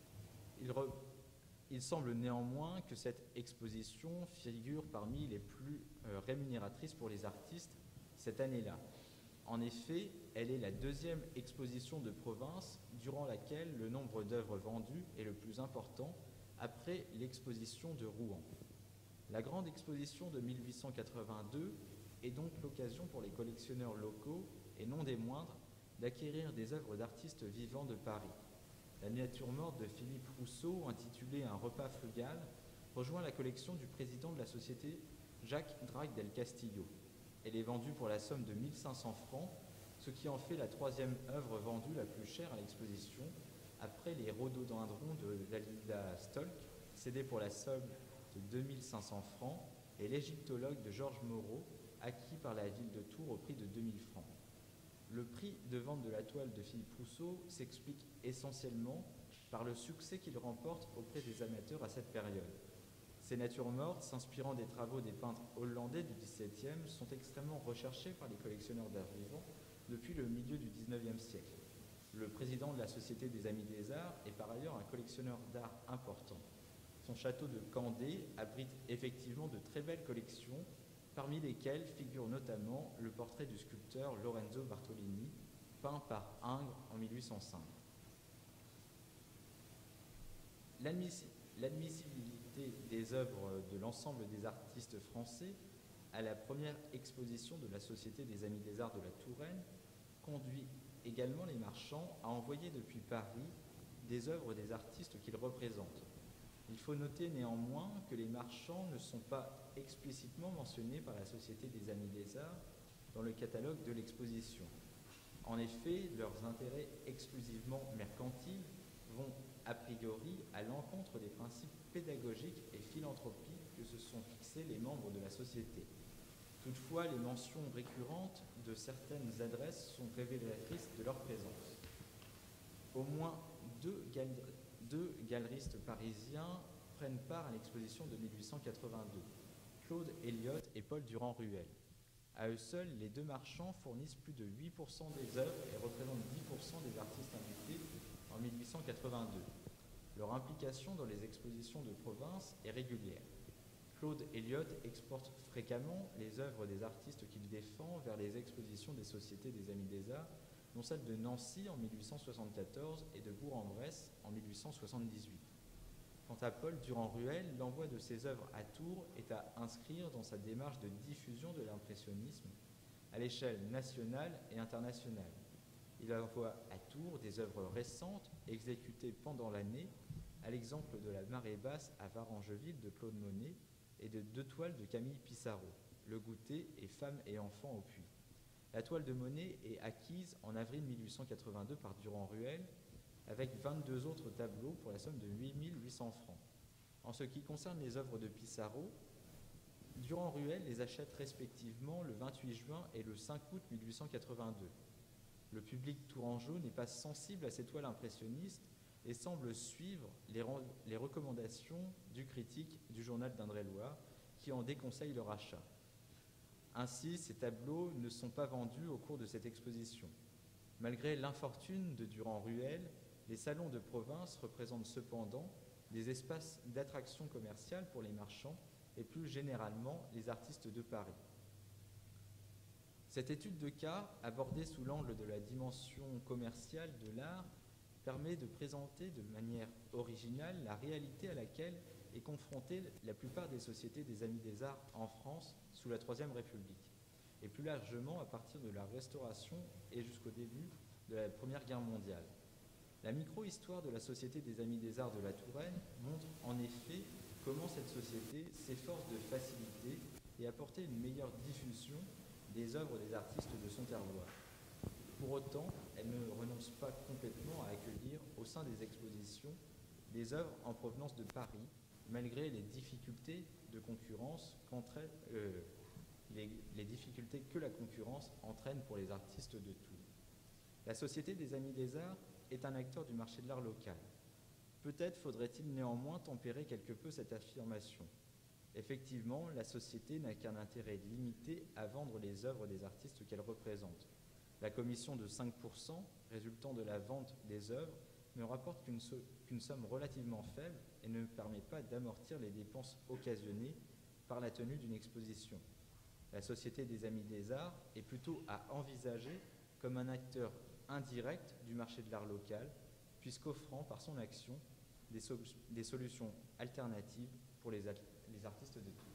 S12: il semble néanmoins que cette exposition figure parmi les plus rémunératrices pour les artistes cette année-là. En effet, elle est la deuxième exposition de province durant laquelle le nombre d'œuvres vendues est le plus important après l'exposition de Rouen. La grande exposition de 1882 est donc l'occasion pour les collectionneurs locaux, et non des moindres, d'acquérir des œuvres d'artistes vivants de Paris. La nature morte de Philippe Rousseau, intitulée Un repas frugal, rejoint la collection du président de la société Jacques Drac del Castillo. Elle est vendue pour la somme de 1 500 francs, ce qui en fait la troisième œuvre vendue la plus chère à l'exposition, après les rhododendrons de Dalida Stolk, cédés pour la somme de 2 500 francs, et l'égyptologue de Georges Moreau, acquis par la ville de Tours au prix de 2 000 francs. Le prix de vente de la toile de Philippe Rousseau s'explique essentiellement par le succès qu'il remporte auprès des amateurs à cette période. Ces natures mortes, s'inspirant des travaux des peintres hollandais du XVIIe, sont extrêmement recherchées par les collectionneurs d'art vivant depuis le milieu du XIXe siècle. Le président de la Société des Amis des Arts est par ailleurs un collectionneur d'art important. Son château de Candé abrite effectivement de très belles collections, parmi lesquelles figure notamment le portrait du sculpteur Lorenzo Bartolini, peint par Ingres en 1805. L'admissibilité des œuvres de l'ensemble des artistes français à la première exposition de la Société des Amis des Arts de la Touraine conduit également les marchands à envoyer depuis Paris des œuvres des artistes qu'ils représentent. Il faut noter néanmoins que les marchands ne sont pas explicitement mentionnés par la Société des Amis des Arts dans le catalogue de l'exposition. En effet, leurs intérêts exclusivement mercantiles vont a priori à l'encontre des principes pédagogiques et philanthropiques que se sont fixés les membres de la Société. Toutefois, les mentions récurrentes de certaines adresses sont révélatrices de leur présence. Au moins deux galeristes parisiens prennent part à l'exposition de 1882, Claude Elliott et Paul Durand-Ruel. À eux seuls, les deux marchands fournissent plus de 8% des œuvres et représentent 10% des artistes invités en 1882. Leur implication dans les expositions de province est régulière. Claude Elliott exporte fréquemment les œuvres des artistes qu'il défend vers les expositions des Sociétés des Amis des Arts, dont celle de Nancy en 1874 et de Bourg-en-Bresse en 1878. Quant à Paul Durand-Ruel, l'envoi de ses œuvres à Tours est à inscrire dans sa démarche de diffusion de l'impressionnisme à l'échelle nationale et internationale. Il envoie à Tours des œuvres récentes exécutées pendant l'année, à l'exemple de La marée basse à Varangeville de Claude Monet et de 2 toiles de Camille Pissarro, Le goûter et Femmes et enfants au puits. La toile de Monet est acquise en avril 1882 par Durand-Ruel, avec 22 autres tableaux pour la somme de 8 800 francs. En ce qui concerne les œuvres de Pissarro, Durand-Ruel les achète respectivement le 28 juin et le 5 août 1882. Le public tourangeau n'est pas sensible à ces toiles impressionnistes, et semble suivre les recommandations du critique du journal d'Indre-et-Loire qui en déconseille le rachat. Ainsi, ces tableaux ne sont pas vendus au cours de cette exposition. Malgré l'infortune de Durand-Ruel, les salons de province représentent cependant des espaces d'attraction commerciale pour les marchands et plus généralement les artistes de Paris. Cette étude de cas, abordée sous l'angle de la dimension commerciale de l'art, permet de présenter de manière originale la réalité à laquelle est confrontée la plupart des sociétés des Amis des Arts en France sous la Troisième République, et plus largement à partir de la Restauration et jusqu'au début de la Première Guerre mondiale. La micro-histoire de la Société des Amis des Arts de la Touraine montre en effet comment cette société s'efforce de faciliter et apporter une meilleure diffusion des œuvres des artistes de son terroir. Pour autant, elle ne renonce pas complètement à accueillir au sein des expositions des œuvres en provenance de Paris, malgré les difficultés de concurrence les difficultés que la concurrence entraîne pour les artistes de Tours. La Société des Amis des Arts est un acteur du marché de l'art local. Peut-être faudrait-il néanmoins tempérer quelque peu cette affirmation. Effectivement, la société n'a qu'un intérêt limité à vendre les œuvres des artistes qu'elle représente. La commission de 5% résultant de la vente des œuvres ne rapporte qu'une somme relativement faible et ne permet pas d'amortir les dépenses occasionnées par la tenue d'une exposition. La Société des Amis des Arts est plutôt à envisager comme un acteur indirect du marché de l'art local, puisqu'offrant par son action des solutions alternatives pour les artistes de Tours.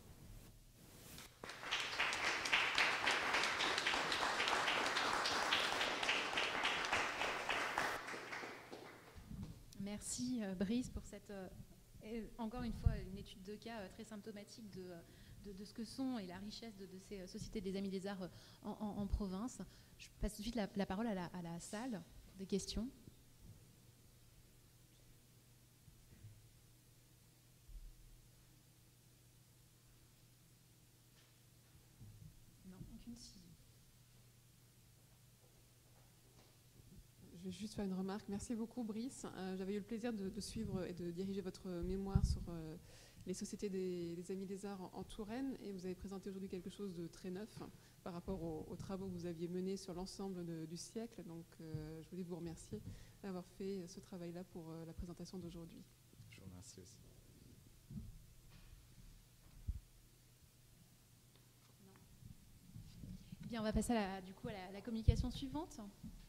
S1: Merci Brice pour cette, encore une fois, une étude de cas très symptomatique de ce que sont et la richesse de ces sociétés des Amis des Arts en province. Je passe tout de suite la parole à la salle pour des questions. Non, aucune si.
S4: Je vais juste faire une remarque. Merci beaucoup, Brice. J'avais eu le plaisir de suivre et de diriger votre mémoire sur les sociétés des Amis des Arts en Touraine, et vous avez présenté aujourd'hui quelque chose de très neuf par rapport aux travaux que vous aviez menés sur l'ensemble du siècle. Donc, je voulais vous remercier d'avoir fait ce travail-là pour la présentation d'aujourd'hui.
S12: Je vous remercie aussi.
S1: Bien, on va passer à la communication suivante.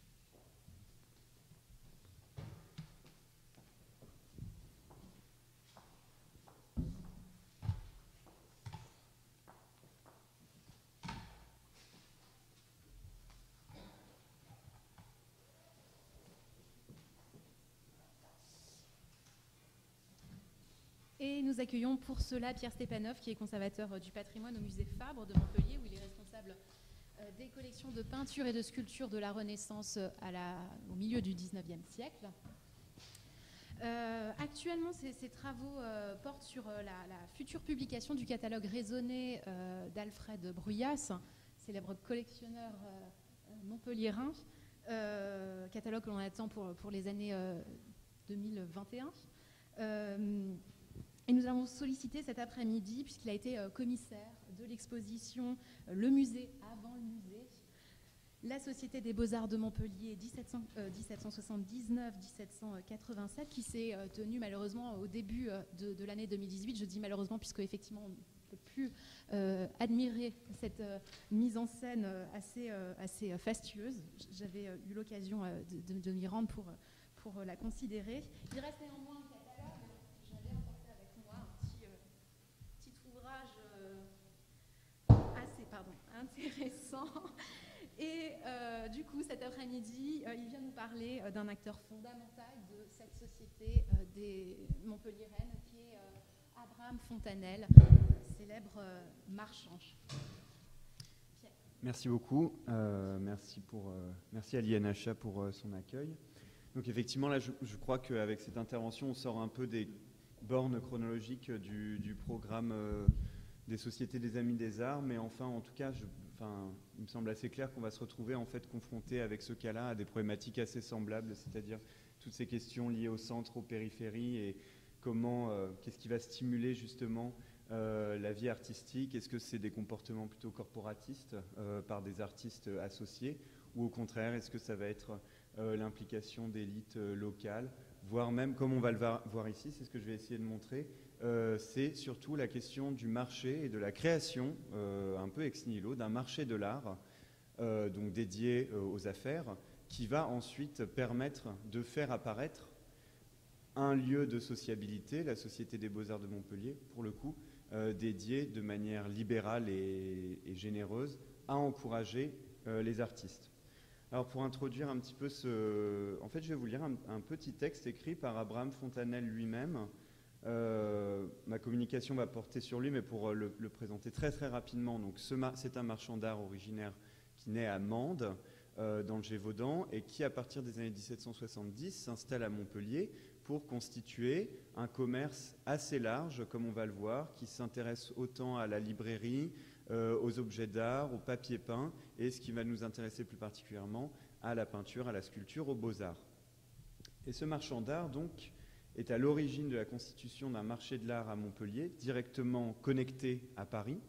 S1: Et nous accueillons pour cela Pierre Stepanov, qui est conservateur du patrimoine au musée Fabre de Montpellier, où il est responsable des collections de peintures et de sculptures de la Renaissance au milieu du XIXe siècle. Actuellement, ces travaux portent sur la future publication du catalogue raisonné d'Alfred Bruyas, célèbre collectionneur montpelliérain, catalogue que l'on attend pour les années 2021. Et nous avons sollicité cet après-midi, puisqu'il a été commissaire de l'exposition Le musée avant le musée, la Société des Beaux-Arts de Montpellier 1779-1787, qui s'est tenue malheureusement au début de l'année 2018. Je dis malheureusement puisque effectivement on ne peut plus admirer cette mise en scène assez fastueuse. J'avais eu l'occasion de m'y rendre pour la considérer. Il reste néanmoins un catalogue. J'avais apporté avec moi un petit ouvrage assez intéressant. Et du coup, cet après-midi, il vient nous parler d'un acteur fondamental de cette société des Montpelliéraines, qui est Abraham Fontanelle, célèbre marchand. Pierre.
S8: Merci beaucoup. Merci à l'INHA pour son accueil. Donc effectivement, là, je crois qu'avec cette intervention, on sort un peu des bornes chronologiques du programme des Sociétés des Amis des Arts, mais enfin, en tout cas, il me semble assez clair qu'on va se retrouver en fait confronté avec ce cas-là à des problématiques assez semblables, c'est-à-dire toutes ces questions liées au centre, aux périphéries, et qu'est-ce qui va stimuler justement la vie artistique. Est-ce que c'est des comportements plutôt corporatistes par des artistes associés, ou au contraire, est-ce que ça va être l'implication d'élites locales, voire même, comme on va le voir ici, c'est ce que je vais essayer de montrer, c'est surtout la question du marché et de la création, un peu ex nihilo, d'un marché de l'art, donc dédié aux affaires, qui va ensuite permettre de faire apparaître un lieu de sociabilité, la Société des Beaux-Arts de Montpellier, pour le coup, dédié de manière libérale et généreuse à encourager les artistes. Alors pour introduire un petit peu en fait, je vais vous lire un petit texte écrit par Abraham Fontanelle lui-même. Ma communication va porter sur lui, mais pour le présenter très très rapidement, donc c'est un marchand d'art originaire qui naît à Mende, dans le Gévaudan, et qui, à partir des années 1770, s'installe à Montpellier pour constituer un commerce assez large, comme on va le voir, qui s'intéresse autant à la librairie, aux objets d'art, au papier peint, et ce qui va nous intéresser plus particulièrement, à la peinture, à la sculpture, aux beaux-arts. Et ce marchand d'art, donc, est à l'origine de la constitution d'un marché de l'art à Montpellier, directement connecté à Paris,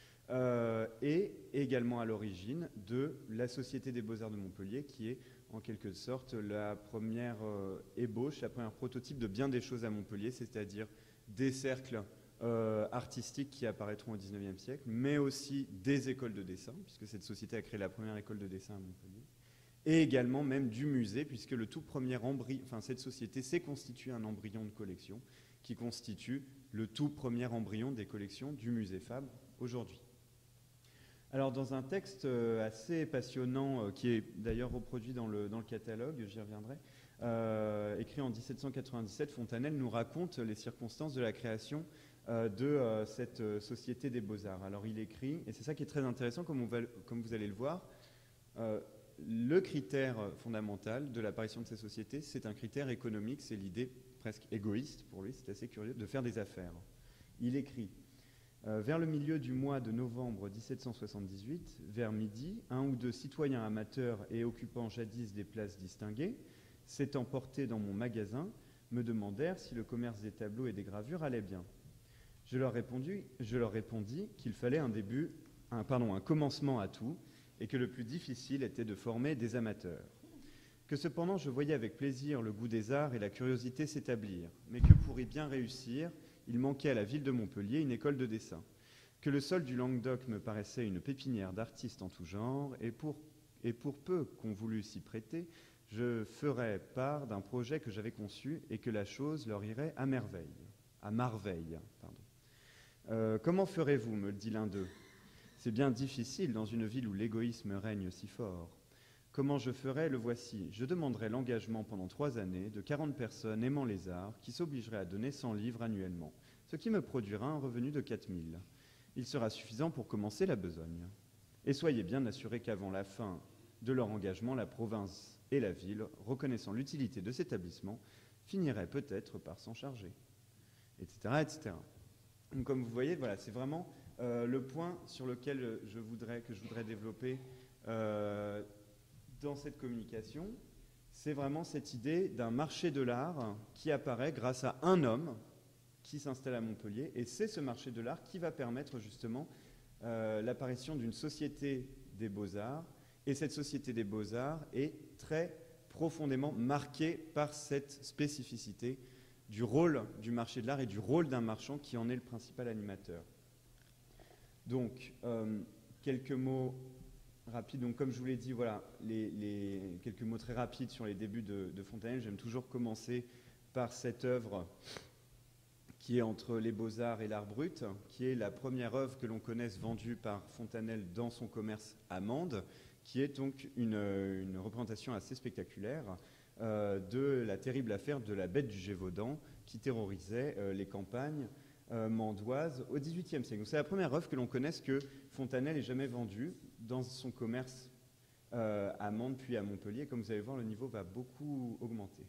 S8: et également à l'origine de la Société des Beaux-Arts de Montpellier, qui est en quelque sorte la première ébauche, la première prototype de bien des choses à Montpellier, c'est-à-dire des cercles artistiques qui apparaîtront au XIXe siècle, mais aussi des écoles de dessin, puisque cette société a créé la première école de dessin à Montpellier, et également même du musée, puisque le tout premier cette société s'est constituée un embryon de collection qui constitue le tout premier embryon des collections du musée Fabre aujourd'hui. Alors dans un texte assez passionnant, qui est d'ailleurs reproduit dans le catalogue, j'y reviendrai, écrit en 1797, Fontanelle nous raconte les circonstances de la création de cette Société des Beaux-Arts. Alors il écrit, et c'est ça qui est très intéressant, comme vous allez le voir, le critère fondamental de l'apparition de ces sociétés, c'est un critère économique, c'est l'idée presque égoïste pour lui, c'est assez curieux, de faire des affaires. Il écrit vers le milieu du mois de novembre 1778, vers midi, un ou deux citoyens amateurs et occupant jadis des places distinguées, s'étant portés dans mon magasin, me demandèrent si le commerce des tableaux et des gravures allait bien. Je leur répondis qu'il fallait un commencement à tout, et que le plus difficile était de former des amateurs. Que cependant je voyais avec plaisir le goût des arts et la curiosité s'établir, mais que pour y bien réussir, il manquait à la ville de Montpellier une école de dessin, que le sol du Languedoc me paraissait une pépinière d'artistes en tout genre, et pour peu qu'on voulût s'y prêter, je ferais part d'un projet que j'avais conçu et que la chose leur irait à merveille. À marveille, pardon. Comment ferez-vous, me dit l'un d'eux. C'est bien difficile dans une ville où l'égoïsme règne si fort. Comment je ferai, le voici. Je demanderai l'engagement pendant 3 années de 40 personnes aimant les arts qui s'obligeraient à donner 100 livres annuellement, ce qui me produira un revenu de 4000. Il sera suffisant pour commencer la besogne. Et soyez bien assurés qu'avant la fin de leur engagement, la province et la ville, reconnaissant l'utilité de cet établissement, finiraient peut-être par s'en charger, etc., etc. Donc, comme vous voyez, voilà, c'est vraiment le point sur lequel je voudrais développer dans cette communication, c'est vraiment cette idée d'un marché de l'art qui apparaît grâce à un homme qui s'installe à Montpellier, et c'est ce marché de l'art qui va permettre justement l'apparition d'une société des beaux-arts, et cette société des beaux-arts est très profondément marquée par cette spécificité du rôle du marché de l'art et du rôle d'un marchand qui en est le principal animateur. Donc, quelques mots rapides. Donc, comme je vous l'ai dit, voilà, quelques mots très rapides sur les débuts de Fontanelle. J'aime toujours commencer par cette œuvre qui est entre les Beaux-Arts et l'Art brut, qui est la première œuvre que l'on connaisse vendue par Fontanelle dans son commerce à Mende, qui est donc une représentation assez spectaculaire de la terrible affaire de la bête du Gévaudan qui terrorisait les campagnes mandoises au XVIIIe siècle. C'est la première œuvre que l'on connaisse que Fontanelle ait jamais vendue dans son commerce à Mende puis à Montpellier. Comme vous allez voir, le niveau va beaucoup augmenter.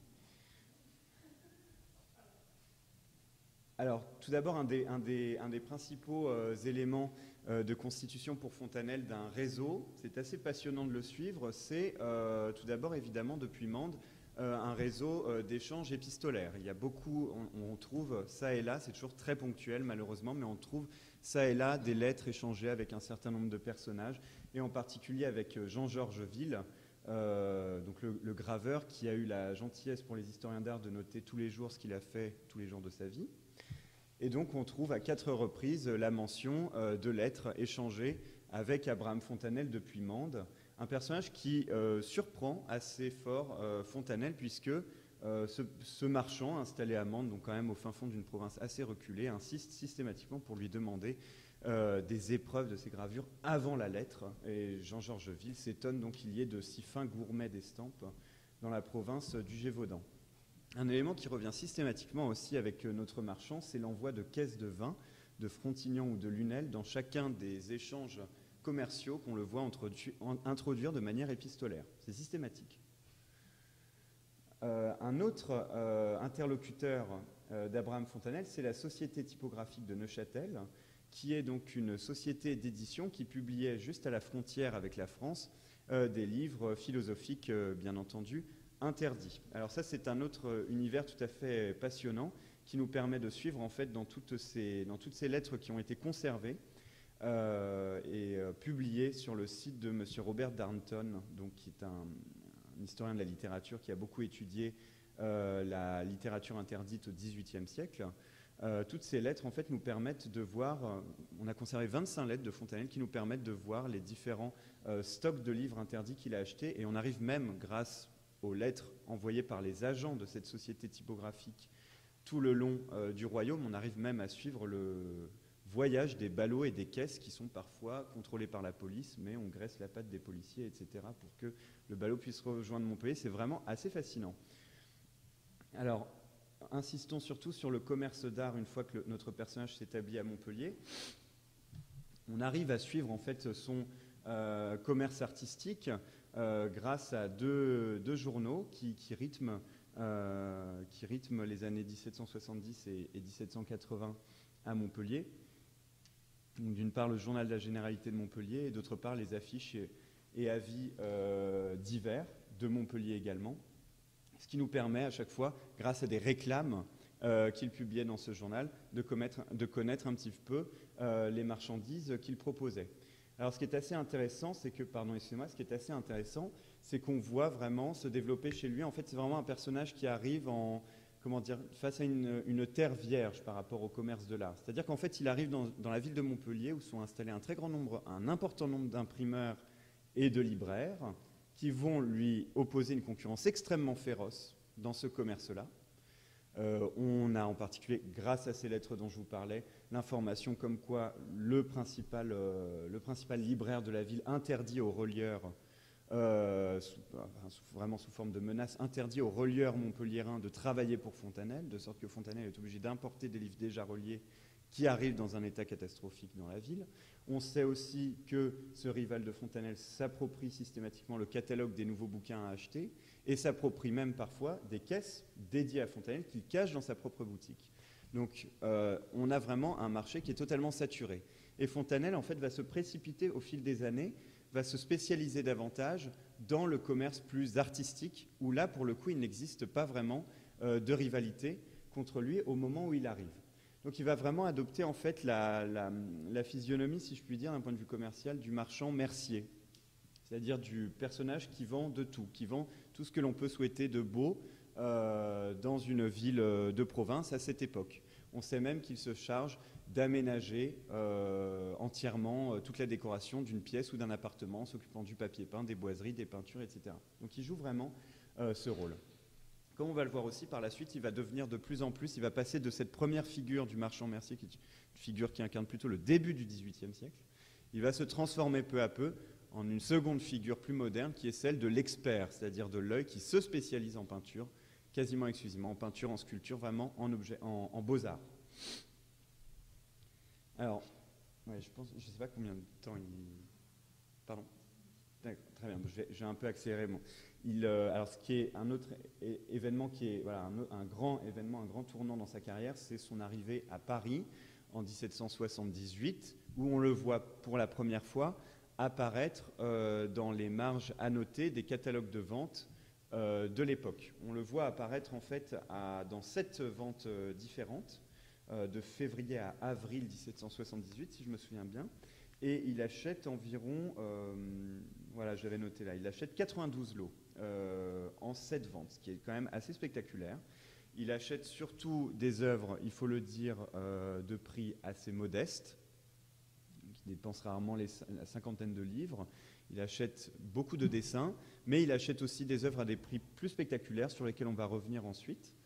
S8: Alors, tout d'abord, un des principaux éléments de constitution pour Fontanelle d'un réseau, c'est assez passionnant de le suivre, c'est tout d'abord, évidemment, depuis Mende, un réseau d'échanges épistolaires. Il y a beaucoup, on trouve ça et là, c'est toujours très ponctuel malheureusement, mais on trouve ça et là des lettres échangées avec un certain nombre de personnages, et en particulier avec Jean-Georges Ville, donc le graveur qui a eu la gentillesse pour les historiens d'art de noter tous les jours ce qu'il a fait tous les jours de sa vie. Et donc on trouve à 4 reprises la mention de lettres échangées avec Abraham Fontanelle depuis Mende, un personnage qui surprend assez fort Fontanelle, puisque ce marchand installé à Mende, donc quand même au fin fond d'une province assez reculée, insiste systématiquement pour lui demander des épreuves de ses gravures avant la lettre. Et Jean-Georges Ville s'étonne donc qu'il y ait de si fins gourmets d'estampes dans la province du Gévaudan. Un élément qui revient systématiquement aussi avec notre marchand, c'est l'envoi de caisses de vin, de Frontignan ou de Lunel dans chacun des échanges commerciaux qu'on le voit introduire de manière épistolaire. C'est systématique. Un autre interlocuteur d'Abraham Fontanelle, c'est la Société typographique de Neuchâtel, qui est donc une société d'édition qui publiait juste à la frontière avec la France des livres philosophiques, bien entendu, interdits. Alors ça, c'est un autre univers tout à fait passionnant qui nous permet de suivre en fait dans toutes ces lettres qui ont été conservées et publiées sur le site de M. Robert Darnton, donc, qui est un historien de la littérature qui a beaucoup étudié la littérature interdite au XVIIIe siècle. Toutes ces lettres en fait nous permettent de voir, on a conservé 25 lettres de Fontanelle qui nous permettent de voir les différents stocks de livres interdits qu'il a achetés, et on arrive même, grâce aux lettres envoyées par les agents de cette société typographique tout le long du royaume, on arrive même à suivre le voyage des ballots et des caisses qui sont parfois contrôlés par la police, mais on graisse la patte des policiers, etc., pour que le ballot puisse rejoindre Montpellier. C'est vraiment assez fascinant. Alors, insistons surtout sur le commerce d'art une fois que notre personnage s'établit à Montpellier. On arrive à suivre en fait son commerce artistique grâce à deux journaux qui rythment les années 1770 et 1780 à Montpellier. D'une part, le journal de la Généralité de Montpellier, et d'autre part, les affiches et avis divers de Montpellier également. Ce qui nous permet à chaque fois, grâce à des réclames qu'il publiait dans ce journal, de connaître un petit peu les marchandises qu'il proposait. Alors ce qui est assez intéressant, c'est que, c'est qu'on voit vraiment se développer chez lui. En fait, c'est vraiment un personnage qui arrive face à une terre vierge par rapport au commerce de l'art. C'est-à-dire qu'en fait, il arrive dans la ville de Montpellier où sont installés un important nombre d'imprimeurs et de libraires qui vont lui opposer une concurrence extrêmement féroce dans ce commerce-là. On a en particulier, grâce à ces lettres dont je vous parlais, l'information comme quoi le principal libraire de la ville interdit aux relieurs, vraiment sous forme de menace, interdit aux relieurs montpelliérains de travailler pour Fontanelle, de sorte que Fontanelle est obligé d'importer des livres déjà reliés qui arrivent dans un état catastrophique dans la ville. On sait aussi que ce rival de Fontanelle s'approprie systématiquement le catalogue des nouveaux bouquins à acheter et s'approprie même parfois des caisses dédiées à Fontanelle qu'il cache dans sa propre boutique. Donc on a vraiment un marché qui est totalement saturé. Et Fontanelle, en fait, va se précipiter au fil des années, va se spécialiser davantage dans le commerce plus artistique, où là, pour le coup, il n'existe pas vraiment de rivalité contre lui au moment où il arrive. Donc il va vraiment adopter en fait la physionomie, si je puis dire, d'un point de vue commercial, du marchand mercier, c'est-à-dire du personnage qui vend de tout, qui vend tout ce que l'on peut souhaiter de beau dans une ville de province à cette époque. On sait même qu'il se charge d'aménager entièrement toute la décoration d'une pièce ou d'un appartement, s'occupant du papier peint, des boiseries, des peintures, etc. Donc il joue vraiment ce rôle. Comme on va le voir aussi par la suite, il va devenir de plus en plus, il va passer de cette première figure du marchand mercier, qui est une figure qui incarne plutôt le début du XVIIIe siècle, il va se transformer peu à peu en une seconde figure plus moderne, qui est celle de l'expert, c'est-à-dire de l'œil qui se spécialise en peinture, quasiment exclusivement en peinture, en sculpture, vraiment en beaux-arts. Alors, ouais, je ne sais pas combien de temps il... Pardon. Très bien, je vais un peu accélérer. Bon. Alors, ce qui est un autre événement qui est voilà, un grand événement, un grand tournant dans sa carrière, c'est son arrivée à Paris en 1778, où on le voit pour la première fois apparaître dans les marges annotées des catalogues de vente de l'époque. On le voit apparaître en fait dans 7 ventes différentes, de février à avril 1778, si je me souviens bien. Et il achète environ, voilà, je l'avais noté là, il achète 92 lots en 7 ventes, ce qui est quand même assez spectaculaire. Il achète surtout des œuvres, il faut le dire, de prix assez modestes, qui dépensent rarement la cinquantaine de livres. Il achète beaucoup de dessins, mais il achète aussi des œuvres à des prix plus spectaculaires sur lesquels on va revenir ensuite,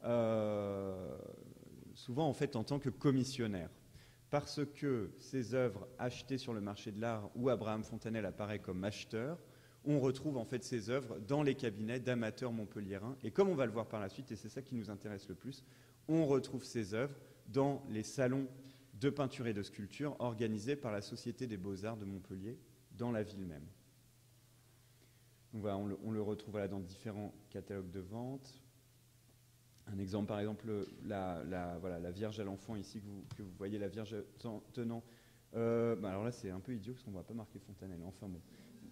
S8: souvent en fait en tant que commissionnaire. Parce que ces œuvres achetées sur le marché de l'art, où Abraham Fontanelle apparaît comme acheteur, on retrouve en fait ces œuvres dans les cabinets d'amateurs montpelliérains. Et comme on va le voir par la suite, et c'est ça qui nous intéresse le plus, on retrouve ces œuvres dans les salons de peinture et de sculpture organisés par la Société des Beaux-Arts de Montpellier, dans la ville même. Donc voilà, on le retrouve voilà, dans différents catalogues de vente. Un exemple, par exemple, voilà, la Vierge à l'enfant ici, que vous voyez, la Vierge tenant... alors là, c'est un peu idiot, parce qu'on ne va pas marquer Fontanelle. Enfin bon.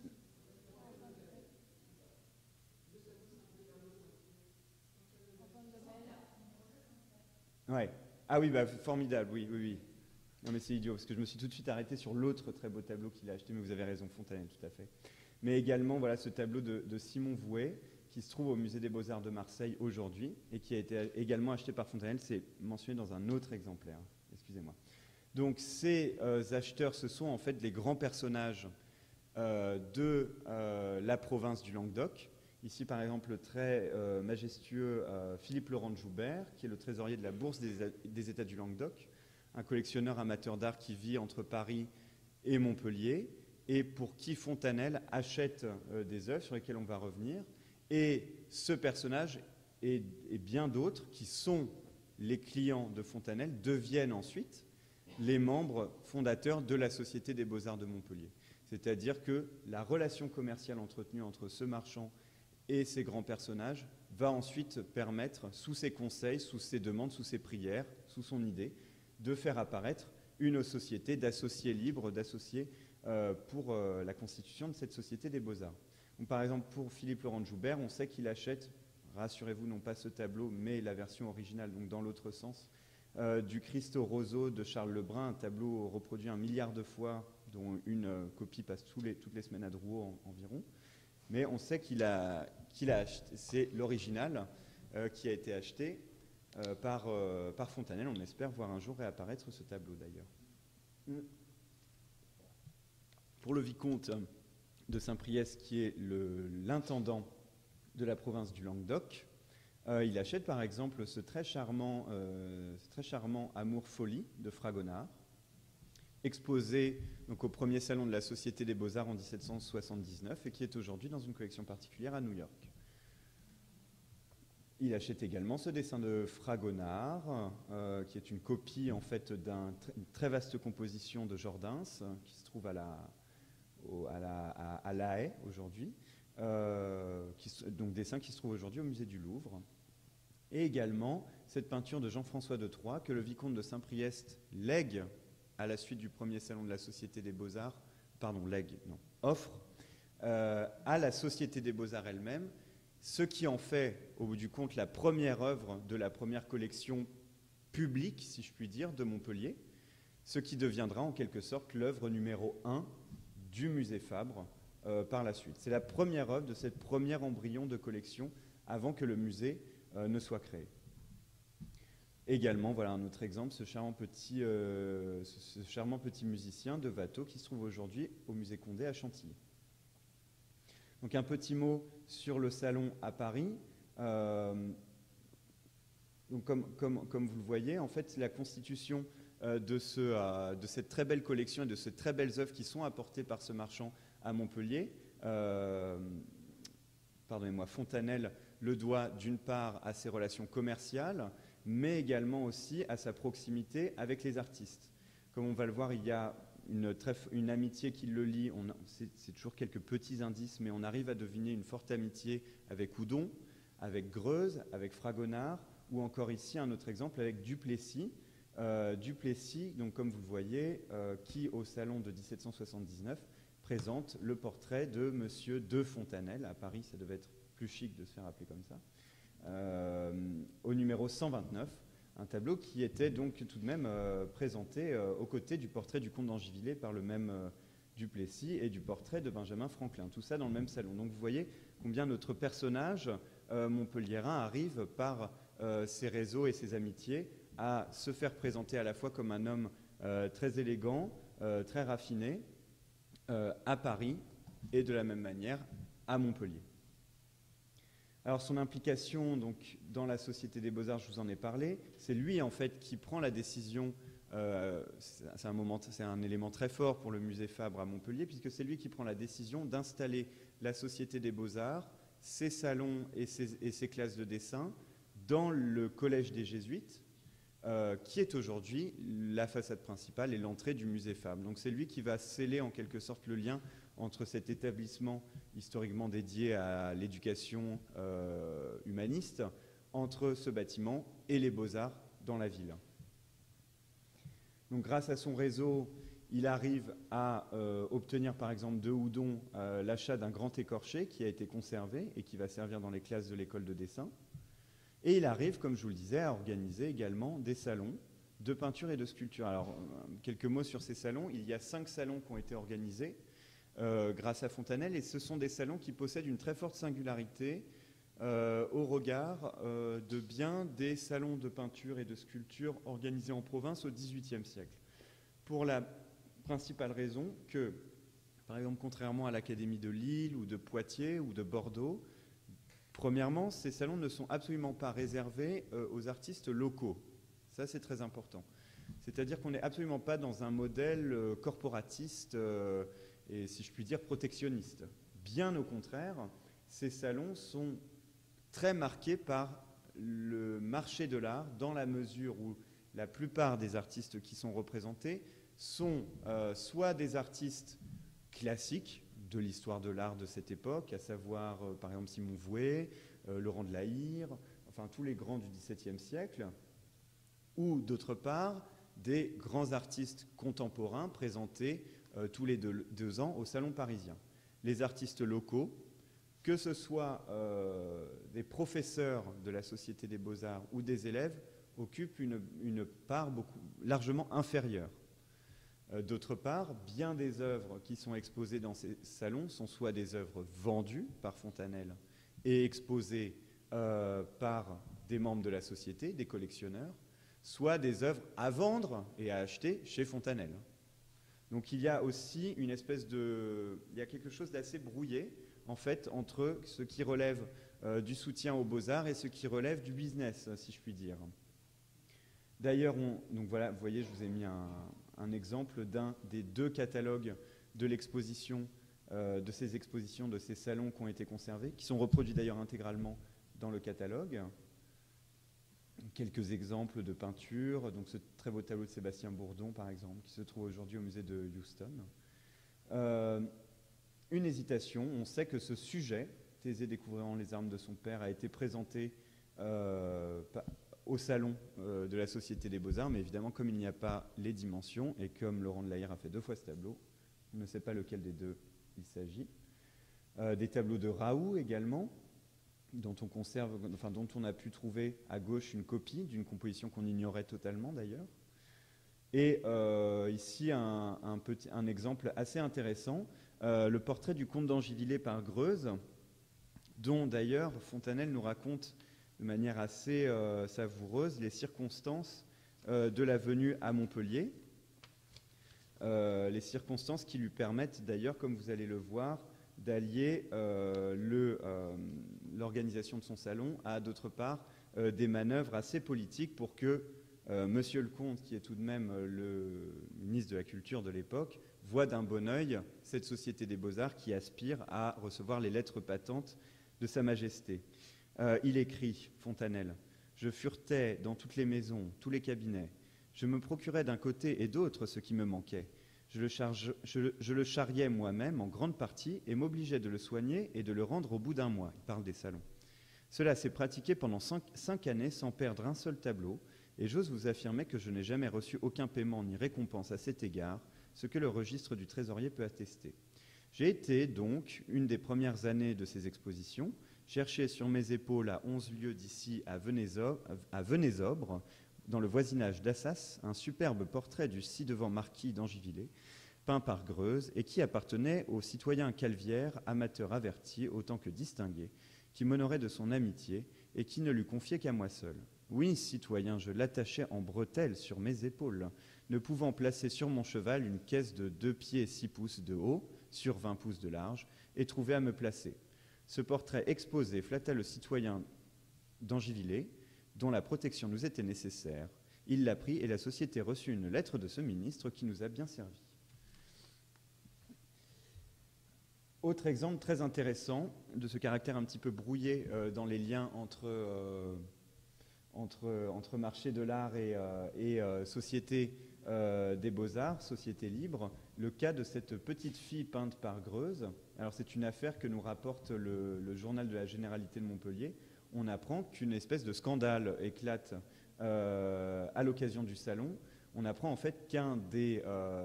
S8: Ouais. Ah oui, bah, formidable, oui, oui, oui. Non mais c'est idiot, parce que je me suis tout de suite arrêté sur l'autre très beau tableau qu'il a acheté, mais vous avez raison, Fontanelle, tout à fait. Mais également, voilà, ce tableau de Simon Vouet, qui se trouve au Musée des Beaux-Arts de Marseille aujourd'hui, et qui a été également acheté par Fontanelle, c'est mentionné dans un autre exemplaire, excusez-moi. Donc ces acheteurs, ce sont en fait les grands personnages de la province du Languedoc. Ici, par exemple, le très majestueux Philippe Laurent de Joubert, qui est le trésorier de la Bourse des États du Languedoc, un collectionneur amateur d'art qui vit entre Paris et Montpellier, et pour qui Fontanelle achète des œuvres sur lesquelles on va revenir. Et ce personnage et bien d'autres qui sont les clients de Fontanelle deviennent ensuite les membres fondateurs de la Société des Beaux-Arts de Montpellier. C'est-à-dire que la relation commerciale entretenue entre ce marchand et ces grands personnages va ensuite permettre, sous ses conseils, sous ses demandes, sous ses prières, sous son idée, de faire apparaître une société d'associés libres, d'associés pour la constitution de cette Société des Beaux-Arts. Donc, par exemple, pour Philippe Laurent de Joubert, on sait qu'il achète, rassurez-vous, non pas ce tableau, mais la version originale, donc dans l'autre sens, du Christ au roseau de Charles Lebrun, un tableau reproduit 1 milliard de fois, dont une copie passe toutes les semaines à Drouot environ. Mais on sait qu'il a acheté, c'est l'original qui a été acheté par Fontanelle. On espère voir un jour réapparaître ce tableau d'ailleurs. Pour le vicomte de Saint-Priest, qui est l'intendant de la province du Languedoc, il achète par exemple ce très charmant Amour-Folie de Fragonard, exposé donc, au premier salon de la Société des Beaux-Arts en 1779 et qui est aujourd'hui dans une collection particulière à New York. Il achète également ce dessin de Fragonard, qui est une copie en fait d'une très vaste composition de Jordaens, qui se trouve à La Haye aujourd'hui, donc dessin qui se trouve aujourd'hui au musée du Louvre. Et également cette peinture de Jean-François de Troyes que le vicomte de Saint-Priest lègue à la suite du premier salon de la Société des Beaux-Arts, offre à la Société des Beaux-Arts elle-même, ce qui en fait, au bout du compte, la première œuvre de la première collection publique, si je puis dire, de Montpellier, ce qui deviendra en quelque sorte l'œuvre numéro 1 du musée Fabre par la suite. C'est la première œuvre de cette première embryon de collection avant que le musée ne soit créé. Également, voilà un autre exemple, ce charmant petit musicien de Watteau qui se trouve aujourd'hui au musée Condé à Chantilly. Donc un petit mot sur le salon à Paris. Donc comme vous le voyez, en fait, la constitution de cette très belle collection et de ces très belles œuvres qui sont apportées par ce marchand à Montpellier, pardonnez-moi, Fontanelle le doit d'une part à ses relations commerciales, mais également aussi à sa proximité avec les artistes. Comme on va le voir, il y a une amitié qui le lie, c'est toujours quelques petits indices, mais on arrive à deviner une forte amitié avec Houdon, avec Greuze, avec Fragonard, ou encore ici un autre exemple avec Duplessis. Duplessis, donc comme vous le voyez, qui au salon de 1779 présente le portrait de Monsieur de Fontanelle. À Paris, ça devait être plus chic de se faire appeler comme ça, au numéro 129, un tableau qui était donc tout de même présenté aux côtés du portrait du comte d'Angivillers par le même Duplessis et du portrait de Benjamin Franklin, tout ça dans le même salon. Donc vous voyez combien notre personnage montpelliérain arrive par ses réseaux et ses amitiés à se faire présenter à la fois comme un homme très élégant, très raffiné, à Paris et de la même manière à Montpellier. Alors son implication donc, dans la Société des Beaux-Arts, je vous en ai parlé, c'est lui en fait qui prend la décision, c'est un élément très fort pour le musée Fabre à Montpellier, puisque c'est lui qui prend la décision d'installer la Société des Beaux-Arts, ses salons et ses classes de dessin dans le Collège des Jésuites, qui est aujourd'hui la façade principale et l'entrée du musée Fabre. Donc c'est lui qui va sceller en quelque sorte le lien entre cet établissement historiquement dédié à l'éducation humaniste, entre ce bâtiment et les Beaux-Arts dans la ville. Donc grâce à son réseau, il arrive à obtenir par exemple de Houdon l'achat d'un grand écorché qui a été conservé et qui va servir dans les classes de l'école de dessin. Et il arrive, comme je vous le disais, à organiser également des salons de peinture et de sculpture. Alors, quelques mots sur ces salons. Il y a 5 salons qui ont été organisés grâce à Fontanelle, et ce sont des salons qui possèdent une très forte singularité au regard de bien des salons de peinture et de sculpture organisés en province au XVIIIe siècle. Pour la principale raison que, par exemple, contrairement à l'Académie de Lille ou de Poitiers ou de Bordeaux, premièrement, ces salons ne sont absolument pas réservés aux artistes locaux. Ça, c'est très important. C'est-à-dire qu'on n'est absolument pas dans un modèle corporatiste et, si je puis dire, protectionniste. Bien au contraire, ces salons sont très marqués par le marché de l'art, dans la mesure où la plupart des artistes qui sont représentés sont soit des artistes classiques, de l'histoire de l'art de cette époque, à savoir par exemple Simon Vouet, Laurent de La Hire, enfin tous les grands du XVIIe siècle, ou d'autre part des grands artistes contemporains présentés tous les 2 ans au Salon parisien. Les artistes locaux, que ce soit des professeurs de la Société des Beaux-Arts ou des élèves, occupent une part largement inférieure. D'autre part, bien des œuvres qui sont exposées dans ces salons sont soit des œuvres vendues par Fontanelle et exposées par des membres de la société, des collectionneurs, soit des œuvres à vendre et à acheter chez Fontanelle. Donc il y a aussi il y a quelque chose d'assez brouillé en fait entre ce qui relève du soutien aux beaux-arts et ce qui relève du business, si je puis dire. D'ailleurs, donc voilà, vous voyez, je vous ai mis un exemple d'un des 2 catalogues de l'exposition, de ces expositions, de ces salons qui ont été conservés, qui sont reproduits d'ailleurs intégralement dans le catalogue. Quelques exemples de peinture, donc ce très beau tableau de Sébastien Bourdon, par exemple, qui se trouve aujourd'hui au musée de Houston. Une hésitation, on sait que ce sujet, Thésée découvrant les armes de son père, a été présenté au salon de la Société des Beaux-Arts, mais évidemment, comme il n'y a pas les dimensions, et comme Laurent de La Hire a fait 2 fois ce tableau, on ne sait pas lequel des 2 il s'agit. Des tableaux de Raoult également, dont on a pu trouver à gauche une copie d'une composition qu'on ignorait totalement d'ailleurs. Et ici, un exemple assez intéressant, le portrait du comte d'Angivillers par Greuze, dont d'ailleurs Fontanelle nous raconte de manière assez savoureuse les circonstances de la venue à Montpellier, les circonstances qui lui permettent d'ailleurs, comme vous allez le voir, d'allier l'organisation de son salon à, d'autre part, des manœuvres assez politiques pour que Monsieur le Comte, qui est tout de même le ministre de la Culture de l'époque, voit d'un bon œil cette Société des Beaux-Arts qui aspire à recevoir les lettres patentes de Sa Majesté. Il écrit, Fontanelle, « Je furetais dans toutes les maisons, tous les cabinets. Je me procurais d'un côté et d'autre ce qui me manquait. Je le charriais moi-même en grande partie et m'obligeais de le soigner et de le rendre au bout d'un mois. » Il parle des salons. « Cela s'est pratiqué pendant 5 années sans perdre un seul tableau, et j'ose vous affirmer que je n'ai jamais reçu aucun paiement ni récompense à cet égard, ce que le registre du trésorier peut attester. J'ai été, donc, une des premières années de ces expositions. Cherchez sur mes épaules à 11 lieues d'ici à Venaisobre, dans le voisinage d'Assas, un superbe portrait du ci-devant marquis d'Angivillers, peint par Greuze, et qui appartenait au citoyen Calvière, amateur averti autant que distingué, qui m'honorait de son amitié et qui ne l'eût confié qu'à moi seul. Oui, citoyen, je l'attachais en bretelles sur mes épaules, ne pouvant placer sur mon cheval une caisse de 2 pieds 6 pouces de haut, sur 20 pouces de large, et trouvait à me placer. Ce portrait exposé flatta le citoyen d'Angivillers, dont la protection nous était nécessaire. Il l'a pris et la société reçut une lettre de ce ministre qui nous a bien servi. Autre exemple très intéressant de ce caractère un petit peu brouillé dans les liens entre marché de l'art et société des beaux-arts, société libre, le cas de cette petite fille peinte par Greuze. Alors c'est une affaire que nous rapporte le journal de la Généralité de Montpellier. On apprend qu'une espèce de scandale éclate à l'occasion du salon. On apprend en fait qu'un des...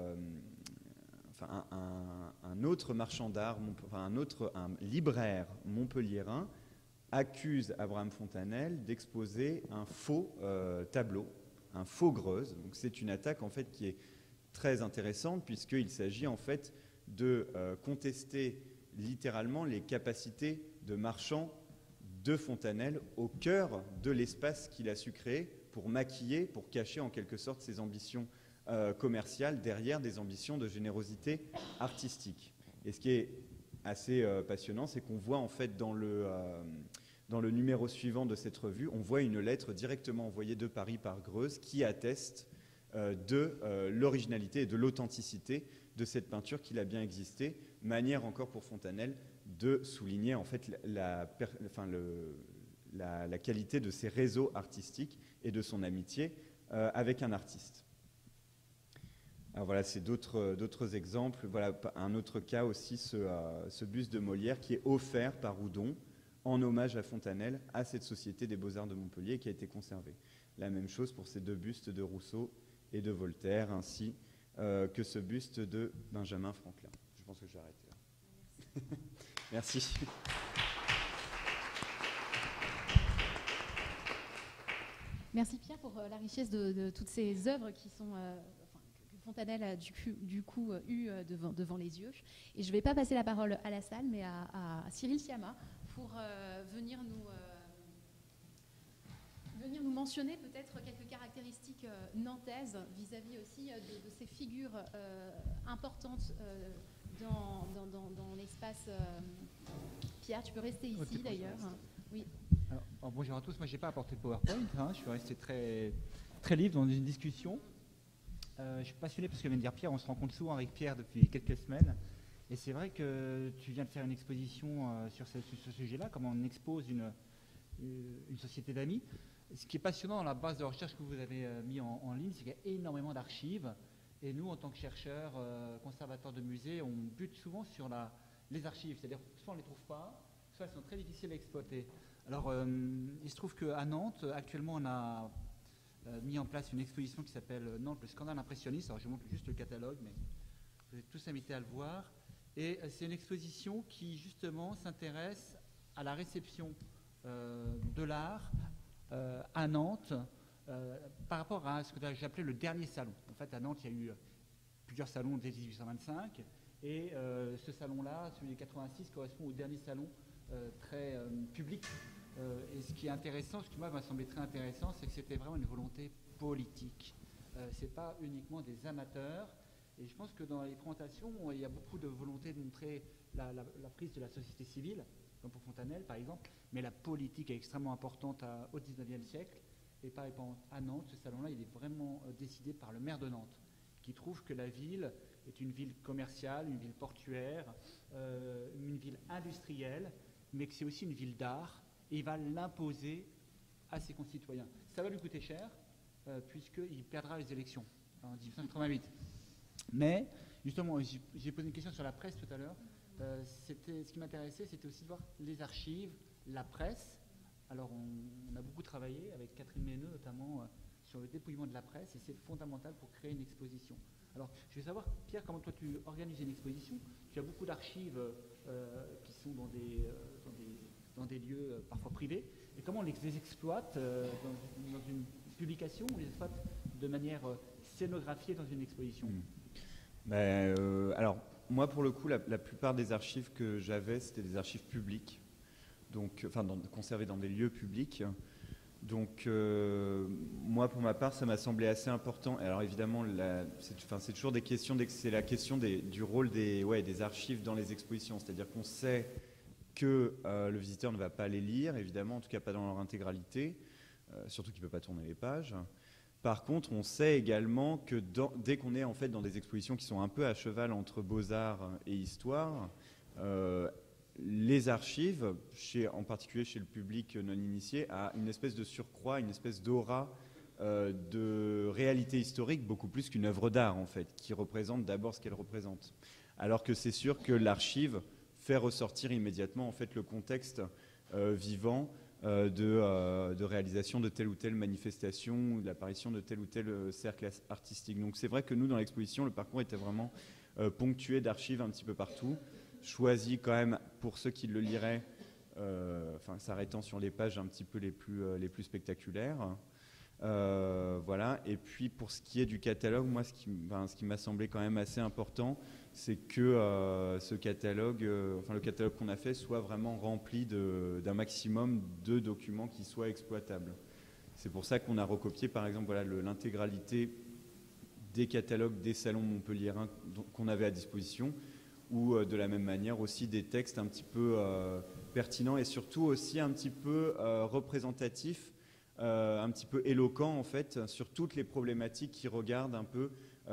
S8: un autre marchand d'art, un libraire montpelliérain accuse Abraham Fontanelle d'exposer un faux tableau, un faux Greuze. Donc c'est une attaque en fait qui est très intéressante puisqu'il s'agit en fait de contester littéralement les capacités de marchand de Fontanelle au cœur de l'espace qu'il a su créer pour maquiller, pour cacher en quelque sorte ses ambitions commerciales derrière des ambitions de générosité artistique. Et ce qui est assez passionnant, c'est qu'on voit en fait dans le numéro suivant de cette revue, on voit une lettre directement envoyée de Paris par Greuze qui atteste de l'originalité et de l'authenticité de cette peinture qu'il a bien existé, manière encore pour Fontanelle de souligner en fait la qualité de ses réseaux artistiques et de son amitié avec un artiste. Alors voilà, c'est d'autres exemples. Voilà un autre cas aussi, ce buste de Molière qui est offert par Houdon en hommage à Fontanelle, à cette Société des Beaux-Arts de Montpellier qui a été conservée. La même chose pour ces 2 bustes de Rousseau et de Voltaire, ainsi que ce buste de Benjamin Franklin. Je pense que je vais arrêter là. Merci.
S1: Merci Pierre pour la richesse de toutes ces œuvres qui sont... que Fontanelle a du coup eu devant les yeux. Et je ne vais pas passer la parole à la salle, mais à Cyril Siama pour venir nous mentionner peut-être quelques caractéristiques nantaises vis-à-vis aussi de ces figures importantes dans l'espace. Pierre, tu peux rester ici d'ailleurs. Oui.
S13: Alors, bonjour à tous, moi je n'ai pas apporté de PowerPoint, je suis resté très, très libre dans une discussion. Je suis passionné parce que vient de dire Pierre, on se rencontre souvent avec Pierre depuis quelques semaines. Et c'est vrai que tu viens de faire une exposition sur ce sujet-là, comment on expose une société d'amis. Ce qui est passionnant dans la base de recherche que vous avez mis en ligne, c'est qu'il y a énormément d'archives. Et nous, en tant que chercheurs, conservateurs de musées, on bute souvent sur les archives. C'est-à-dire soit on ne les trouve pas, soit elles sont très difficiles à exploiter. Alors, il se trouve qu'à Nantes, actuellement, on a mis en place une exposition qui s'appelle Nantes, le scandale impressionniste. Alors, je montre juste le catalogue, mais vous êtes tous invités à le voir. Et c'est une exposition qui, justement, s'intéresse à la réception de l'art à Nantes par rapport à ce que j'appelais le dernier salon. En fait, à Nantes, il y a eu plusieurs salons dès 1825. Et ce salon-là, celui de 86, correspond au dernier salon très public. Et ce qui est intéressant, ce qui m'a semblé très intéressant, c'est que c'était vraiment une volonté politique. Ce n'est pas uniquement des amateurs. Et je pense que dans les présentations, il y a beaucoup de volonté de montrer la prise de la société civile, comme pour Fontanelle par exemple, mais la politique est extrêmement importante au XIXe siècle. Et par exemple à Nantes, ce salon-là, il est vraiment décidé par le maire de Nantes, qui trouve que la ville est une ville commerciale, une ville portuaire, une ville industrielle, mais que c'est aussi une ville d'art, et il va l'imposer à ses concitoyens. Ça va lui coûter cher, puisqu'il perdra les élections en 1888. Mais, justement, j'ai posé une question sur la presse tout à l'heure. Ce qui m'intéressait, c'était aussi de voir les archives, la presse. Alors, on a beaucoup travaillé avec Catherine Méneux, notamment, sur le dépouillement de la presse, et c'est fondamental pour créer une exposition. Alors, je veux savoir, Pierre, comment toi tu organises une exposition? Tu as beaucoup d'archives qui sont dans des dans des lieux parfois privés, et comment on les exploite dans une publication, on les exploite de manière scénographiée dans une exposition.
S8: Alors, moi, pour le coup, la plupart des archives que j'avais, c'était des archives publiques, donc, conservées dans des lieux publics. Donc, moi, pour ma part, ça m'a semblé assez important. Alors, évidemment, c'est toujours des questions, c'est la question du rôle des archives dans les expositions. C'est-à-dire qu'on sait que le visiteur ne va pas les lire, évidemment, en tout cas pas dans leur intégralité, surtout qu'il ne peut pas tourner les pages. Par contre, on sait également que dès qu'on est en fait dans des expositions qui sont un peu à cheval entre beaux-arts et histoire, les archives, en particulier chez le public non initié, a une espèce de surcroît, une espèce d'aura de réalité historique, beaucoup plus qu'une œuvre d'art, en fait, qui représente d'abord ce qu'elle représente. Alors que c'est sûr que l'archive fait ressortir immédiatement en fait, le contexte vivant de réalisation de telle ou telle manifestation ou de l'apparition de tel ou tel cercle artistique. Donc c'est vrai que nous, dans l'exposition, le parcours était vraiment ponctué d'archives un petit peu partout, choisi quand même pour ceux qui le liraient, s'arrêtant sur les pages un petit peu les plus spectaculaires. Voilà. Et puis pour ce qui est du catalogue, moi ce qui m'a semblé quand même assez important, c'est que ce catalogue, le catalogue qu'on a fait soit vraiment rempli d'un maximum de documents qui soient exploitables. C'est pour ça qu'on a recopié par exemple l'intégralité des catalogues des salons montpelliérains qu'on avait à disposition, ou de la même manière aussi des textes un petit peu pertinents et surtout aussi un petit peu représentatifs, un petit peu éloquent en fait sur toutes les problématiques qui regardent un peu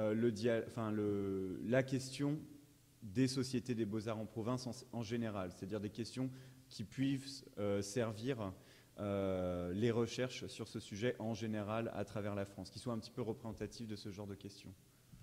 S8: la question des sociétés des beaux-arts en province en général, c'est-à-dire des questions qui puissent servir les recherches sur ce sujet en général à travers la France, qui soient un petit peu représentatives de ce genre de questions.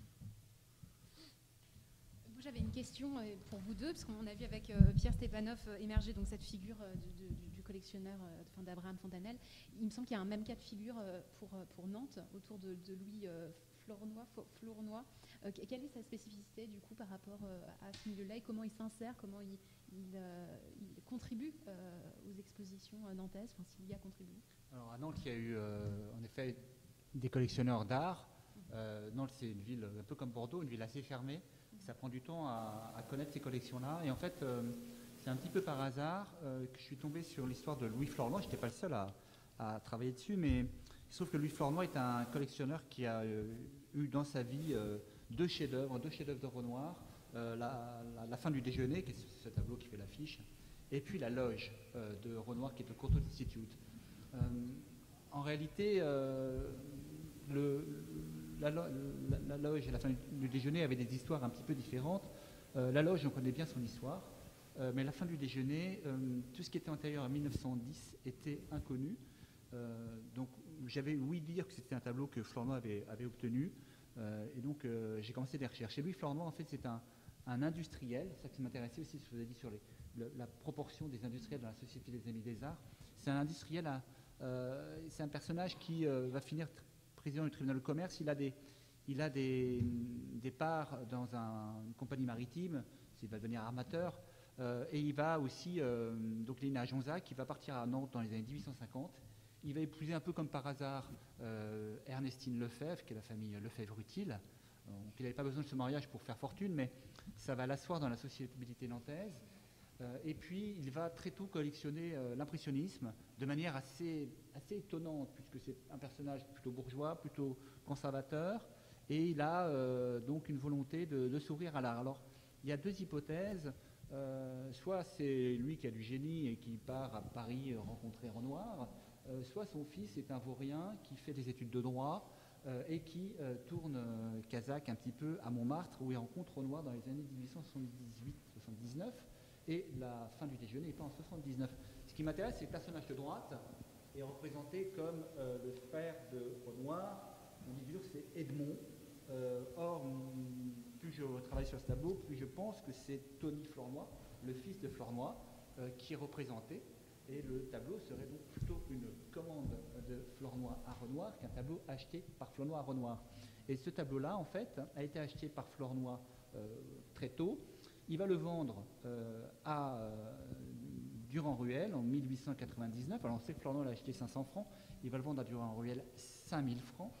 S1: J'avais une question pour vous deux, parce qu'on a vu avec Pierre Stepanov émerger donc cette figure du collectionneur d'Abraham Fontanelle. Il me semble qu'il y a un même cas de figure pour Nantes, autour de Louis Flournoy. Quelle est sa spécificité du coup par rapport à ce milieu-là et comment il s'insère, comment il contribue aux expositions nantaises, s'il y a contribué?
S13: Alors à Nantes, il y a eu en effet des collectionneurs d'art. Nantes, c'est une ville un peu comme Bordeaux, une ville assez fermée. Ça prend du temps à connaître ces collections-là. Et en fait, c'est un petit peu par hasard que je suis tombé sur l'histoire de Louis Flournoy. Je n'étais pas le seul à travailler dessus, mais il se trouve que Louis Flournoy est un collectionneur qui a eu dans sa vie deux chefs-d'œuvre de Renoir. La fin du déjeuner, qui est ce tableau qui fait l'affiche, et puis la loge de Renoir, qui est au Courtauld Institute. En réalité, la loge et la fin du déjeuner avaient des histoires un petit peu différentes. La loge, on connaît bien son histoire, mais la fin du déjeuner, tout ce qui était antérieur à 1910 était inconnu. Donc j'avais ouï dire que c'était un tableau que Flournoy avait obtenu, et donc j'ai commencé des recherches. Et Louis Flournoy, en fait, c'est un industriel, c'est ça qui m'intéressait aussi, ce que vous avez dit sur la proportion des industriels dans la Société des Amis des Arts. C'est un industriel, c'est un personnage qui va finir président du tribunal de commerce. Il a des parts dans une compagnie maritime, il va devenir armateur, et il va aussi, donc il est né à Jonzac, il va partir à Nantes dans les années 1850. Il va épouser un peu comme par hasard Ernestine Lefebvre, qui est la famille Lefebvre-Utile. Donc il n'avait pas besoin de ce mariage pour faire fortune, mais ça va l'asseoir dans la sociabilité nantaise. Et puis il va très tôt collectionner l'impressionnisme de manière assez étonnante, puisque c'est un personnage plutôt bourgeois, plutôt conservateur, et il a donc une volonté de s'ouvrir à l'art. Alors il y a deux hypothèses. Soit c'est lui qui a du génie et qui part à Paris rencontrer Renoir, soit son fils est un vaurien qui fait des études de droit et qui tourne Casaque un petit peu à Montmartre, où il rencontre Renoir dans les années 1878-79, et la fin du déjeuner est pas en 79. Ce qui m'intéresse, c'est le personnage de droite est représenté comme le frère de Renoir. On dit toujours que c'est Edmond. Or, plus je travaille sur ce tableau, plus je pense que c'est Tony Flournoy, le fils de Flournoy, qui est représenté. Et le tableau serait donc plutôt une commande de Flournoy à Renoir qu'un tableau acheté par Flournoy à Renoir. Et ce tableau-là, en fait, a été acheté par Flournoy très tôt. Il va le vendre à Durand-Ruel en 1899. Alors on sait que Flornoy l'a acheté 500 francs, il va le vendre à Durand-Ruel 5000 francs.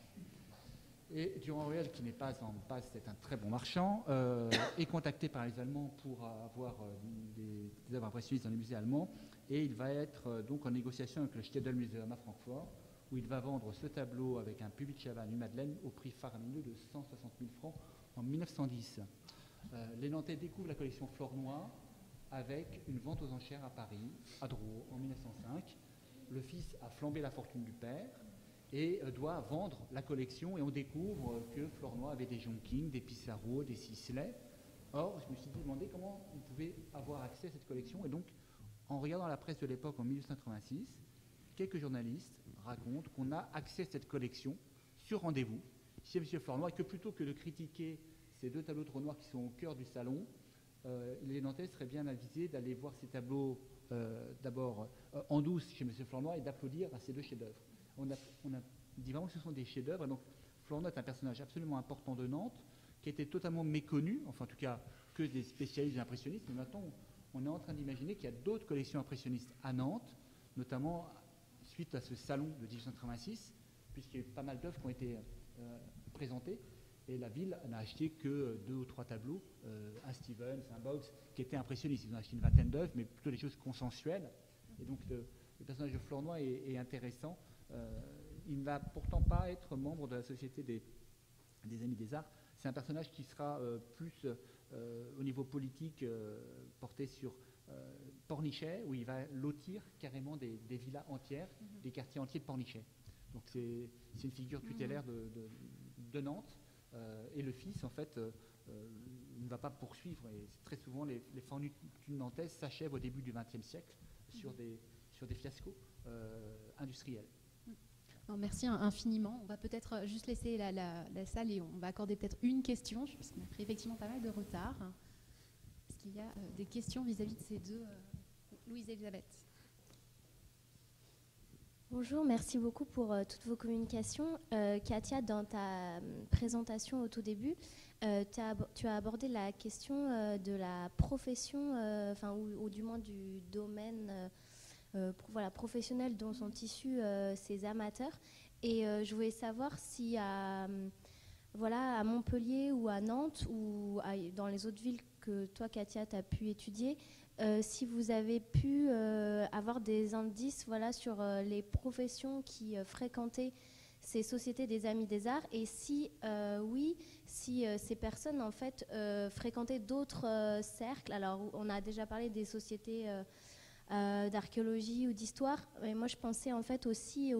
S13: Et Durand-Ruel, qui n'est pas en passe, c'est un très bon marchand, est contacté par les Allemands pour avoir des œuvres impressionnistes dans les musées allemands. Et il va être donc en négociation avec le Städelmuseum à Francfort, où il va vendre ce tableau avec un public Chavannes, une Madeleine, au prix faramineux de 160 000 francs en 1910. Les Nantais découvrent la collection Flornoy avec une vente aux enchères à Paris, à Drouot, en 1905. Le fils a flambé la fortune du père et doit vendre la collection, et on découvre que Flornoy avait des Jonking, des Pissarro, des Sisley. Or, je me suis demandé comment on pouvait avoir accès à cette collection, et donc, en regardant la presse de l'époque en 1886, quelques journalistes racontent qu'on a accès à cette collection sur rendez-vous chez M. Flornoy, et que plutôt que de critiquer ces deux tableaux de Renoir qui sont au cœur du salon, les Nantais seraient bien avisés d'aller voir ces tableaux d'abord en douce chez M. Flornoy et d'applaudir à ces deux chefs-d'œuvre. On a dit vraiment que ce sont des chefs-d'œuvre. Donc Flornoy est un personnage absolument important de Nantes, qui était totalement méconnu, enfin en tout cas que des spécialistes de l'impressionnisme. Mais maintenant, on est en train d'imaginer qu'il y a d'autres collections impressionnistes à Nantes, notamment suite à ce salon de 1886, puisqu'il y a eu pas mal d'œuvres qui ont été présentées. Et la ville n'a acheté que 2 ou 3 tableaux, un Stevens, un Boggs, qui étaient impressionnistes. Ils ont acheté une vingtaine d'œuvres, mais plutôt des choses consensuelles. Et donc le personnage de Flornoy est intéressant. Il ne va pourtant pas être membre de la Société des Amis des Arts. C'est un personnage qui sera plus au niveau politique porté sur Pornichet, où il va lotir carrément des villas entières, des quartiers entiers de Pornichet. Donc c'est une figure tutélaire de Nantes. Et le fils, en fait, ne va pas poursuivre. Et très souvent, les fortunes nantaises s'achèvent au début du XXe siècle sur des fiascos industriels.
S1: Non, merci infiniment. On va peut-être juste laisser la salle et on va accorder peut-être une question, parce qu'on a pris effectivement pas mal de retard. Est-ce qu'il y a des questions vis-à-vis de ces deux Louise-Elisabeth?
S14: Bonjour, merci beaucoup pour toutes vos communications. Katia, dans ta présentation au tout début, tu as abordé la question de la profession, ou du moins du domaine professionnel dont sont issus ces amateurs. Et je voulais savoir si à Montpellier ou à Nantes ou dans les autres villes que toi, Katia, tu as pu étudier, si vous avez pu avoir des indices sur les professions qui fréquentaient ces sociétés des Amis des Arts, et si oui, si ces personnes en fait fréquentaient d'autres cercles. Alors on a déjà parlé des sociétés d'archéologie ou d'histoire, mais moi je pensais en fait aussi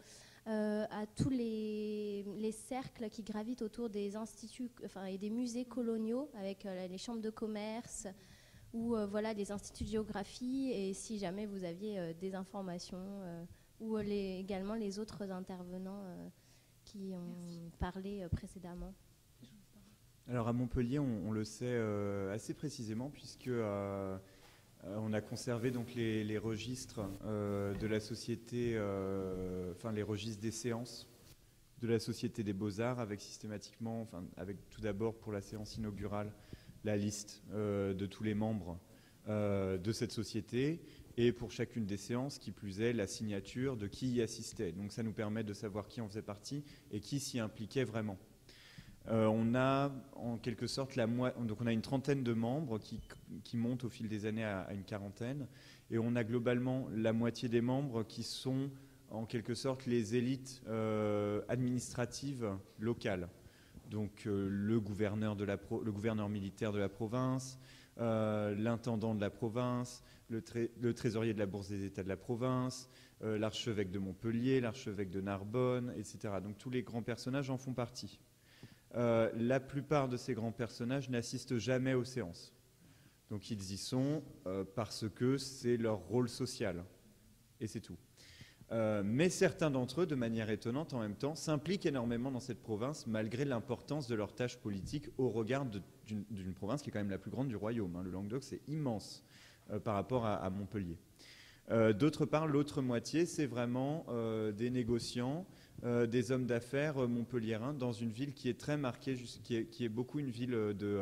S14: à tous les cercles qui gravitent autour des instituts et des musées coloniaux, avec les chambres de commerce ou des instituts de géographie, et si jamais vous aviez des informations ou également les autres intervenants qui ont parlé précédemment.
S8: Alors à Montpellier, on le sait assez précisément, puisque on a conservé donc les registres de la société, les registres des séances de la Société des Beaux-Arts, avec systématiquement, avec tout d'abord pour la séance inaugurale, la liste de tous les membres de cette société, et pour chacune des séances, qui plus est, la signature de qui y assistait. Donc ça nous permet de savoir qui en faisait partie et qui s'y impliquait vraiment. On a en quelque sorte donc on a une trentaine de membres qui montent au fil des années à une quarantaine, et on a globalement la moitié des membres qui sont en quelque sorte les élites administratives locales. Donc le gouverneur militaire de la province, l'intendant de la province, le trésorier de la Bourse des États de la province, l'archevêque de Montpellier, l'archevêque de Narbonne, etc. Donc tous les grands personnages en font partie. La plupart de ces grands personnages n'assistent jamais aux séances. Donc ils y sont parce que c'est leur rôle social. Et c'est tout. Mais certains d'entre eux, de manière étonnante en même temps, s'impliquent énormément dans cette province, malgré l'importance de leur tâche politique au regard d'une province qui est quand même la plus grande du royaume. Le Languedoc, c'est immense par rapport à Montpellier. D'autre part, l'autre moitié, c'est vraiment des négociants, des hommes d'affaires montpelliérains dans une ville qui est très marquée, qui est beaucoup une ville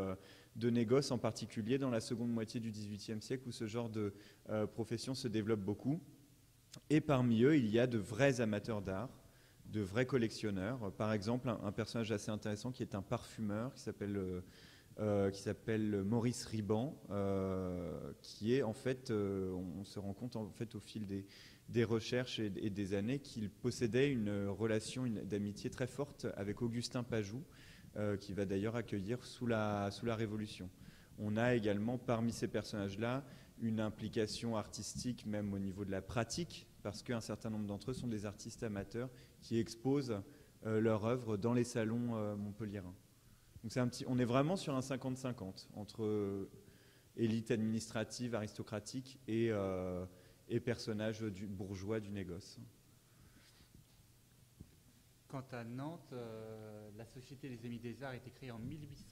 S8: de négoce, en particulier dans la seconde moitié du XVIIIe siècle, où ce genre de profession se développe beaucoup. Et parmi eux, il y a de vrais amateurs d'art, de vrais collectionneurs. Par exemple, un personnage assez intéressant qui est un parfumeur qui s'appelle Maurice Riban, qui est en fait, on se rend compte en fait au fil des recherches et des années qu'il possédait une relation d'amitié très forte avec Augustin Pajou, qui va d'ailleurs accueillir sous la Révolution. On a également parmi ces personnages-là une implication artistique même au niveau de la pratique, parce qu'un certain nombre d'entre eux sont des artistes amateurs qui exposent leur œuvre dans les salons montpelliérains. Donc on est vraiment sur un 50-50 entre élite administrative, aristocratique et personnages bourgeois du négoce.
S13: Quant à Nantes, la Société des Amis des Arts a été créée en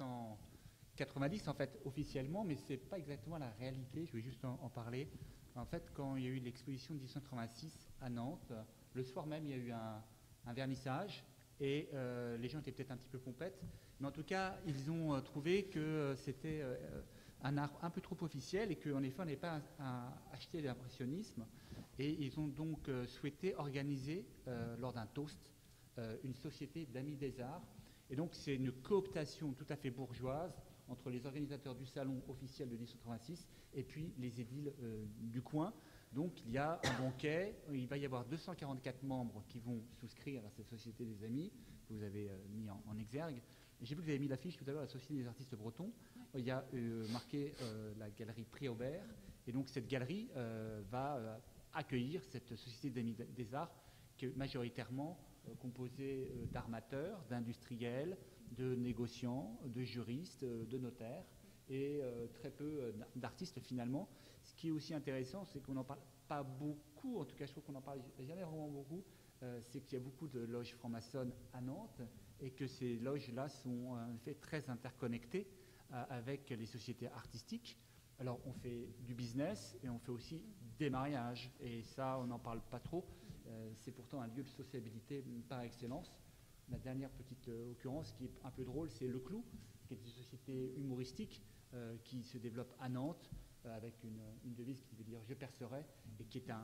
S13: 1890, en fait, officiellement, mais ce n'est pas exactement la réalité, je vais juste en parler. En fait, quand il y a eu l'exposition de 1886 à Nantes, le soir même, il y a eu un vernissage, et les gens étaient peut-être un petit peu pompettes, mais en tout cas, ils ont trouvé que c'était un art un peu trop officiel et qu'en effet, on n'avait pas à acheter l'impressionnisme, et ils ont donc souhaité organiser, lors d'un toast, une société d'amis des arts. Et donc c'est une cooptation tout à fait bourgeoise entre les organisateurs du salon officiel de 1886 et puis les édiles du coin. Donc il y a un banquet, il va y avoir 244 membres qui vont souscrire à cette société des amis que vous avez mis en exergue. J'ai vu que vous avez mis l'affiche tout à l'heure, la Société des artistes bretons. Il y a marqué la galerie Prix Aubert, et donc cette galerie va accueillir cette société d'amis des arts qui est majoritairement composé d'armateurs, d'industriels, de négociants, de juristes, de notaires et très peu d'artistes finalement. Ce qui est aussi intéressant, c'est qu'on n'en parle pas beaucoup, en tout cas je trouve qu'on n'en parle jamais vraiment beaucoup, c'est qu'il y a beaucoup de loges franc-maçonnes à Nantes et que ces loges-là sont en fait très interconnectées avec les sociétés artistiques. Alors on fait du business et on fait aussi des mariages, et ça on n'en parle pas trop. C'est pourtant un lieu de sociabilité par excellence. La dernière petite occurrence qui est un peu drôle, c'est Le Clou, qui est une société humoristique qui se développe à Nantes avec une devise qui veut dire « Je percerai » et qui est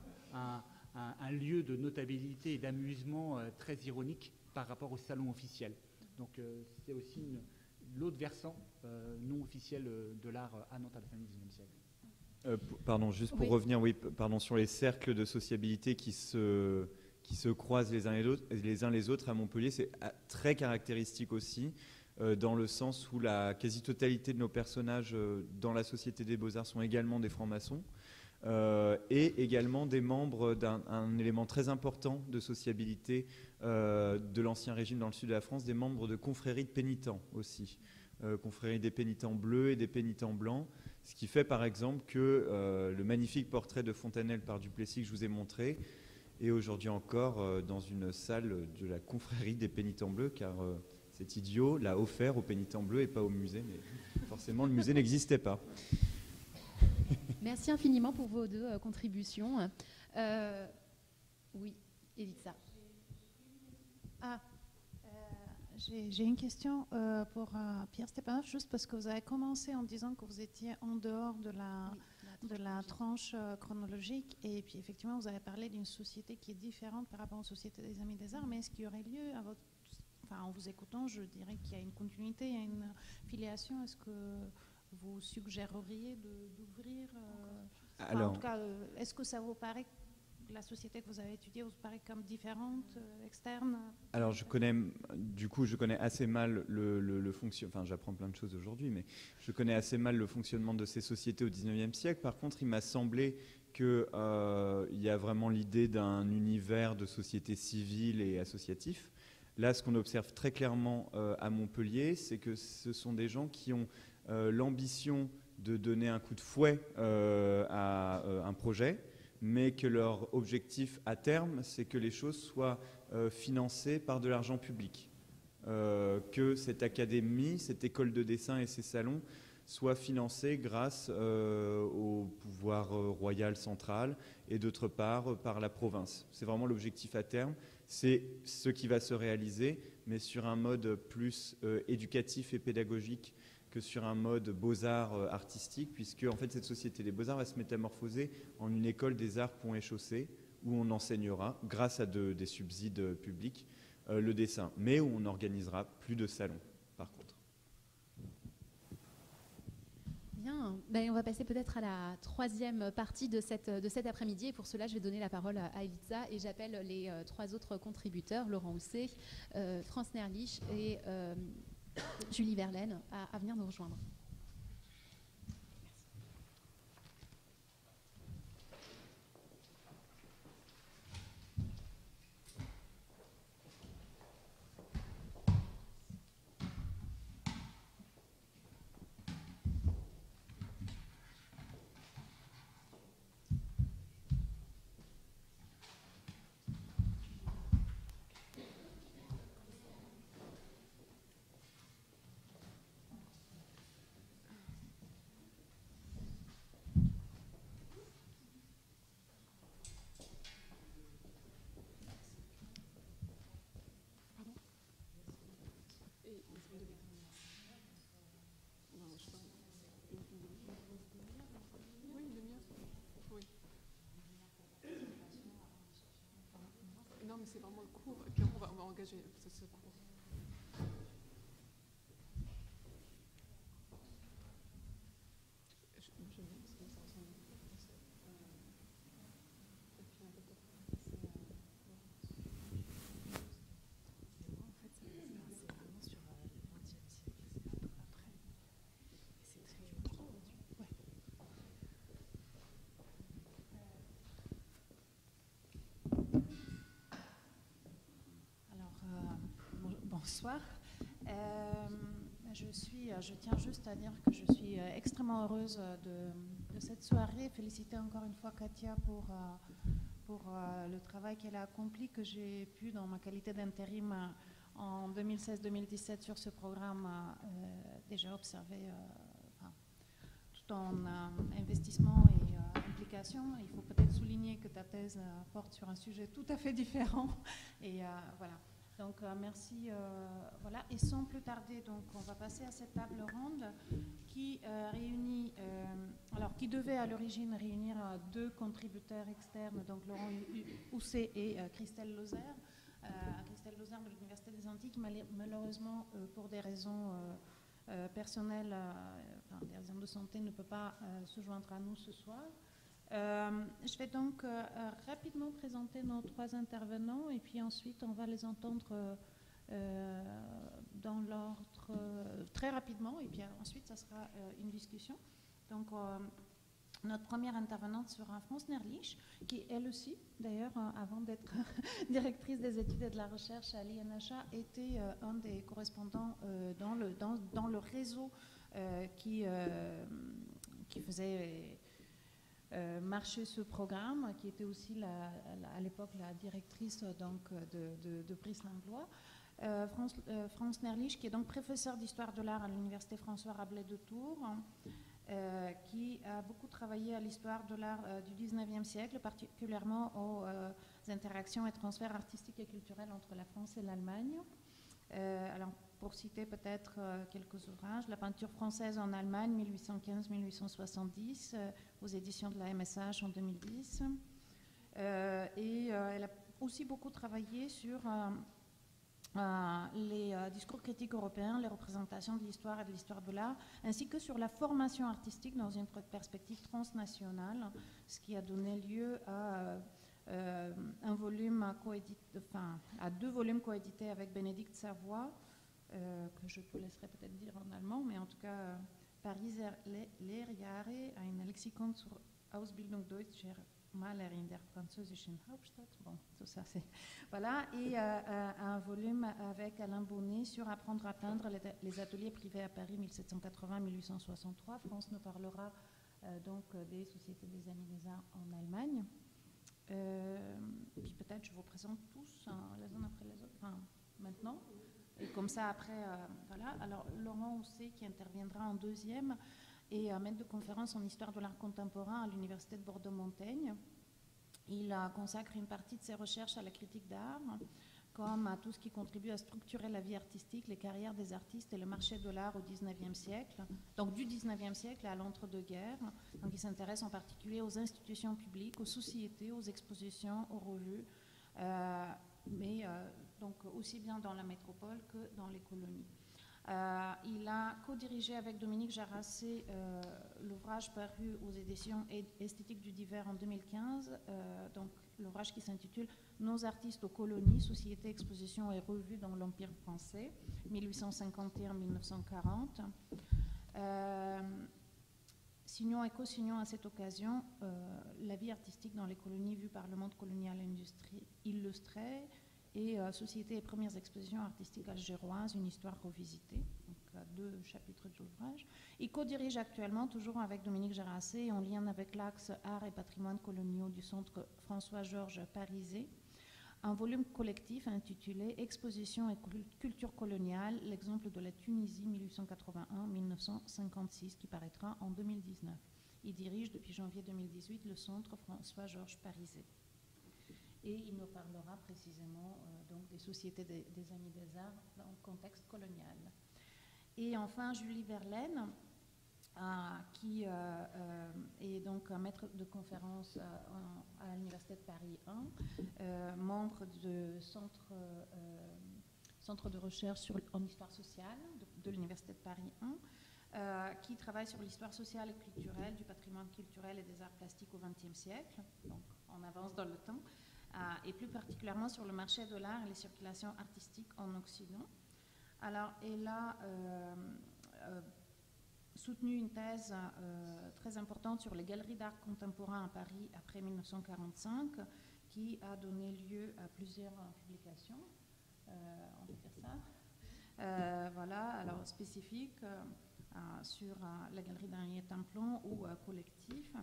S13: un lieu de notabilité et d'amusement très ironique par rapport au salon officiel. Donc c'est aussi l'autre versant non officiel de l'art à Nantes à la fin du XIXe siècle.
S8: Pardon, juste pour revenir sur les cercles de sociabilité qui se croisent les uns les autres à Montpellier, c'est très caractéristique aussi, dans le sens où la quasi-totalité de nos personnages dans la Société des Beaux-Arts sont également des francs-maçons, et également des membres d'un élément très important de sociabilité de l'Ancien Régime dans le sud de la France, des membres de confréries de pénitents aussi, confréries des pénitents bleus et des pénitents blancs. Ce qui fait par exemple que le magnifique portrait de Fontanelle par Duplessis que je vous ai montré est aujourd'hui encore dans une salle de la confrérie des pénitents bleus, car cet idiot l'a offert aux pénitents bleus et pas au musée, mais forcément le musée n'existait pas.
S1: Merci infiniment pour vos deux contributions. Oui, Elisa.
S11: J'ai une question pour Pierre Stepanov, juste parce que vous avez commencé en disant que vous étiez en dehors de la tranche chronologique, et puis effectivement vous avez parlé d'une société qui est différente par rapport aux sociétés des Amis des Arts, mais est-ce qu'il y aurait lieu, en vous écoutant, je dirais qu'il y a une continuité, il y a une filiation, est-ce que vous suggéreriez d'ouvrir en tout cas, est-ce que ça vous paraît, la société que vous avez étudiée vous paraît comme différente, externe?
S8: Alors je connais assez mal le fonctionnement, enfin j'apprends plein de choses aujourd'hui, mais je connais assez mal le fonctionnement de ces sociétés au XIXe siècle. Par contre, il m'a semblé qu'il y a vraiment l'idée d'un univers de société civile et associatif. Là, ce qu'on observe très clairement à Montpellier, c'est que ce sont des gens qui ont l'ambition de donner un coup de fouet à un projet, mais que leur objectif à terme, c'est que les choses soient financées par de l'argent public. Que cette académie, cette école de dessin et ces salons soient financés grâce au pouvoir royal central et d'autre part par la province. C'est vraiment l'objectif à terme. C'est ce qui va se réaliser, mais sur un mode plus éducatif et pédagogique que sur un mode beaux-arts artistique, puisque en fait cette société des beaux-arts va se métamorphoser en une école des arts pont et chaussée, où on enseignera, grâce à des subsides publics, le dessin, mais où on n'organisera plus de salons, par contre.
S1: Bien, ben, on va passer peut-être à la troisième partie de cet après-midi. Et pour cela, je vais donner la parole à Elitza et j'appelle les trois autres contributeurs, Laurent Housset, France Nerlich et Julie Verlaine, à venir nous rejoindre.
S4: Non, mais c'est vraiment le cours. Et puis on va engager ce cours.
S11: Bonsoir. Je tiens juste à dire que je suis extrêmement heureuse de cette soirée. Féliciter encore une fois Katia pour le travail qu'elle a accompli, que j'ai pu, dans ma qualité d'intérim en 2016-2017 sur ce programme, déjà observer tout en investissement et implication. Il faut peut-être souligner que ta thèse porte sur un sujet tout à fait différent. Et voilà. Donc merci. Voilà. Et sans plus tarder, donc on va passer à cette table ronde qui réunit, qui devait à l'origine réunir deux contributeurs externes, donc Laurent Housset et Christelle Lauser. Christelle Lauser de l'Université des Antilles, malheureusement pour des raisons personnelles, des raisons de santé, ne peut pas se joindre à nous ce soir. Je vais donc rapidement présenter nos trois intervenants et puis ensuite on va les entendre dans l'ordre très rapidement et puis ensuite ça sera une discussion. Donc notre première intervenante sera France Nerlich, qui elle aussi, d'ailleurs, avant d'être directrice des études et de la recherche à l'INHA, était un des correspondants dans le réseau qui faisait marcher ce programme, qui était aussi à l'époque la directrice donc, de Brice Langlois. France Nerlich, qui est donc professeur d'histoire de l'art à l'université François Rabelais de Tours, qui a beaucoup travaillé à l'histoire de l'art du 19e siècle, particulièrement aux interactions et transferts artistiques et culturels entre la France et l'Allemagne. Alors, pour citer peut-être quelques ouvrages, La peinture française en Allemagne, 1815-1870, aux éditions de la MSH en 2010. Et elle a aussi beaucoup travaillé sur les discours critiques européens, les représentations de l'histoire et de l'histoire de l'art, ainsi que sur la formation artistique dans une perspective transnationale, ce qui a donné lieu à un volume à deux volumes coédités avec Bénédicte Savoie, que je te laisserai peut-être dire en allemand, mais en tout cas Pariser Lehrjahre, ein Lexikon zur Ausbildung deutscher Maler in der französischen Hauptstadt. Bon, tout ça c'est voilà, et un volume avec Alain Bonnet sur Apprendre à peindre les ateliers privés à Paris 1780-1863. France nous parlera donc des sociétés des Amis des Arts en Allemagne. Puis peut-être je vous présente tous les uns après les autres, maintenant. Et comme ça, après, voilà. Alors, Laurent Housset, qui interviendra en deuxième, est maître de conférence en histoire de l'art contemporain à l'Université de Bordeaux-Montaigne. Il consacre une partie de ses recherches à la critique d'art, comme à tout ce qui contribue à structurer la vie artistique, les carrières des artistes et le marché de l'art au XIXe siècle, donc du XIXe siècle à l'entre-deux-guerres. Donc il s'intéresse en particulier aux institutions publiques, aux sociétés, aux expositions, aux revues, mais donc aussi bien dans la métropole que dans les colonies. Il a co-dirigé avec Dominique Jarassé l'ouvrage paru aux éditions Esthétique du divers en 2015, donc l'ouvrage qui s'intitule « Nos artistes aux colonies, sociétés, expositions et revues dans l'Empire français, 1851-1940 ». Signons et co-signons à cette occasion la vie artistique dans les colonies vue par le monde colonial illustré et Société et premières expositions artistiques algéroises, une histoire revisitée, donc 2 chapitres de l'ouvrage. Il co-dirige actuellement, toujours avec Dominique Jarassé, en lien avec l'axe Art et patrimoine coloniaux du Centre François-Georges Parisé, un volume collectif intitulé Exposition et culture coloniale, l'exemple de la Tunisie 1881-1956, qui paraîtra en 2019. Il dirige depuis janvier 2018 le Centre François-Georges Parisé. Et il nous parlera précisément donc des sociétés des Amis des Arts dans le contexte colonial. Et enfin, Julie Verlaine, qui est donc un maître de conférence à l'Université de Paris 1, membre du centre de recherche en histoire sociale de l'Université de Paris 1, qui travaille sur l'histoire sociale et culturelle du patrimoine culturel et des arts plastiques au XXe siècle, donc on avance dans le temps, et plus particulièrement sur le marché de l'art et les circulations artistiques en Occident. Alors, elle a soutenu une thèse très importante sur les galeries d'art contemporain à Paris après 1945, qui a donné lieu à plusieurs publications, on peut dire ça, voilà, alors spécifiques sur la galerie d'Henriette Templon ou collectif.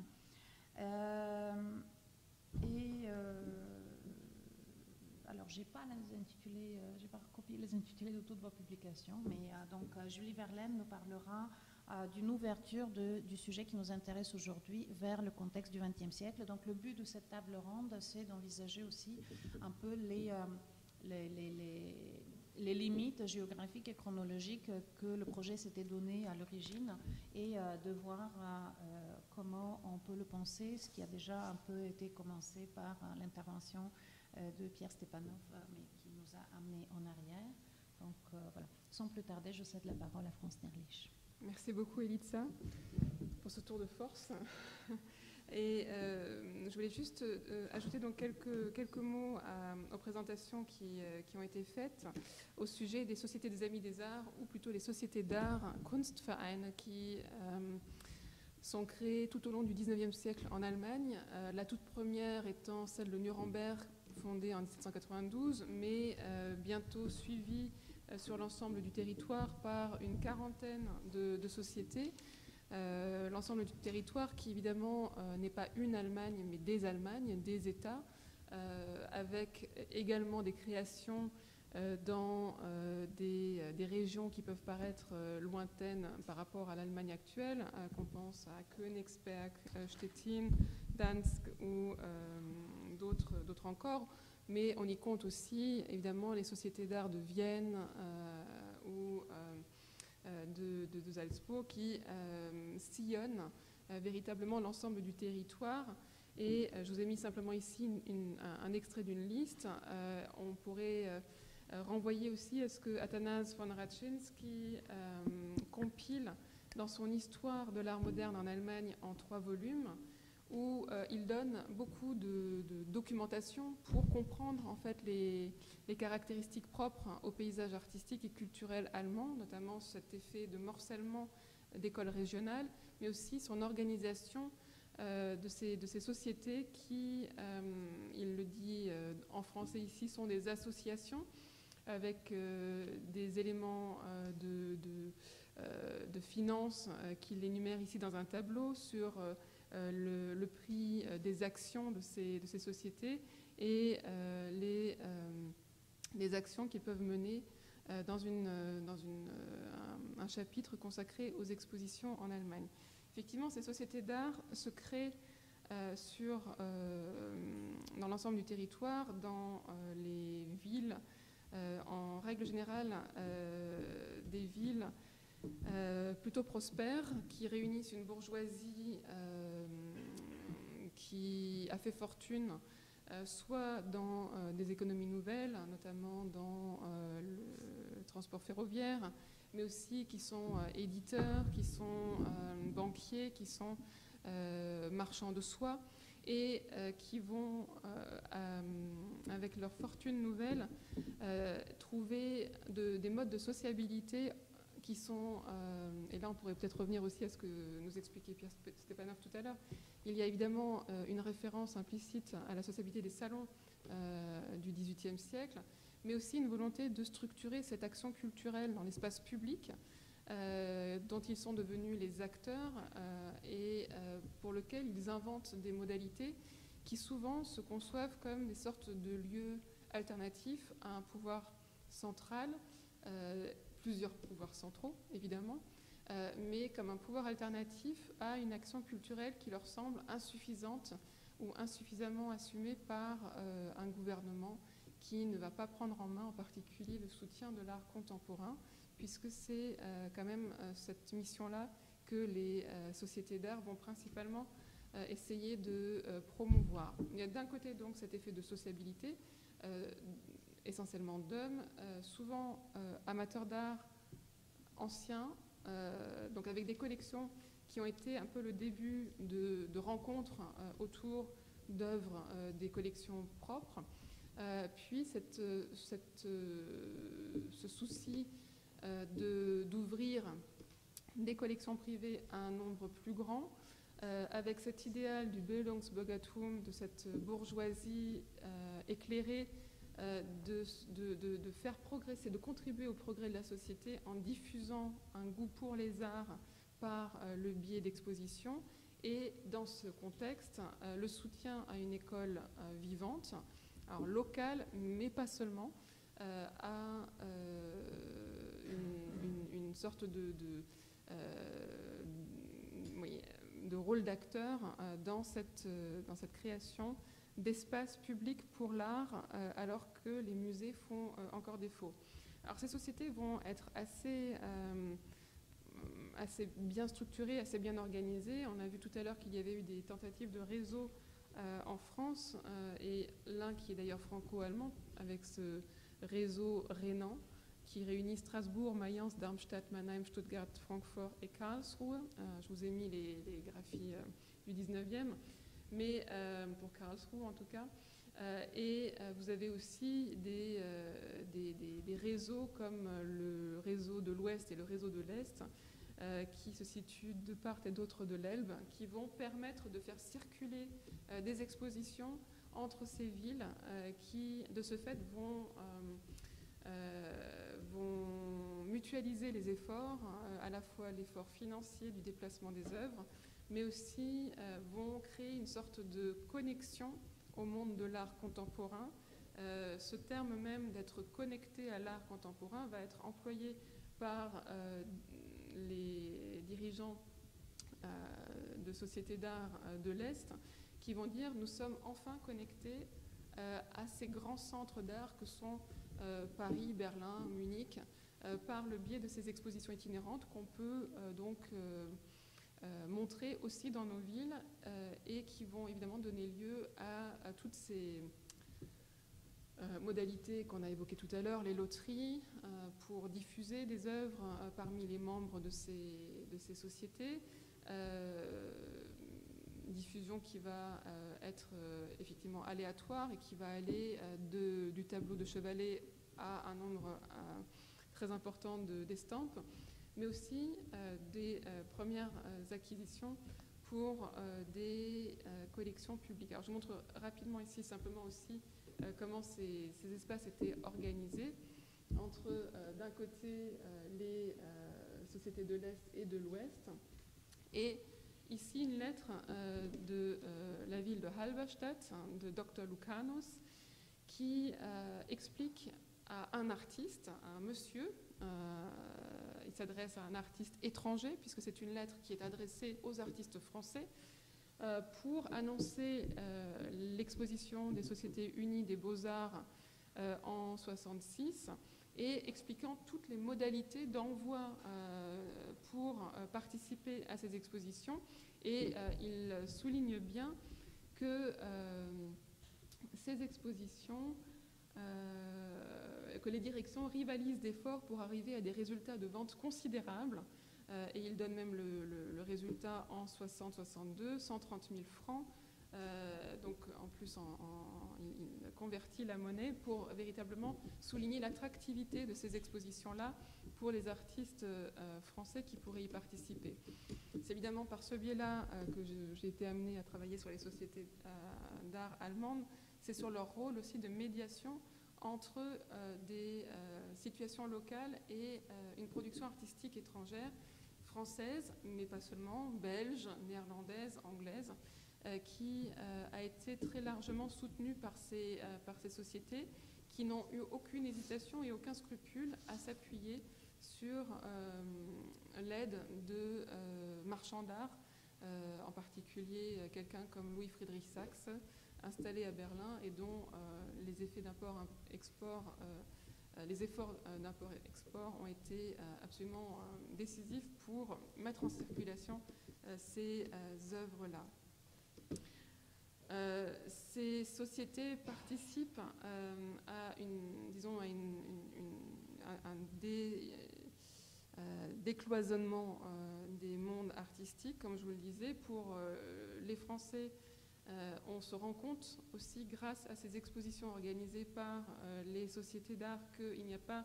S11: Alors, j'ai pas recopié les intitulés de toutes vos publications, mais donc Julie Verlaine nous parlera d'une ouverture du sujet qui nous intéresse aujourd'hui vers le contexte du XXe siècle. Donc, le but de cette table ronde, c'est d'envisager aussi un peu les limites géographiques et chronologiques que le projet s'était donné à l'origine et de voir comment on peut le penser, ce qui a déjà un peu été commencé par l'intervention de Pierre Stepanov, mais qui nous a amené en arrière. Donc voilà, sans plus tarder, je cède la parole à France Nerlich.
S4: Merci beaucoup Elitsa pour ce tour de force. Et je voulais juste ajouter donc quelques mots aux présentations qui ont été faites au sujet des sociétés des Amis des Arts, ou plutôt les sociétés d'art, Kunstvereine, qui sont créées tout au long du XIXe siècle en Allemagne. La toute première étant celle de Nuremberg, fondée en 1792, mais bientôt suivie sur l'ensemble du territoire par une quarantaine de sociétés. L'ensemble du territoire qui évidemment n'est pas une Allemagne, mais des Allemagnes, des États, avec également des créations dans des régions qui peuvent paraître lointaines par rapport à l'Allemagne actuelle, qu'on pense à Königsberg, Stettin, Danzig ou d'autres encore, mais on y compte aussi évidemment les sociétés d'art de Vienne ou de Salzbourg qui sillonnent véritablement l'ensemble du territoire. Et je vous ai mis simplement ici un extrait d'une liste. On pourrait renvoyer aussi à ce que Athanase von Raczynski compile dans son Histoire de l'art moderne en Allemagne en 3 volumes, où il donne beaucoup de documentation pour comprendre en fait les caractéristiques propres au paysage artistique et culturel allemand, notamment cet effet de morcellement d'écoles régionales, mais aussi son organisation de ces sociétés qui, il le dit en français ici, sont des associations avec des éléments de finances qu'il énumère ici dans un tableau sur le prix des actions de ces sociétés et les actions qu'ils peuvent mener dans un chapitre consacré aux expositions en Allemagne. Effectivement, ces sociétés d'art se créent dans l'ensemble du territoire, dans les villes en règle générale des villes plutôt prospères qui réunissent une bourgeoisie qui a fait fortune soit dans des économies nouvelles, notamment dans le transport ferroviaire, mais aussi qui sont éditeurs, qui sont banquiers, qui sont marchands de soie, et qui vont, avec leur fortune nouvelle, trouver des modes de sociabilité qui sont, et là on pourrait peut-être revenir aussi à ce que nous expliquait Pierre Stepanov tout à l'heure. Il y a évidemment une référence implicite à la sociabilité des salons du XVIIIe siècle, mais aussi une volonté de structurer cette action culturelle dans l'espace public dont ils sont devenus les acteurs et pour lequel ils inventent des modalités qui souvent se conçoivent comme des sortes de lieux alternatifs à un pouvoir central, plusieurs pouvoirs centraux évidemment, mais comme un pouvoir alternatif à une action culturelle qui leur semble insuffisante ou insuffisamment assumée par un gouvernement qui ne va pas prendre en main en particulier le soutien de l'art contemporain, puisque c'est quand même cette mission-là que les sociétés d'art vont principalement essayer de promouvoir. Il y a d'un côté donc cet effet de sociabilité, essentiellement d'hommes, souvent amateurs d'art anciens, donc avec des collections qui ont été un peu le début de rencontres autour d'œuvres des collections propres, puis ce souci d'ouvrir des collections privées à un nombre plus grand, avec cet idéal du Bildungsbürgertum, de cette bourgeoisie éclairée, de faire progresser, de contribuer au progrès de la société en diffusant un goût pour les arts par le biais d'expositions, et dans ce contexte, le soutien à une école vivante, alors locale, mais pas seulement, à une sorte de rôle d'acteur dans cette création d'espaces publics pour l'art, alors que les musées font encore défaut. Alors ces sociétés vont être assez bien structurées, assez bien organisées. On a vu tout à l'heure qu'il y avait eu des tentatives de réseau en France, et l'un qui est d'ailleurs franco-allemand, avec ce réseau rhénan qui réunit Strasbourg, Mayence, Darmstadt, Mannheim, Stuttgart, Francfort et Karlsruhe. Je vous ai mis les graphies du 19e, mais pour Karlsruhe en tout cas. Et vous avez aussi des réseaux comme le réseau de l'Ouest et le réseau de l'Est, qui se situent de part et d'autre de l'Elbe, qui vont permettre de faire circuler des expositions entre ces villes qui, de ce fait, vont mutualiser les efforts, à la fois l'effort financier du déplacement des œuvres, mais aussi vont créer une sorte de connexion au monde de l'art contemporain. Ce terme même d'être connecté à l'art contemporain va être employé par les dirigeants de sociétés d'art de l'Est, qui vont dire: nous sommes enfin connectés à ces grands centres d'art que sont Paris, Berlin, Munich, par le biais de ces expositions itinérantes qu'on peut donc montrer aussi dans nos villes, et qui vont évidemment donner lieu à toutes ces modalités qu'on a évoquées tout à l'heure, les loteries, pour diffuser des œuvres parmi les membres de ces sociétés, diffusion qui va être effectivement aléatoire et qui va aller du tableau de Chevalet à un nombre très important d'estampes, mais aussi des premières acquisitions pour des collections publiques. Alors je montre rapidement ici simplement aussi comment ces espaces étaient organisés entre d'un côté les sociétés de l'Est et de l'Ouest, et ici une lettre de la ville de Halberstadt, de Dr. Lucanus, qui explique à un artiste, à un monsieur, il s'adresse à un artiste étranger, puisque c'est une lettre qui est adressée aux artistes français, pour annoncer l'exposition des Sociétés Unies des Beaux-Arts en 1966 et expliquant toutes les modalités d'envoi pour participer à ces expositions. Et il souligne bien que ces expositions, que les directions rivalisent d'efforts pour arriver à des résultats de vente considérables. Et il donne même le résultat en 60-62, 130 000 francs. Donc en plus, il convertit la monnaie pour véritablement souligner l'attractivité de ces expositions-là pour les artistes français qui pourraient y participer. C'est évidemment par ce biais-là que j'ai été amenée à travailler sur les sociétés d'art allemandes. C'est sur leur rôle aussi de médiation entre des situations locales et une production artistique étrangère, française, mais pas seulement, belge, néerlandaise, anglaise, qui a été très largement soutenue par ces sociétés qui n'ont eu aucune hésitation et aucun scrupule à s'appuyer sur l'aide de marchands d'art, en particulier quelqu'un comme Louis Friedrich Sachs, installé à Berlin et dont les effets d'import-export, les efforts d'import-export ont été absolument décisifs pour mettre en circulation ces œuvres-là. Ces sociétés participent à un décloisonnement des mondes artistiques, comme je vous le disais. Pour les Français, on se rend compte aussi, grâce à ces expositions organisées par les sociétés d'art, qu'il n'y a pas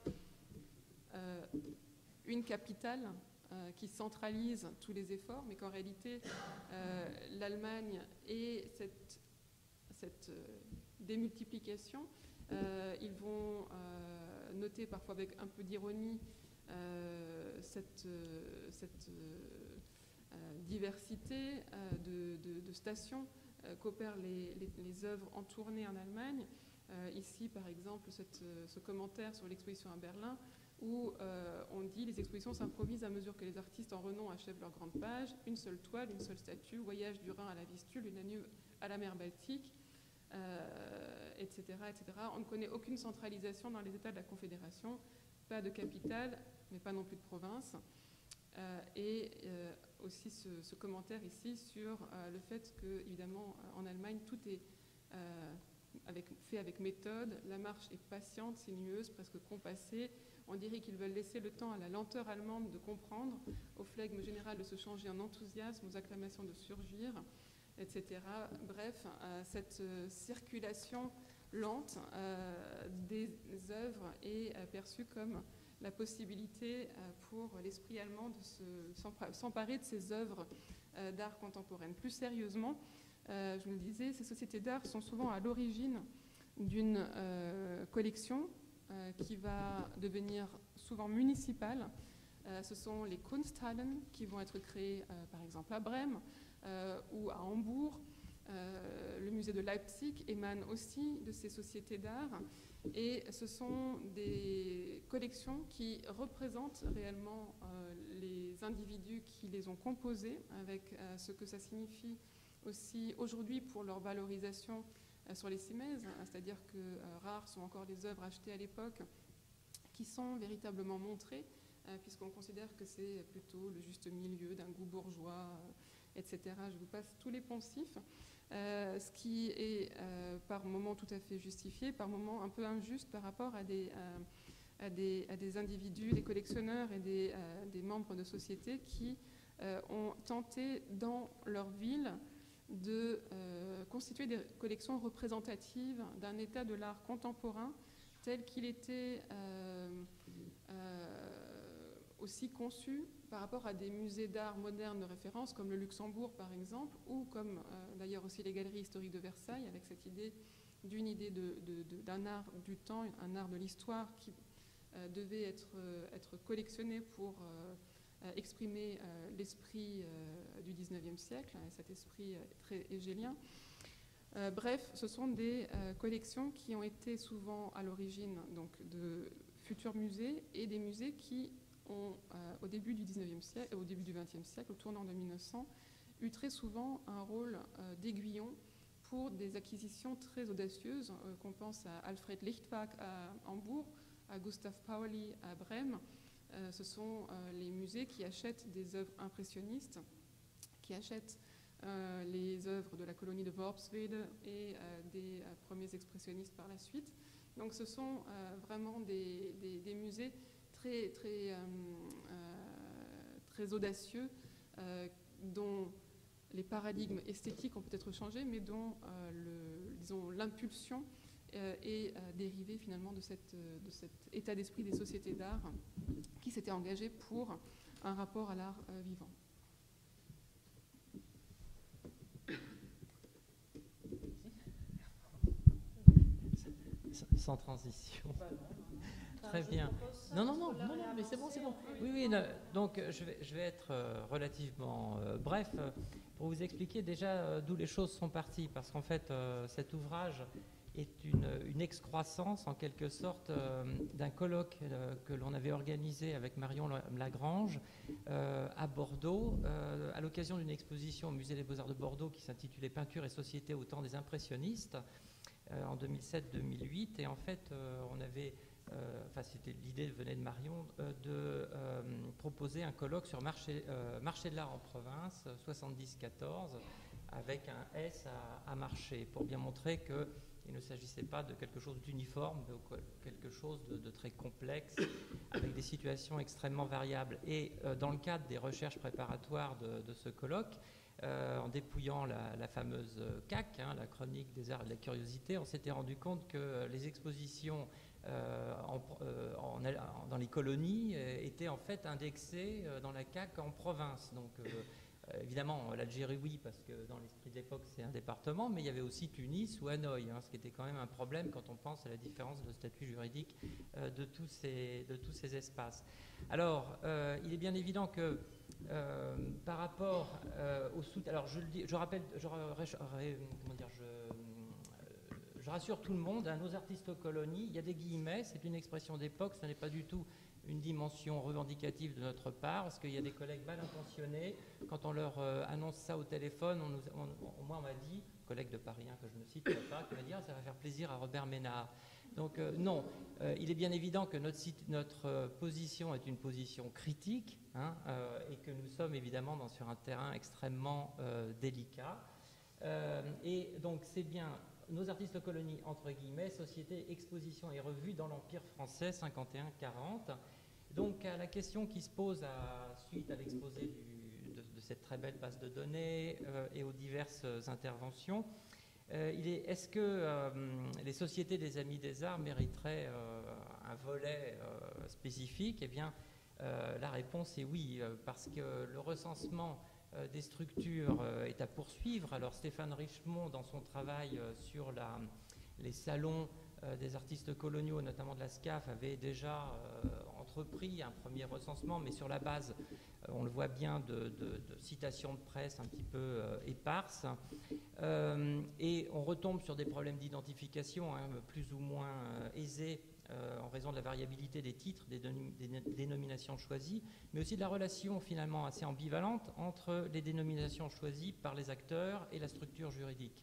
S4: une capitale qui centralise tous les efforts, mais qu'en réalité, l'Allemagne et cette démultiplication, ils vont noter parfois avec un peu d'ironie cette diversité de stations qu'opèrent les œuvres en tournée en Allemagne. Ici, par exemple, ce commentaire sur l'exposition à Berlin, où on dit « Les expositions s'improvisent à mesure que les artistes en renom achèvent leur grande page. Une seule toile, une seule statue, voyage du Rhin à la Vistule, une Danube à la mer Baltique, etc., etc. » On ne connaît aucune centralisation dans les États de la Confédération, pas de capitale, mais pas non plus de province. Et aussi ce commentaire ici sur le fait que, évidemment, en Allemagne, tout est fait avec méthode. La marche est patiente, sinueuse, presque compassée. On dirait qu'ils veulent laisser le temps à la lenteur allemande de comprendre, au flegme général de se changer en enthousiasme, aux acclamations de surgir, etc. Bref, cette circulation lente des œuvres est perçue comme la possibilité pour l'esprit allemand de s'emparer de ces œuvres d'art contemporaine. Plus sérieusement, je vous le disais, ces sociétés d'art sont souvent à l'origine d'une collection qui va devenir souvent municipale. Ce sont les Kunsthallen qui vont être créés par exemple à Brême ou à Hambourg. Le musée de Leipzig émane aussi de ces sociétés d'art, et ce sont des collections qui représentent réellement les individus qui les ont composées, avec ce que ça signifie aussi aujourd'hui pour leur valorisation sur les CIMES, c'est-à-dire que rares sont encore les œuvres achetées à l'époque qui sont véritablement montrées, puisqu'on considère que c'est plutôt le juste milieu d'un goût bourgeois, etc. Je vous passe tous les poncifs. Ce qui est par moments tout à fait justifié, par moments un peu injuste par rapport à des individus, des collectionneurs et des membres de sociétés qui ont tenté dans leur ville de constituer des collections représentatives d'un état de l'art contemporain tel qu'il était aussi conçu par rapport à des musées d'art moderne de référence comme le Luxembourg par exemple, ou comme d'ailleurs aussi les galeries historiques de Versailles, avec cette idée d'une idée d'un art du temps, un art de l'histoire qui devait être collectionné pour exprimer l'esprit du XIXe siècle, cet esprit très hégélien. Bref, ce sont des collections qui ont été souvent à l'origine donc de futurs musées, et des musées qui ont, au début du XIXe siècle, au début du XXe siècle, au tournant de 1900, eu très souvent un rôle d'aiguillon pour des acquisitions très audacieuses, qu'on pense à Alfred Lichtwag à Hambourg, à Gustav Pauli à Brême. Ce sont les musées qui achètent des œuvres impressionnistes, qui achètent les œuvres de la colonie de Worpswede et des premiers expressionnistes par la suite. Donc ce sont vraiment des musées très, très, très audacieux, dont les paradigmes esthétiques ont peut-être changé, mais dont l'impulsion est dérivée finalement de cet état d'esprit des sociétés d'art qui s'étaient engagées pour un rapport à l'art vivant.
S15: Sans transition. Très bien. Non, mais c'est bon. Oui, donc je vais être relativement bref pour vous expliquer déjà d'où les choses sont parties, parce qu'en fait, cet ouvrage est une excroissance en quelque sorte d'un colloque que l'on avait organisé avec Marion Lagrange à Bordeaux, à l'occasion d'une exposition au Musée des Beaux-Arts de Bordeaux qui s'intitulait Peinture et société au temps des impressionnistes en 2007-2008. Et en fait, on avait... l'idée venait de Marion de proposer un colloque sur marché de l'art en province, 70-14, avec un S à marché, pour bien montrer qu'il ne s'agissait pas de quelque chose d'uniforme, mais quelque chose de très complexe, avec des situations extrêmement variables. Et dans le cadre des recherches préparatoires de ce colloque, en dépouillant la fameuse CAC, la chronique des arts et de la curiosité, on s'était rendu compte que les expositions dans les colonies étaient en fait indexées dans la CAC en province. Donc évidemment l'Algérie oui, parce que dans l'esprit de l'époque c'est un département, mais il y avait aussi Tunis ou Hanoï, ce qui était quand même un problème quand on pense à la différence de statut juridique de tous ces espaces. Alors il est bien évident que par rapport au alors je rassure tout le monde, nos artistes colonies, il y a des guillemets, c'est une expression d'époque, ce n'est pas du tout une dimension revendicative de notre part, parce qu'il y a des collègues mal intentionnés, quand on leur annonce ça au téléphone, moi on m'a dit, collègue de Paris que je ne cite pas, qui m'a dit ça va faire plaisir à Robert Ménard. Donc non, il est bien évident que notre position est une position critique, et que nous sommes évidemment sur un terrain extrêmement délicat. Et donc c'est bien nos artistes colonies, entre guillemets, société, exposition et revue dans l'Empire français 51-40. Donc à la question qui se pose suite à l'exposé de cette très belle base de données et aux diverses interventions, est-ce que les sociétés des Amis des Arts mériteraient un volet spécifique? Eh bien, la réponse est oui, parce que le recensement des structures est à poursuivre. Alors Stéphane Richemont, dans son travail sur les salons des artistes coloniaux, notamment de la SCAF, avait déjà entrepris un premier recensement, mais sur la base, on le voit bien, de citations de presse un petit peu éparses. Et on retombe sur des problèmes d'identification plus ou moins aisés en raison de la variabilité des titres, des dénominations choisies, mais aussi de la relation finalement assez ambivalente entre les dénominations choisies par les acteurs et la structure juridique.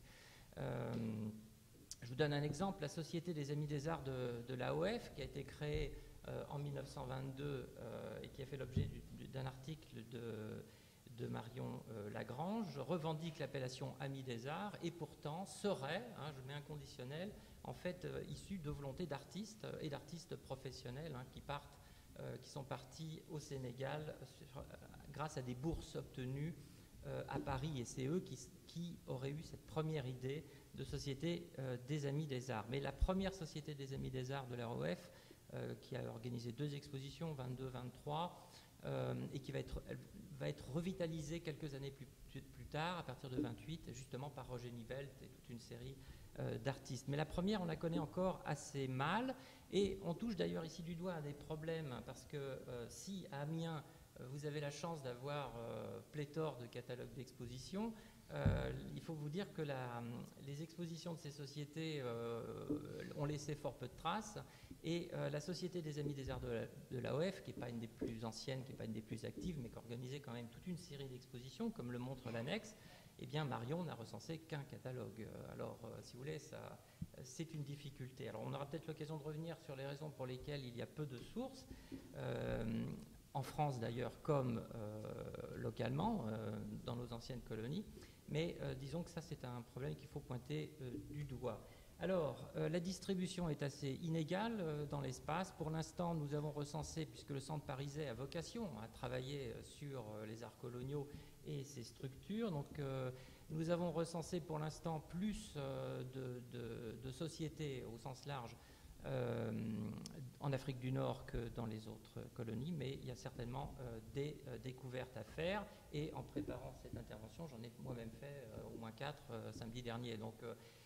S15: Je vous donne un exemple, la Société des Amis des Arts de l'AOF, qui a été créée en 1922 et qui a fait l'objet d'un article de Marion Lagrange, revendique l'appellation Amis des Arts et pourtant serait, je mets un conditionnel, en fait issu de volontés d'artistes et d'artistes professionnels qui sont partis au Sénégal grâce à des bourses obtenues à Paris, et c'est eux qui auraient eu cette première idée de Société des Amis des Arts. Mais la première Société des Amis des Arts de l'AOF, qui a organisé 2 expositions, 22-23, et qui va être revitalisée quelques années plus tard, à partir de 28, justement par Roger Nivelt et toute une série d'artistes. Mais la première, on la connaît encore assez mal, et on touche d'ailleurs ici du doigt à des problèmes, parce que si à Amiens, vous avez la chance d'avoir pléthore de catalogues d'expositions, il faut vous dire que les expositions de ces sociétés ont laissé fort peu de traces, et la Société des Amis des Arts de l'AOF, qui n'est pas une des plus anciennes, qui n'est pas une des plus actives, mais qui organisait quand même toute une série d'expositions, comme le montre l'annexe, eh bien Marion n'a recensé qu'un catalogue. Alors, si vous voulez, c'est une difficulté. Alors, on aura peut-être l'occasion de revenir sur les raisons pour lesquelles il y a peu de sources, en France d'ailleurs, comme localement, dans nos anciennes colonies. Mais disons que ça, c'est un problème qu'il faut pointer du doigt. Alors, la distribution est assez inégale dans l'espace. Pour l'instant, nous avons recensé, puisque le Centre Pariset a vocation à travailler sur les arts coloniaux et ses structures, donc nous avons recensé pour l'instant plus de sociétés au sens large en Afrique du Nord que dans les autres colonies, mais il y a certainement des découvertes à faire. Et en préparant cette intervention, j'en ai moi-même fait au moins 4 samedi dernier. Donc,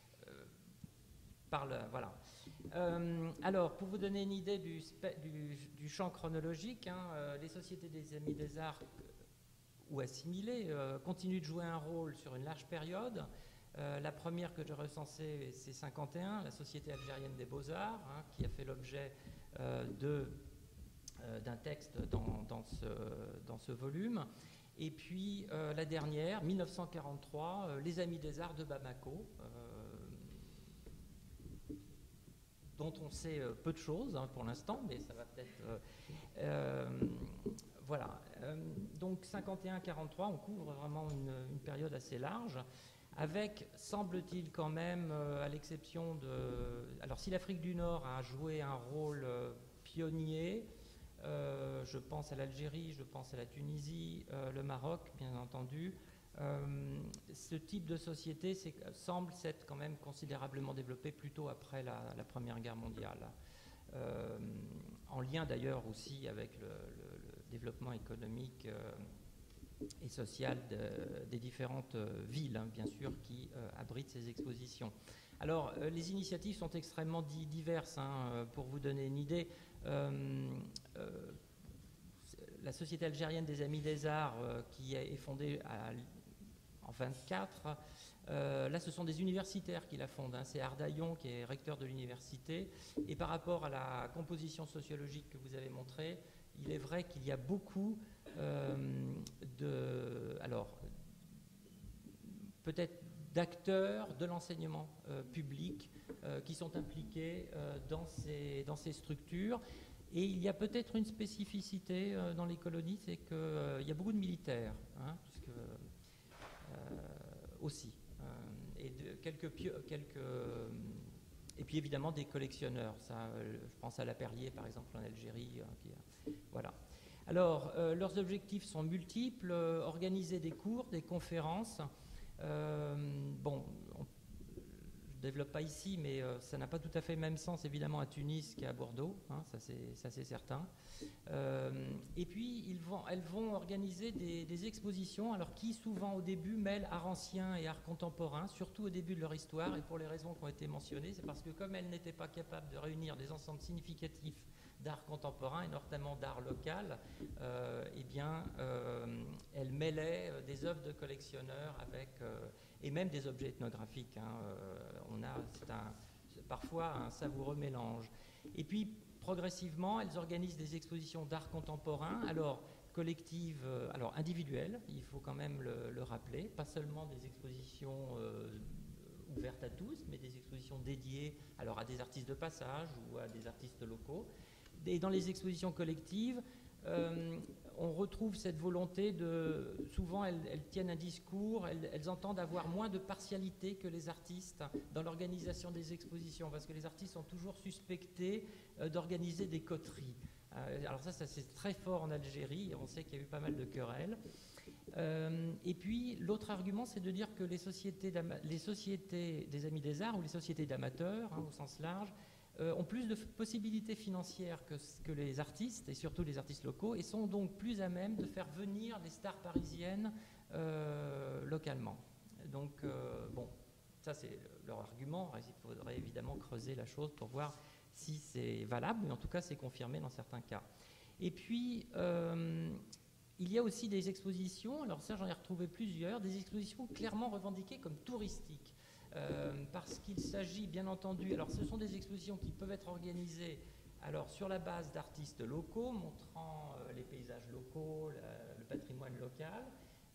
S15: voilà. Alors, pour vous donner une idée du champ chronologique, les sociétés des Amis des Arts ou assimilées continuent de jouer un rôle sur une large période. La première que j'ai recensée, c'est 51, la Société algérienne des beaux-arts, qui a fait l'objet d'un texte dans ce volume. Et puis la dernière, 1943, les Amis des Arts de Bamako, dont on sait peu de choses pour l'instant, mais ça va peut-être... voilà. Donc 51-43, on couvre vraiment une période assez large, avec, semble-t-il quand même, à l'exception de... Alors si l'Afrique du Nord a joué un rôle pionnier, je pense à l'Algérie, je pense à la Tunisie, le Maroc, bien entendu, ce type de société semble s'être quand même considérablement développé plutôt après la Première Guerre mondiale, en lien d'ailleurs aussi avec le développement économique et social des différentes villes, bien sûr, qui abritent ces expositions. Alors, les initiatives sont extrêmement diverses. Pour vous donner une idée, la Société algérienne des Amis des Arts, qui est fondée en 1924, là, ce sont des universitaires qui la fondent. C'est Ardaillon qui est recteur de l'université. Et par rapport à la composition sociologique que vous avez montrée, il est vrai qu'il y a beaucoup peut-être d'acteurs de l'enseignement public qui sont impliqués dans ces structures. Et il y a peut-être une spécificité dans les colonies, c'est qu'il y a beaucoup de militaires, puisque, aussi, et et puis évidemment des collectionneurs. Ça, je pense à La Perlier, par exemple, en Algérie. Voilà. Alors, leurs objectifs sont multiples. Organiser des cours, des conférences. Bon, je ne développe pas ici, mais ça n'a pas tout à fait le même sens, évidemment, à Tunis qu'à Bordeaux. Ça c'est certain. Et puis, elles vont organiser des expositions, alors qui souvent au début mêlent art ancien et art contemporain, surtout au début de leur histoire, et pour les raisons qui ont été mentionnées, c'est parce que comme elles n'étaient pas capables de réunir des ensembles significatifs d'art contemporain et notamment d'art local, elles mêlaient des œuvres de collectionneurs avec et même des objets ethnographiques. C'est parfois un savoureux mélange. Et puis progressivement, elles organisent des expositions d'art contemporain, alors collectives, alors individuelles, il faut quand même le rappeler, pas seulement des expositions ouvertes à tous, mais des expositions dédiées alors à des artistes de passage ou à des artistes locaux. Et dans les expositions collectives, on retrouve cette volonté de... Souvent, elles tiennent un discours, elles entendent avoir moins de partialité que les artistes dans l'organisation des expositions, parce que les artistes sont toujours suspectés d'organiser des coteries. Alors ça c'est très fort en Algérie, on sait qu'il y a eu pas mal de querelles. Et puis, l'autre argument, c'est de dire que les sociétés des Amis des Arts, ou les sociétés d'amateurs, au sens large, ont plus de possibilités financières que les artistes, et surtout les artistes locaux, et sont donc plus à même de faire venir des stars parisiennes localement. Donc, bon, ça c'est leur argument. Il faudrait évidemment creuser la chose pour voir si c'est valable, mais en tout cas c'est confirmé dans certains cas. Et puis, il y a aussi des expositions, alors ça j'en ai retrouvé plusieurs, des expositions clairement revendiquées comme touristiques. Parce qu'il s'agit bien entendu, alors ce sont des expositions qui peuvent être organisées alors sur la base d'artistes locaux montrant les paysages locaux, le patrimoine local,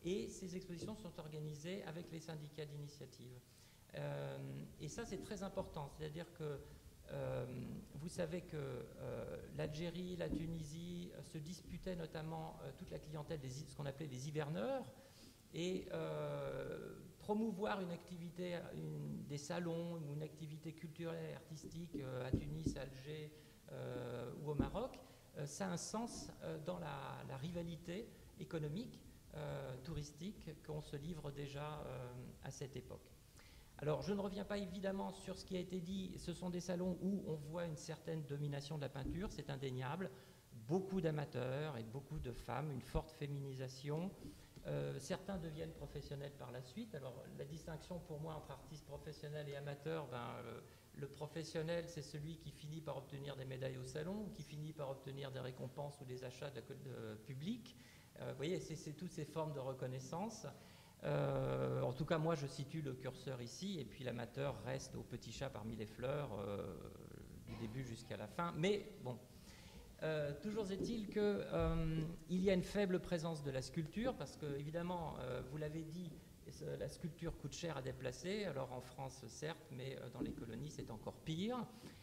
S15: Et ces expositions sont organisées avec les syndicats d'initiative. Et ça, c'est très important. C'est-à-dire que vous savez que l'Algérie, la Tunisie se disputaient notamment toute la clientèle ce qu'on appelait les hiverneurs, et promouvoir une activité, des salons ou une activité culturelle et artistique à Tunis, à Alger ou au Maroc, ça a un sens dans la rivalité économique, touristique qu'on se livre déjà à cette époque. Alors, je ne reviens pas évidemment sur ce qui a été dit. Ce sont des salons où on voit une certaine domination de la peinture, c'est indéniable. Beaucoup d'amateurs et beaucoup de femmes, une forte féminisation. Certains deviennent professionnels par la suite. Alors, la distinction pour moi entre artistes professionnels et amateurs, le professionnel, c'est celui qui finit par obtenir des médailles au salon, qui finit par obtenir des récompenses ou des achats de public. Vous voyez, c'est toutes ces formes de reconnaissance. En tout cas, moi, je situe le curseur ici, et puis l'amateur reste au petit chat parmi les fleurs, du début jusqu'à la fin. Mais bon, toujours est-il qu'il y a une faible présence de la sculpture, parce que, évidemment, vous l'avez dit, la sculpture coûte cher à déplacer. Alors en France, certes, mais dans les colonies, c'est encore pire.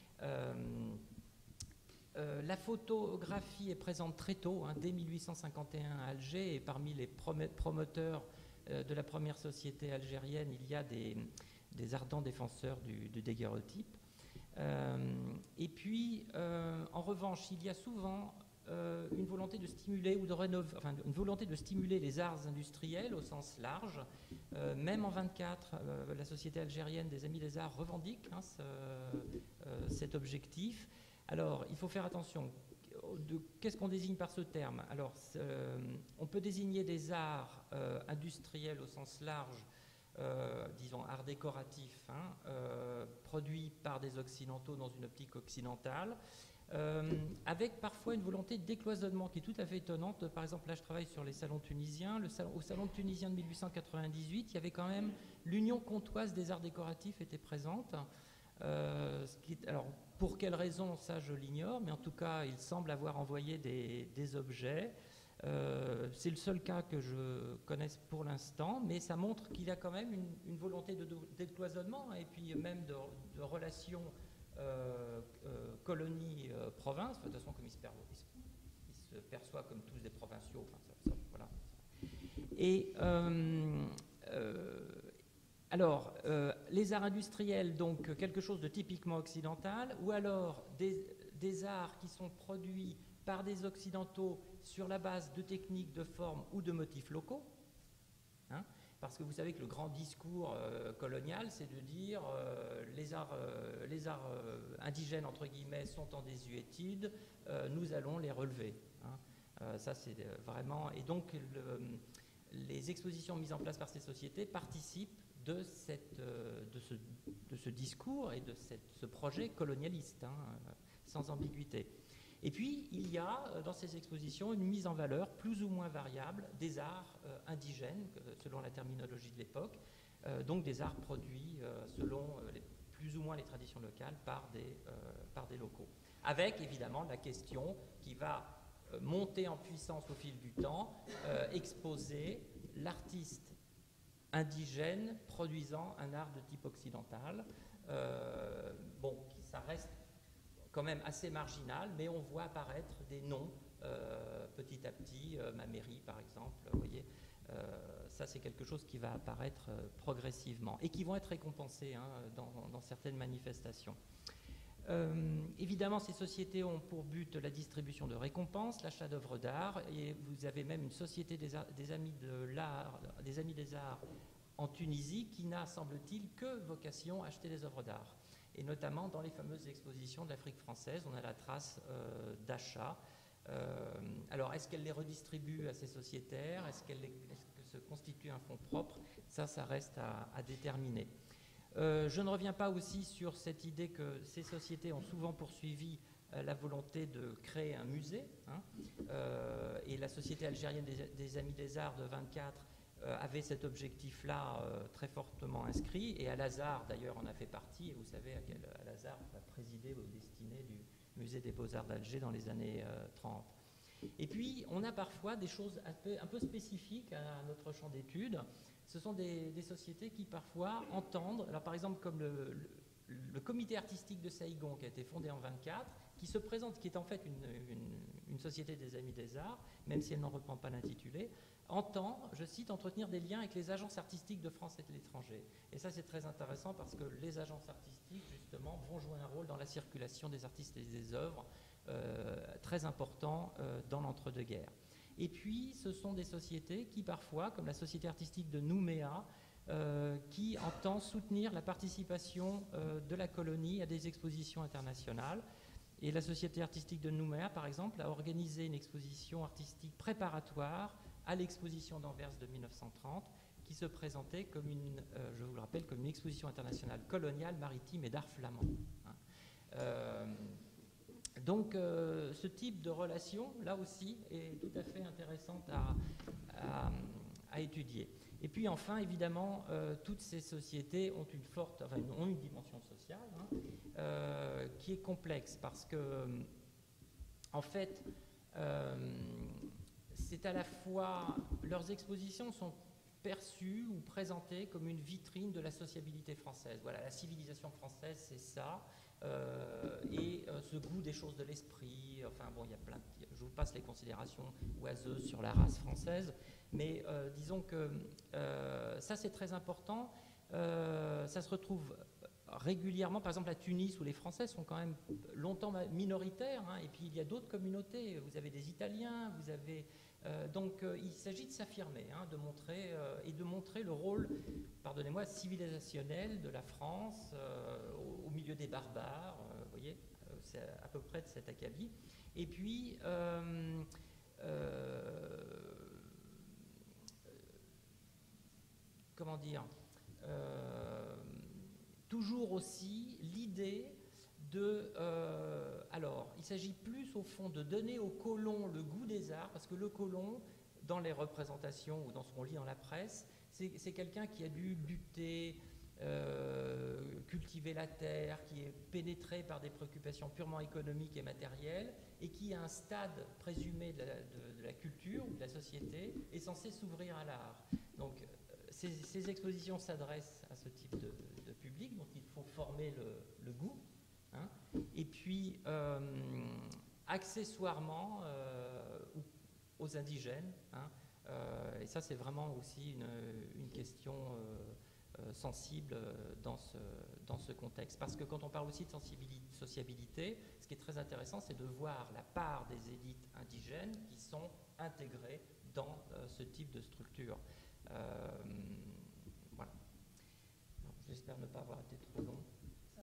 S15: La photographie est présente très tôt, dès 1851 à Alger, et parmi les promoteurs de la première société algérienne, il y a des ardents défenseurs du daguerreotype. Et puis, en revanche, il y a souvent une volonté de stimuler une volonté de stimuler les arts industriels au sens large. Même en 24, la Société algérienne des Amis des Arts revendique cet objectif. Alors, il faut faire attention. Qu'est-ce qu'on désigne par ce terme? Alors, on peut désigner des arts industriels au sens large, disons art décoratif, produits par des occidentaux dans une optique occidentale, avec parfois une volonté de décloisonnement qui est tout à fait étonnante. Par exemple, là je travaille sur les salons tunisiens. Au salon tunisien de 1898, il y avait quand même l'Union comtoise des arts décoratifs était présente. Alors, pour quelles raisons, ça je l'ignore, mais en tout cas, il semble avoir envoyé des objets. C'est le seul cas que je connaisse pour l'instant, mais ça montre qu'il y a quand même une volonté de décloisonnement, et puis même de relations colonie-province. De toute façon, comme ils se perçoivent comme tous des provinciaux. Voilà. Et alors, les arts industriels, donc quelque chose de typiquement occidental, ou alors des arts qui sont produits par des occidentaux sur la base de techniques, de formes ou de motifs locaux. Parce que vous savez que le grand discours colonial, c'est de dire les arts indigènes, entre guillemets, sont en désuétude, nous allons les relever. Ça, c'est vraiment... Et donc, les expositions mises en place par ces sociétés participent de ce discours et de ce projet colonialiste, sans ambiguïté. Et puis, il y a dans ces expositions une mise en valeur plus ou moins variable des arts indigènes, selon la terminologie de l'époque, donc des arts produits selon plus ou moins les traditions locales par des locaux. Avec évidemment la question qui va monter en puissance au fil du temps, exposer l'artiste indigène produisant un art de type occidental. Bon, ça reste quand même assez marginal, mais on voit apparaître des noms petit à petit, Maméry par exemple, vous voyez, ça c'est quelque chose qui va apparaître progressivement et qui vont être récompensés dans certaines manifestations. Évidemment, ces sociétés ont pour but la distribution de récompenses, l'achat d'œuvres d'art, et vous avez même une société des Amis des Arts en Tunisie qui n'a, semble-t-il, que vocation à acheter des œuvres d'art. Et notamment dans les fameuses expositions de l'Afrique française, on a la trace d'achat. Alors, est-ce qu'elle les redistribue à ces sociétaires? Est-ce que se constitue un fonds propre? Ça reste à déterminer. Je ne reviens pas aussi sur cette idée que ces sociétés ont souvent poursuivi la volonté de créer un musée. Et la Société algérienne des Amis des Arts de 24 avait cet objectif-là très fortement inscrit. Et Al-Azhar, d'ailleurs, en a fait partie. Et vous savez, Al-Azhar a présidé aux destinées du Musée des Beaux-Arts d'Alger dans les années 30. Et puis, on a parfois des choses un peu spécifiques à notre champ d'études. Ce sont des sociétés qui parfois entendent, alors par exemple comme le comité artistique de Saïgon qui a été fondé en 24, qui se présente, qui est en fait une société des Amis des Arts, même si elle n'en reprend pas l'intitulé, entend, je cite, entretenir des liens avec les agences artistiques de France et de l'étranger. Et ça, c'est très intéressant parce que les agences artistiques, justement, vont jouer un rôle dans la circulation des artistes et des œuvres très important dans l'entre-deux-guerres. Et puis, ce sont des sociétés qui, parfois, comme la Société artistique de Nouméa, qui entend soutenir la participation de la colonie à des expositions internationales. Et la Société artistique de Nouméa, par exemple, a organisé une exposition artistique préparatoire à l'exposition d'Anvers de 1930, qui se présentait comme je vous le rappelle, comme une exposition internationale coloniale, maritime et d'art flamand. Donc, ce type de relation, là aussi, est tout à fait intéressante à étudier. Et puis, enfin, évidemment, toutes ces sociétés ont une dimension sociale qui est complexe parce que, en fait, c'est à la fois, leurs expositions sont perçues ou présentées comme une vitrine de la sociabilité française. Voilà, la civilisation française, c'est ça. Et ce goût des choses de l'esprit, enfin bon, il y a plein je vous passe les considérations oiseuses sur la race française, mais disons que ça c'est très important, ça se retrouve régulièrement, par exemple à Tunis où les Français sont quand même longtemps minoritaires, et puis il y a d'autres communautés, vous avez des Italiens, vous avez... donc il s'agit de s'affirmer, de montrer, et de montrer le rôle, pardonnez-moi, civilisationnel de la France au milieu des barbares, vous voyez, c'est à peu près de cet acabit. Et puis, comment dire, toujours aussi l'idée de... alors, il s'agit plus au fond de donner au colon le goût des arts, parce que le colon, dans les représentations ou dans ce qu'on lit dans la presse, c'est quelqu'un qui a dû lutter, cultiver la terre, qui est pénétré par des préoccupations purement économiques et matérielles, et qui, à un stade présumé de la culture ou de la société, est censé s'ouvrir à l'art. Donc, ces expositions s'adressent à ce type de public, donc il faut former le goût. Et puis, accessoirement, aux indigènes. Et ça, c'est vraiment aussi une question sensible dans ce contexte. Parce que quand on parle aussi de sociabilité, ce qui est très intéressant, c'est de voir la part des élites indigènes qui sont intégrées dans ce type de structure. Voilà. J'espère ne pas avoir été trop long.